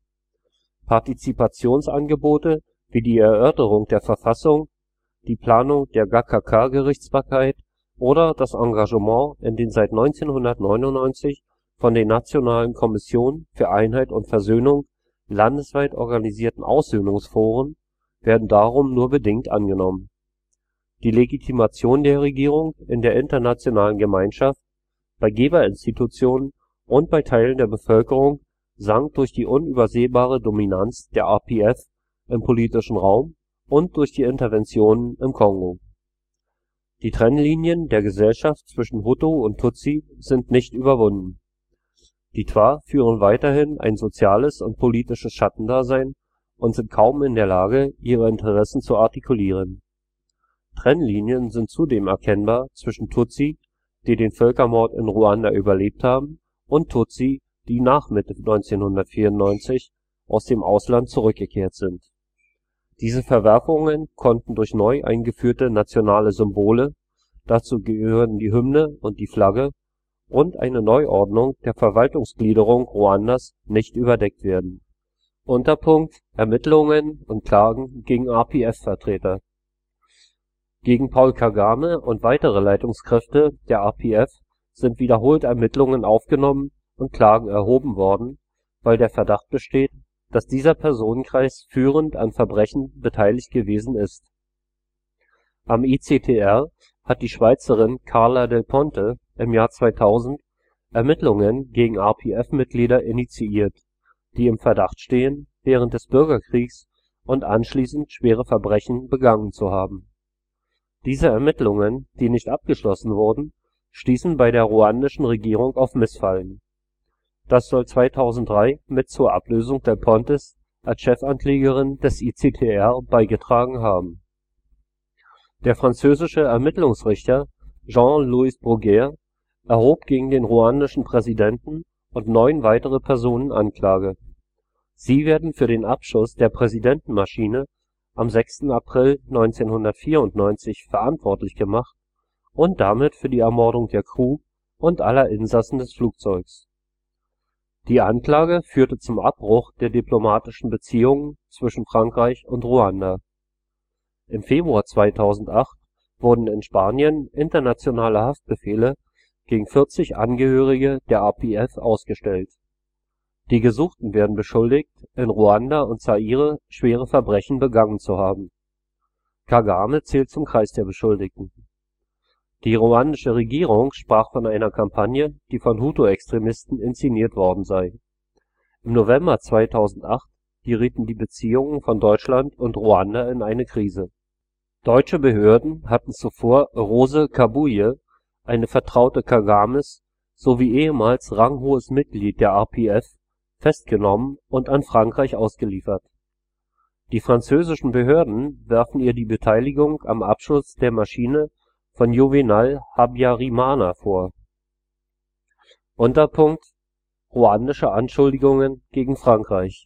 Partizipationsangebote wie die Erörterung der Verfassung, die Planung der Gacaca-Gerichtsbarkeit oder das Engagement in den seit neunzehnhundertneunundneunzig von der Nationalen Kommission für Einheit und Versöhnung landesweit organisierten Aussöhnungsforen werden darum nur bedingt angenommen. Die Legitimation der Regierung in der internationalen Gemeinschaft, bei Geberinstitutionen und bei Teilen der Bevölkerung sank durch die unübersehbare Dominanz der R P F im politischen Raum und durch die Interventionen im Kongo. Die Trennlinien der Gesellschaft zwischen Hutu und Tutsi sind nicht überwunden. Die Twa führen weiterhin ein soziales und politisches Schattendasein und sind kaum in der Lage, ihre Interessen zu artikulieren. Trennlinien sind zudem erkennbar zwischen Tutsi, die den Völkermord in Ruanda überlebt haben, und Tutsi, die nach Mitte neunzehnhundertvierundneunzig aus dem Ausland zurückgekehrt sind. Diese Verwerfungen konnten durch neu eingeführte nationale Symbole, dazu gehören die Hymne und die Flagge, und eine Neuordnung der Verwaltungsgliederung Ruandas nicht überdeckt werden. Unterpunkt Ermittlungen und Klagen gegen R P F-Vertreter. Gegen Paul Kagame und weitere Leitungskräfte der R P F sind wiederholt Ermittlungen aufgenommen und Klagen erhoben worden, weil der Verdacht besteht, dass dieser Personenkreis führend an Verbrechen beteiligt gewesen ist. Am I C T R hat die Schweizerin Carla Del Ponte im Jahr zweitausend Ermittlungen gegen R P F-Mitglieder initiiert, die im Verdacht stehen, während des Bürgerkriegs und anschließend schwere Verbrechen begangen zu haben. Diese Ermittlungen, die nicht abgeschlossen wurden, stießen bei der ruandischen Regierung auf Missfallen. Das soll zweitausenddrei mit zur Ablösung Del Pontes als Chefanklägerin des I C T R beigetragen haben. Der französische Ermittlungsrichter Jean-Louis Bruguière erhob gegen den ruandischen Präsidenten und neun weitere Personen Anklage. Sie werden für den Abschuss der Präsidentenmaschine am sechsten April neunzehnhundertvierundneunzig verantwortlich gemacht und damit für die Ermordung der Crew und aller Insassen des Flugzeugs. Die Anklage führte zum Abbruch der diplomatischen Beziehungen zwischen Frankreich und Ruanda. Im Februar zweitausendacht wurden in Spanien internationale Haftbefehle gegen vierzig Angehörige der R P F ausgestellt. Die Gesuchten werden beschuldigt, in Ruanda und Zaire schwere Verbrechen begangen zu haben. Kagame zählt zum Kreis der Beschuldigten. Die ruandische Regierung sprach von einer Kampagne, die von Hutu-Extremisten inszeniert worden sei. Im November zweitausendacht gerieten die Beziehungen von Deutschland und Ruanda in eine Krise. Deutsche Behörden hatten zuvor Rose Kabuye, eine Vertraute Kagames sowie ehemals ranghohes Mitglied der R P F, festgenommen und an Frankreich ausgeliefert. Die französischen Behörden werfen ihr die Beteiligung am Abschuss der Maschine von Juvénal Habyarimana vor. Unterpunkt Ruandische Anschuldigungen gegen Frankreich.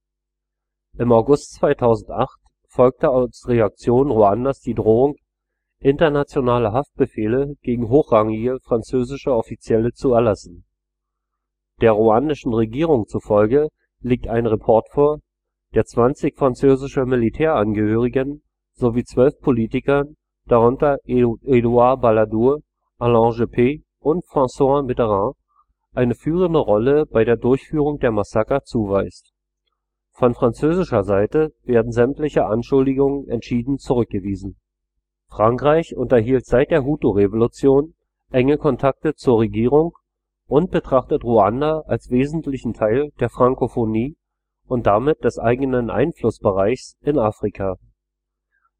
Im August zweitausendacht folgte als Reaktion Ruandas die Drohung, internationale Haftbefehle gegen hochrangige französische Offizielle zu erlassen. Der ruandischen Regierung zufolge liegt ein Report vor, der zwanzig französische Militärangehörigen sowie zwölf Politikern, darunter Édouard Balladur, Alain Juppé und François Mitterrand, eine führende Rolle bei der Durchführung der Massaker zuweist. Von französischer Seite werden sämtliche Anschuldigungen entschieden zurückgewiesen. Frankreich unterhielt seit der Hutu-Revolution enge Kontakte zur Regierung und betrachtet Ruanda als wesentlichen Teil der Frankophonie und damit des eigenen Einflussbereichs in Afrika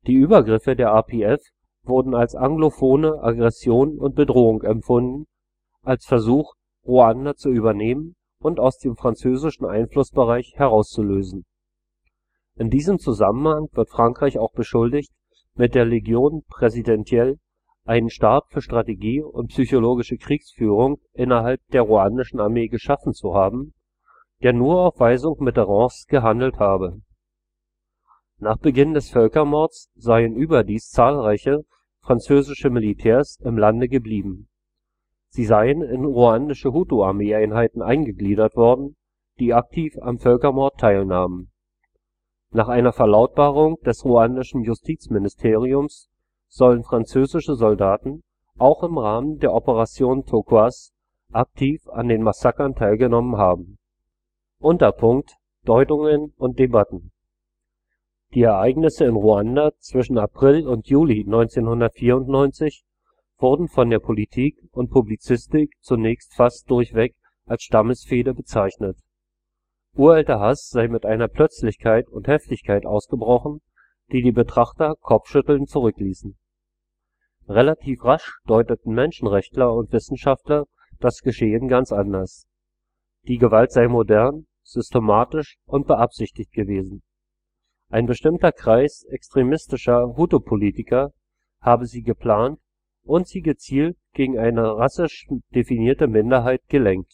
Die Übergriffe der R P F wurden als anglophone Aggression und Bedrohung empfunden, als Versuch, Ruanda zu übernehmen und aus dem französischen Einflussbereich herauszulösen. In diesem Zusammenhang wird Frankreich auch beschuldigt, mit der Légion Présidentielle einen Stab für Strategie und psychologische Kriegsführung innerhalb der ruandischen Armee geschaffen zu haben, der nur auf Weisung Mitterrands gehandelt habe. Nach Beginn des Völkermords seien überdies zahlreiche französische Militärs im Lande geblieben. Sie seien in ruandische Hutu-Armeeeinheiten eingegliedert worden, die aktiv am Völkermord teilnahmen. Nach einer Verlautbarung des ruandischen Justizministeriums sollen französische Soldaten auch im Rahmen der Opération Turquoise aktiv an den Massakern teilgenommen haben. Unterpunkt Deutungen und Debatten. Die Ereignisse in Ruanda zwischen April und Juli neunzehnhundertvierundneunzig wurden von der Politik und Publizistik zunächst fast durchweg als Stammesfehde bezeichnet. Uralter Hass sei mit einer Plötzlichkeit und Heftigkeit ausgebrochen, die die Betrachter kopfschüttelnd zurückließen. Relativ rasch deuteten Menschenrechtler und Wissenschaftler das Geschehen ganz anders. Die Gewalt sei modern, systematisch und beabsichtigt gewesen. Ein bestimmter Kreis extremistischer Hutu-Politiker habe sie geplant und sie gezielt gegen eine rassisch definierte Minderheit gelenkt.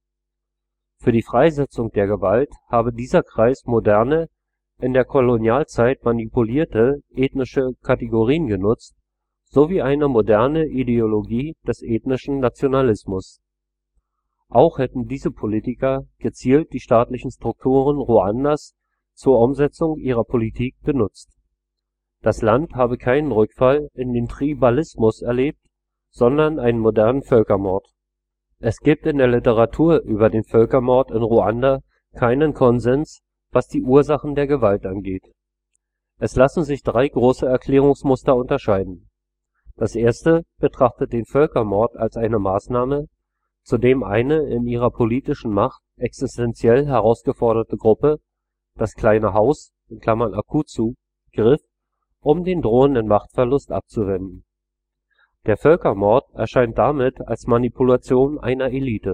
Für die Freisetzung der Gewalt habe dieser Kreis moderne, in der Kolonialzeit manipulierte ethnische Kategorien genutzt, sowie eine moderne Ideologie des ethnischen Nationalismus. Auch hätten diese Politiker gezielt die staatlichen Strukturen Ruandas zur Umsetzung ihrer Politik benutzt. Das Land habe keinen Rückfall in den Tribalismus erlebt, sondern einen modernen Völkermord. Es gibt in der Literatur über den Völkermord in Ruanda keinen Konsens, was die Ursachen der Gewalt angeht. Es lassen sich drei große Erklärungsmuster unterscheiden. Das erste betrachtet den Völkermord als eine Maßnahme, zu dem eine in ihrer politischen Macht existenziell herausgeforderte Gruppe, das kleine Haus (Akutsu), griff, um den drohenden Machtverlust abzuwenden. Der Völkermord erscheint damit als Manipulation einer Elite.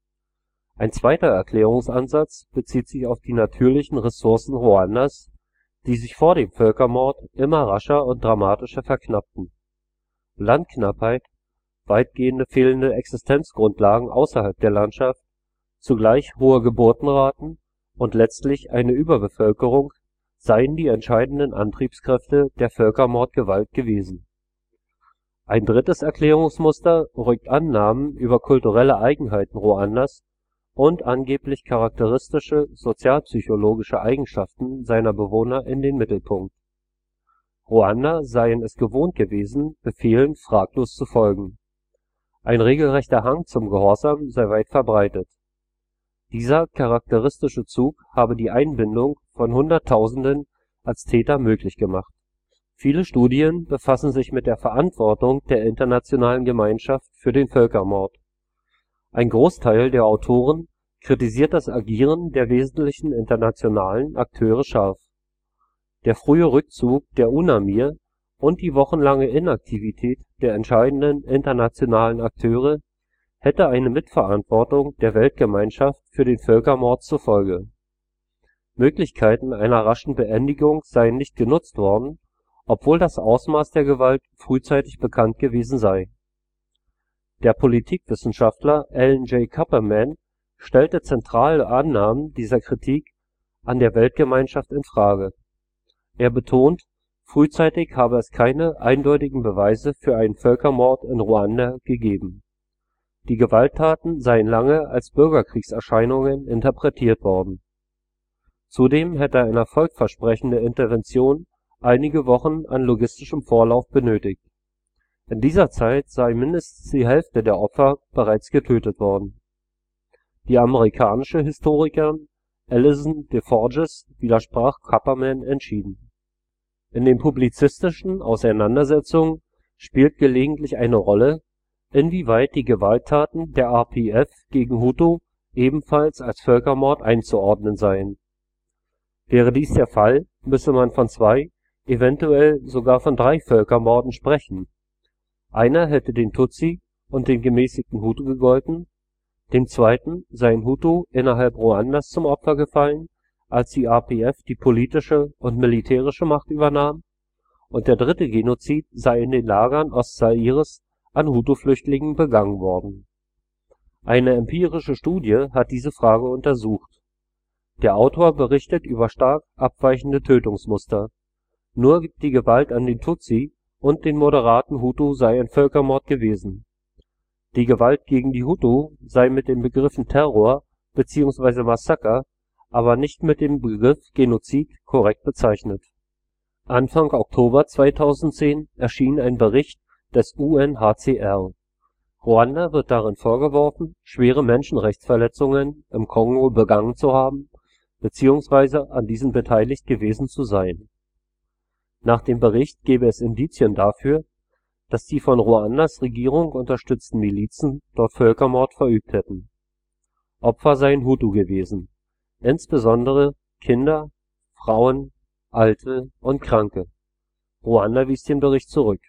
Ein zweiter Erklärungsansatz bezieht sich auf die natürlichen Ressourcen Ruandas, die sich vor dem Völkermord immer rascher und dramatischer verknappten. Landknappheit, weitgehende fehlende Existenzgrundlagen außerhalb der Landschaft, zugleich hohe Geburtenraten und letztlich eine Überbevölkerung seien die entscheidenden Antriebskräfte der Völkermordgewalt gewesen. Ein drittes Erklärungsmuster rückt Annahmen über kulturelle Eigenheiten Ruandas und angeblich charakteristische sozialpsychologische Eigenschaften seiner Bewohner in den Mittelpunkt. Ruander seien es gewohnt gewesen, Befehlen fraglos zu folgen. Ein regelrechter Hang zum Gehorsam sei weit verbreitet. Dieser charakteristische Zug habe die Einbindung von Hunderttausenden als Täter möglich gemacht. Viele Studien befassen sich mit der Verantwortung der internationalen Gemeinschaft für den Völkermord. Ein Großteil der Autoren kritisiert das Agieren der wesentlichen internationalen Akteure scharf. Der frühe Rückzug der UNAMIR und die wochenlange Inaktivität der entscheidenden internationalen Akteure hätte eine Mitverantwortung der Weltgemeinschaft für den Völkermord zur Folge. Möglichkeiten einer raschen Beendigung seien nicht genutzt worden, obwohl das Ausmaß der Gewalt frühzeitig bekannt gewesen sei. Der Politikwissenschaftler Alan J. Kuperman stellte zentrale Annahmen dieser Kritik an der Weltgemeinschaft in Frage. Er betont, frühzeitig habe es keine eindeutigen Beweise für einen Völkermord in Ruanda gegeben. Die Gewalttaten seien lange als Bürgerkriegserscheinungen interpretiert worden. Zudem hätte eine erfolgversprechende Intervention einige Wochen an logistischem Vorlauf benötigt. In dieser Zeit sei mindestens die Hälfte der Opfer bereits getötet worden. Die amerikanische Historikerin Alison DeForges widersprach Kuperman entschieden. In den publizistischen Auseinandersetzungen spielt gelegentlich eine Rolle, inwieweit die Gewalttaten der R P F gegen Hutu ebenfalls als Völkermord einzuordnen seien. Wäre dies der Fall, müsse man von zwei eventuell sogar von drei Völkermorden sprechen. Einer hätte den Tutsi und den gemäßigten Hutu gegolten, dem zweiten seien Hutu innerhalb Ruandas zum Opfer gefallen, als die R P F die politische und militärische Macht übernahm, und der dritte Genozid sei in den Lagern Ostzaires an Hutu-Flüchtlingen begangen worden. Eine empirische Studie hat diese Frage untersucht. Der Autor berichtet über stark abweichende Tötungsmuster. Nur die Gewalt an den Tutsi und den moderaten Hutu sei ein Völkermord gewesen. Die Gewalt gegen die Hutu sei mit den Begriffen Terror bzw. Massaker, aber nicht mit dem Begriff Genozid korrekt bezeichnet. Anfang Oktober zweitausendzehn erschien ein Bericht des U N H C R. Ruanda wird darin vorgeworfen, schwere Menschenrechtsverletzungen im Kongo begangen zu haben bzw. an diesen beteiligt gewesen zu sein. Nach dem Bericht gebe es Indizien dafür, dass die von Ruandas Regierung unterstützten Milizen dort Völkermord verübt hätten. Opfer seien Hutu gewesen, insbesondere Kinder, Frauen, Alte und Kranke. Ruanda wies den Bericht zurück.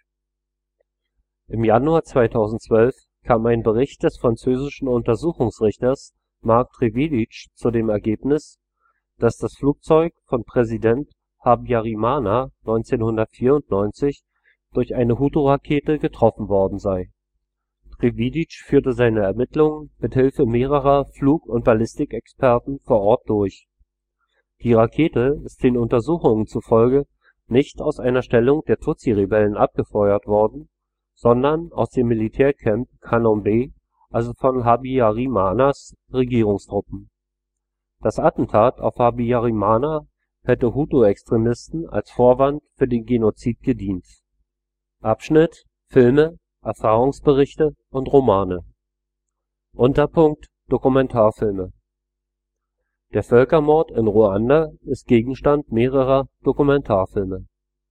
Im Januar zweitausendzwölf kam ein Bericht des französischen Untersuchungsrichters Marc Trévidic zu dem Ergebnis, dass das Flugzeug von Präsident Habyarimana neunzehnhundertvierundneunzig durch eine Hutu-Rakete getroffen worden sei. Trévidic führte seine Ermittlungen mit Hilfe mehrerer Flug- und Ballistikexperten vor Ort durch. Die Rakete ist den Untersuchungen zufolge nicht aus einer Stellung der Tutsi-Rebellen abgefeuert worden, sondern aus dem Militärcamp Kanombe, also von Habyarimanas Regierungstruppen. Das Attentat auf Habyarimana hätte Hutu-Extremisten als Vorwand für den Genozid gedient. Abschnitt: Filme, Erfahrungsberichte und Romane. Unterpunkt: Dokumentarfilme. Der Völkermord in Ruanda ist Gegenstand mehrerer Dokumentarfilme.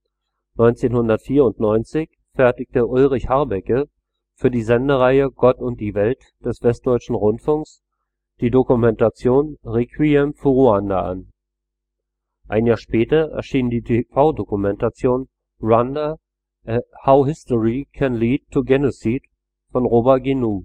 neunzehnhundertvierundneunzig fertigte Ulrich Harbecke für die Sendereihe Gott und die Welt des Westdeutschen Rundfunks die Dokumentation Requiem für Ruanda an. Ein Jahr später erschien die T V-Dokumentation Rwanda: How History Can Lead to Genocide von Robert Guénoux.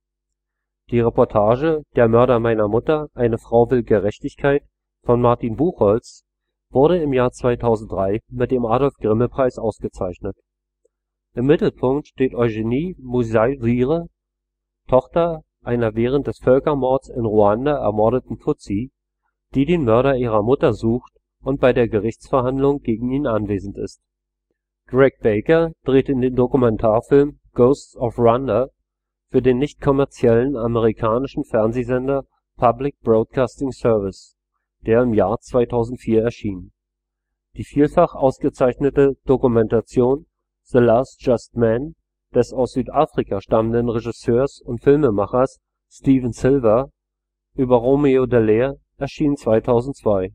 Die Reportage Der Mörder meiner Mutter, eine Frau will Gerechtigkeit von Martin Buchholz wurde im Jahr zweitausenddrei mit dem Adolf-Grimme-Preis ausgezeichnet. Im Mittelpunkt steht Eugénie Muzairire, Tochter einer während des Völkermords in Ruanda ermordeten Tutsi, die den Mörder ihrer Mutter sucht und bei der Gerichtsverhandlung gegen ihn anwesend ist. Greg Baker drehte den Dokumentarfilm Ghosts of Rwanda für den nicht-kommerziellen amerikanischen Fernsehsender Public Broadcasting Service, der im Jahr zweitausendvier erschien. Die vielfach ausgezeichnete Dokumentation The Last Just Man des aus Südafrika stammenden Regisseurs und Filmemachers Stephen Silver über Romeo Dallaire erschien zweitausendzwei.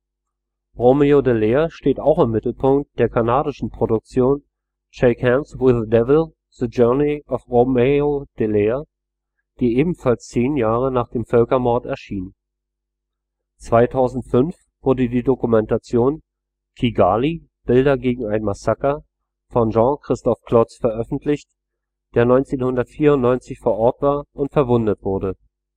Romeo Dallaire steht auch im Mittelpunkt der kanadischen Produktion Shake Hands with the Devil – The Journey of Romeo Dallaire, die ebenfalls zehn Jahre nach dem Völkermord erschien. zweitausendfünf wurde die Dokumentation Kigali – Bilder gegen ein Massaker von Jean-Christophe Clods veröffentlicht, der neunzehnhundertvierundneunzig vor Ort war und verwundet wurde.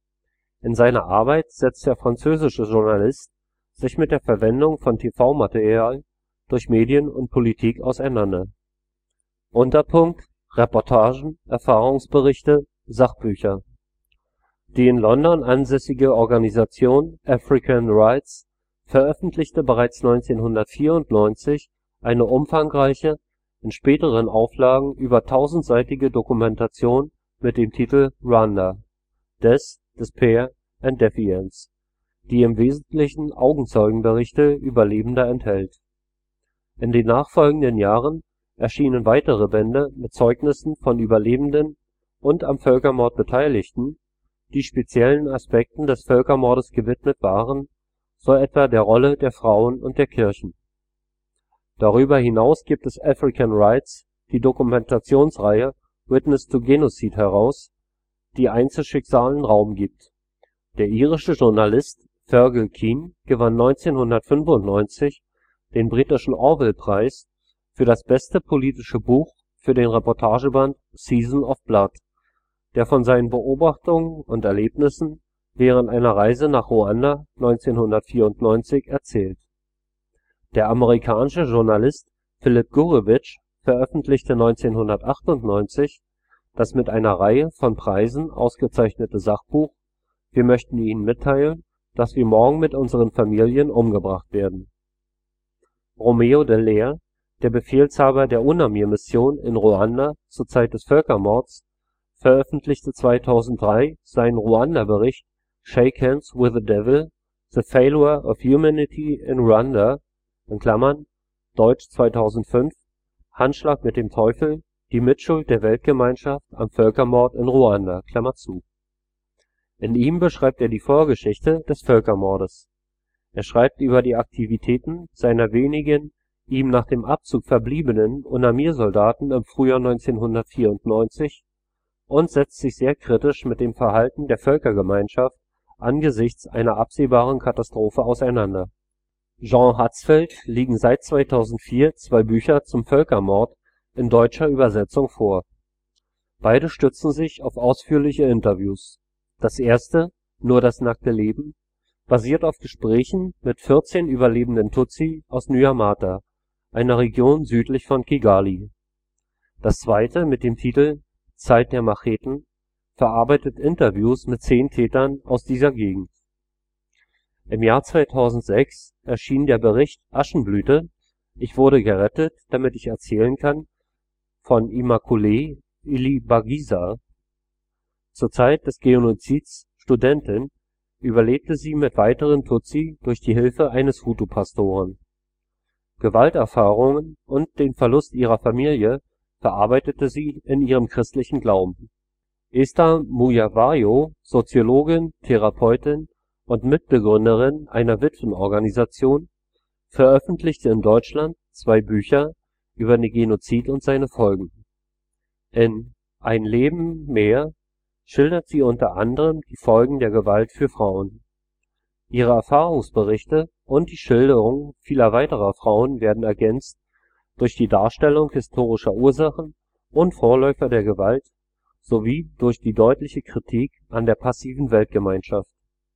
In seiner Arbeit setzt der französische Journalist sich mit der Verwendung von T V-Material durch Medien und Politik auseinander. Unterpunkt: Reportagen, Erfahrungsberichte, Sachbücher. Die in London ansässige Organisation African Rights veröffentlichte bereits neunzehnhundertvierundneunzig eine umfangreiche, in späteren Auflagen über tausendseitige Dokumentation mit dem Titel Rwanda – Death, Despair and Defiance, die im Wesentlichen Augenzeugenberichte Überlebender enthält. In den nachfolgenden Jahren erschienen weitere Bände mit Zeugnissen von Überlebenden und am Völkermord Beteiligten, die speziellen Aspekten des Völkermordes gewidmet waren, so etwa der Rolle der Frauen und der Kirchen. Darüber hinaus gibt es African Rights die Dokumentationsreihe Witness to Genocide heraus, die Einzelschicksalen Raum gibt. Der irische Journalist Fergal Keane gewann neunzehnhundertfünfundneunzig den britischen Orwell-Preis für das beste politische Buch für den Reportageband Season of Blood, der von seinen Beobachtungen und Erlebnissen während einer Reise nach Ruanda neunzehnhundertvierundneunzig erzählt. Der amerikanische Journalist Philip Gurewitsch veröffentlichte neunzehnhundertachtundneunzig das mit einer Reihe von Preisen ausgezeichnete Sachbuch Wir möchten Ihnen mitteilen, dass wir morgen mit unseren Familien umgebracht werden. Roméo Dallaire, der Befehlshaber der UNAMIR-Mission in Ruanda zur Zeit des Völkermords, veröffentlichte zweitausenddrei seinen Ruanda-Bericht Shake Hands with the Devil: The Failure of Humanity in Rwanda (deutsch zweitausendfünf: Handschlag mit dem Teufel – Die Mitschuld der Weltgemeinschaft am Völkermord in Ruanda). In ihm beschreibt er die Vorgeschichte des Völkermordes. Er schreibt über die Aktivitäten seiner wenigen ihm nach dem Abzug verbliebenen UNAMIR-Soldaten im Frühjahr neunzehnhundertvierundneunzig und setzt sich sehr kritisch mit dem Verhalten der Völkergemeinschaft angesichts einer absehbaren Katastrophe auseinander. Jean Hatzfeldt liegen seit zweitausendvier zwei Bücher zum Völkermord in deutscher Übersetzung vor. Beide stützen sich auf ausführliche Interviews. Das erste, Nur das nackte Leben, basiert auf Gesprächen mit vierzehn überlebenden Tutsi aus Nyamata, einer Region südlich von Kigali. Das zweite, mit dem Titel Zeit der Macheten, verarbeitet Interviews mit zehn Tätern aus dieser Gegend. Im Jahr zweitausendsechs erschien der Bericht Aschenblüte – Ich wurde gerettet, damit ich erzählen kann von Immaculée Ilibagiza. Zur Zeit des Genozids Studentin, überlebte sie mit weiteren Tutsi durch die Hilfe eines Hutu-Pastoren. Gewalterfahrungen und den Verlust ihrer Familie verarbeitete sie in ihrem christlichen Glauben. Esther Muyawayo, Soziologin, Therapeutin und Mitbegründerin einer Witwenorganisation, veröffentlichte in Deutschland zwei Bücher über den Genozid und seine Folgen. In Ein Leben mehr schildert sie unter anderem die Folgen der Gewalt für Frauen. Ihre Erfahrungsberichte und die Schilderungen vieler weiterer Frauen werden ergänzt durch die Darstellung historischer Ursachen und Vorläufer der Gewalt sowie durch die deutliche Kritik an der passiven Weltgemeinschaft.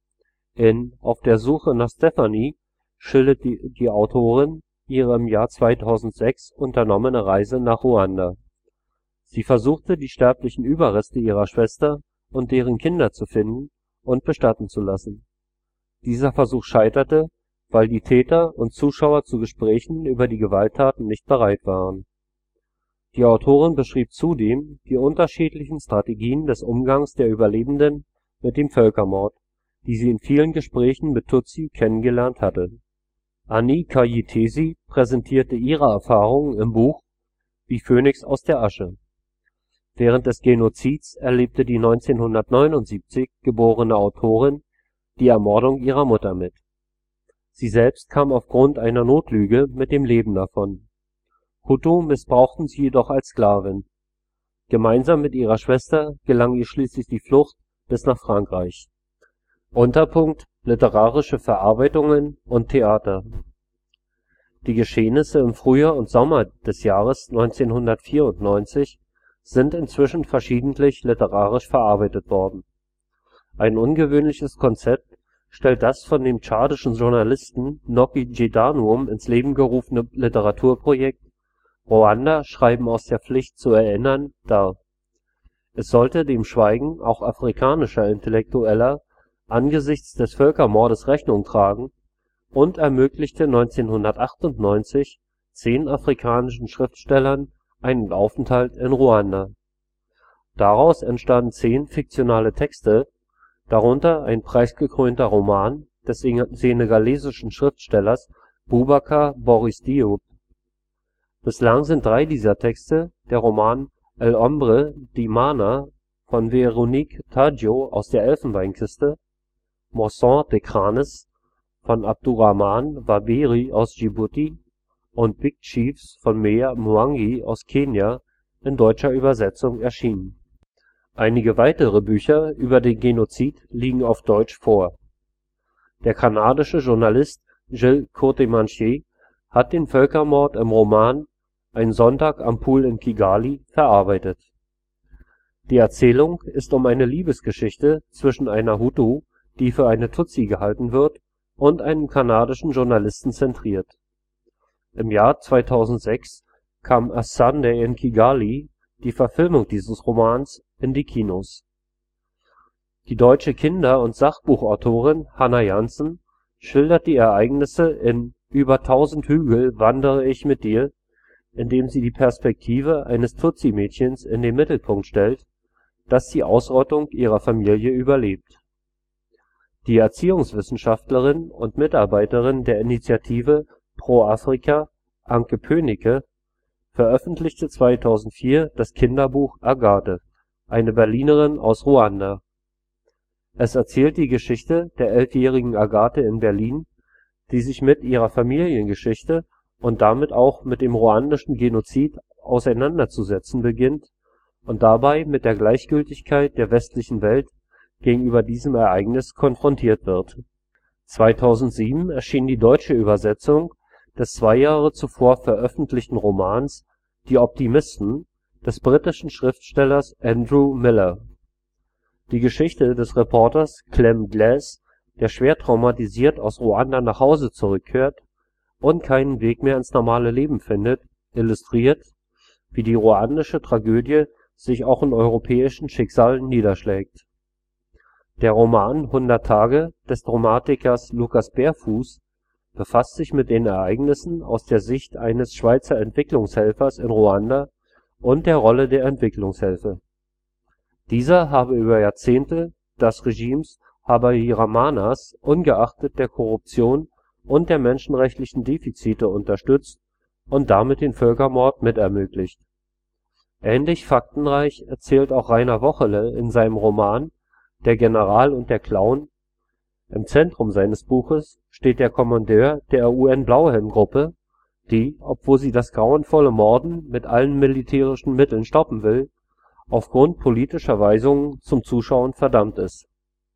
In Auf der Suche nach Stephanie schildert die, die Autorin ihre im Jahr zweitausendsechs unternommene Reise nach Ruanda. Sie versuchte, die sterblichen Überreste ihrer Schwester und deren Kinder zu finden und bestatten zu lassen. Dieser Versuch scheiterte, weil die Täter und Zuschauer zu Gesprächen über die Gewalttaten nicht bereit waren. Die Autorin beschrieb zudem die unterschiedlichen Strategien des Umgangs der Überlebenden mit dem Völkermord, die sie in vielen Gesprächen mit Tutsi kennengelernt hatte. Annie Kayitesi präsentierte ihre Erfahrungen im Buch Wie Phönix aus der Asche. Während des Genozids erlebte die neunzehnhundertneunundsiebzig geborene Autorin die Ermordung ihrer Mutter mit. Sie selbst kam aufgrund einer Notlüge mit dem Leben davon. Hutu missbrauchten sie jedoch als Sklavin. Gemeinsam mit ihrer Schwester gelang ihr schließlich die Flucht bis nach Frankreich. Unterpunkt Literarische Verarbeitungen und Theater. Die Geschehnisse im Frühjahr und Sommer des Jahres neunzehnhundertvierundneunzig sind inzwischen verschiedentlich literarisch verarbeitet worden. Ein ungewöhnliches Konzept stellt das von dem tschadischen Journalisten Nokki Jedanum ins Leben gerufene Literaturprojekt Ruanda Schreiben aus der Pflicht zu erinnern dar. Es sollte dem Schweigen auch afrikanischer Intellektueller angesichts des Völkermordes Rechnung tragen und ermöglichte neunzehnhundertachtundneunzig zehn afrikanischen Schriftstellern einen Aufenthalt in Ruanda. Daraus entstanden zehn fiktionale Texte, darunter ein preisgekrönter Roman des senegalesischen Schriftstellers Boubacar Boris Diop. Bislang sind drei dieser Texte, der Roman El hombre di Mana von Véronique Tadjo aus der Elfenbeinküste, Moisson de Crânes von Abdurrahman Waberi aus Djibouti und Big Chiefs von Meya Mwangi aus Kenia in deutscher Übersetzung erschienen. Einige weitere Bücher über den Genozid liegen auf Deutsch vor. Der kanadische Journalist Gilles Courtemanche hat den Völkermord im Roman Ein Sonntag am Pool in Kigali verarbeitet. Die Erzählung ist um eine Liebesgeschichte zwischen einer Hutu, die für eine Tutsi gehalten wird, und einem kanadischen Journalisten zentriert. Im Jahr zweitausendsechs kam A Sunday in Kigali, die Verfilmung dieses Romans, in die Kinos. Die deutsche Kinder - und Sachbuchautorin Hannah Janssen schildert die Ereignisse in Über tausend Hügel wandere ich mit dir, indem sie die Perspektive eines Tutsi-Mädchens in den Mittelpunkt stellt, das die Ausrottung ihrer Familie überlebt. Die Erziehungswissenschaftlerin und Mitarbeiterin der Initiative Pro Africa, Anke Pönicke, veröffentlichte zweitausendvier das Kinderbuch Agathe, eine Berlinerin aus Ruanda. Es erzählt die Geschichte der elfjährigen Agathe in Berlin, die sich mit ihrer Familiengeschichte und damit auch mit dem ruandischen Genozid auseinanderzusetzen beginnt und dabei mit der Gleichgültigkeit der westlichen Welt gegenüber diesem Ereignis konfrontiert wird. zweitausendsieben erschien die deutsche Übersetzung des zwei Jahre zuvor veröffentlichten Romans Die Optimisten des britischen Schriftstellers Andrew Miller. Die Geschichte des Reporters Clem Glass, der schwer traumatisiert aus Ruanda nach Hause zurückkehrt und keinen Weg mehr ins normale Leben findet, illustriert, wie die ruandische Tragödie sich auch in europäischen Schicksalen niederschlägt. Der Roman hundert Tage des Dramatikers Lukas Berfuß befasst sich mit den Ereignissen aus der Sicht eines Schweizer Entwicklungshelfers in Ruanda und der Rolle der Entwicklungshilfe. Dieser habe über Jahrzehnte das Regime Habairamanas ungeachtet der Korruption und der menschenrechtlichen Defizite unterstützt und damit den Völkermord mitermöglicht. Ähnlich faktenreich erzählt auch Rainer Wochele in seinem Roman Der General und der Clown. Im Zentrum seines Buches steht der Kommandeur der U N-Blauhelm-Gruppe, die, obwohl sie das grauenvolle Morden mit allen militärischen Mitteln stoppen will, aufgrund politischer Weisungen zum Zuschauen verdammt ist.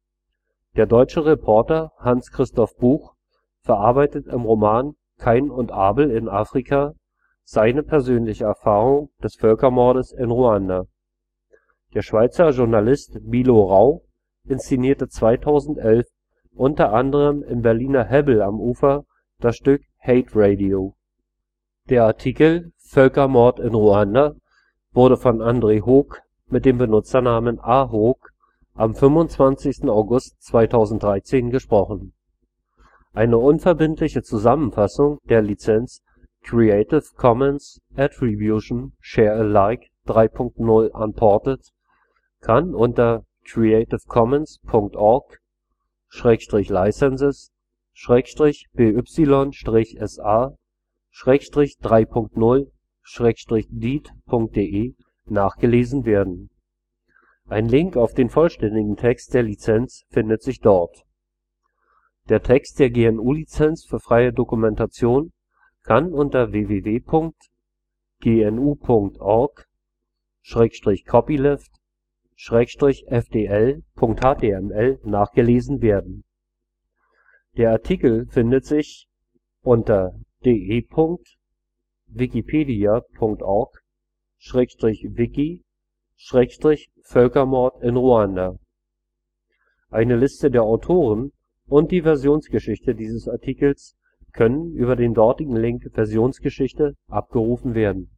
Der deutsche Reporter Hans-Christoph Buch verarbeitet im Roman Kain und Abel in Afrika seine persönliche Erfahrung des Völkermordes in Ruanda. Der Schweizer Journalist Milo Rau inszenierte zweitausendelf unter anderem im Berliner Hebbel am Ufer das Stück Hate Radio. Der Artikel Völkermord in Ruanda wurde von André Hoog mit dem Benutzernamen a hoog am fünfundzwanzigsten August zweitausenddreizehn gesprochen. Eine unverbindliche Zusammenfassung der Lizenz Creative Commons Attribution Share Alike drei Punkt null Unported kann unter creativecommons punkt org Schrägstrich licenses Schrägstrich B Y S A Schrägstrich drei Punkt null Schrägstrich deed punkt de nachgelesen werden. Ein Link auf den vollständigen Text der Lizenz findet sich dort. Der Text der G N U-Lizenz für freie Dokumentation kann unter w w w punkt g n u punkt org Schrägstrich copyleft Schrägstrich f d l punkt h t m l nachgelesen werden. Der Artikel findet sich unter de punkt wikipedia punkt org Schrägstrich wiki Schrägstrich Völkermord in Ruanda. Eine Liste der Autoren und die Versionsgeschichte dieses Artikels können über den dortigen Link Versionsgeschichte abgerufen werden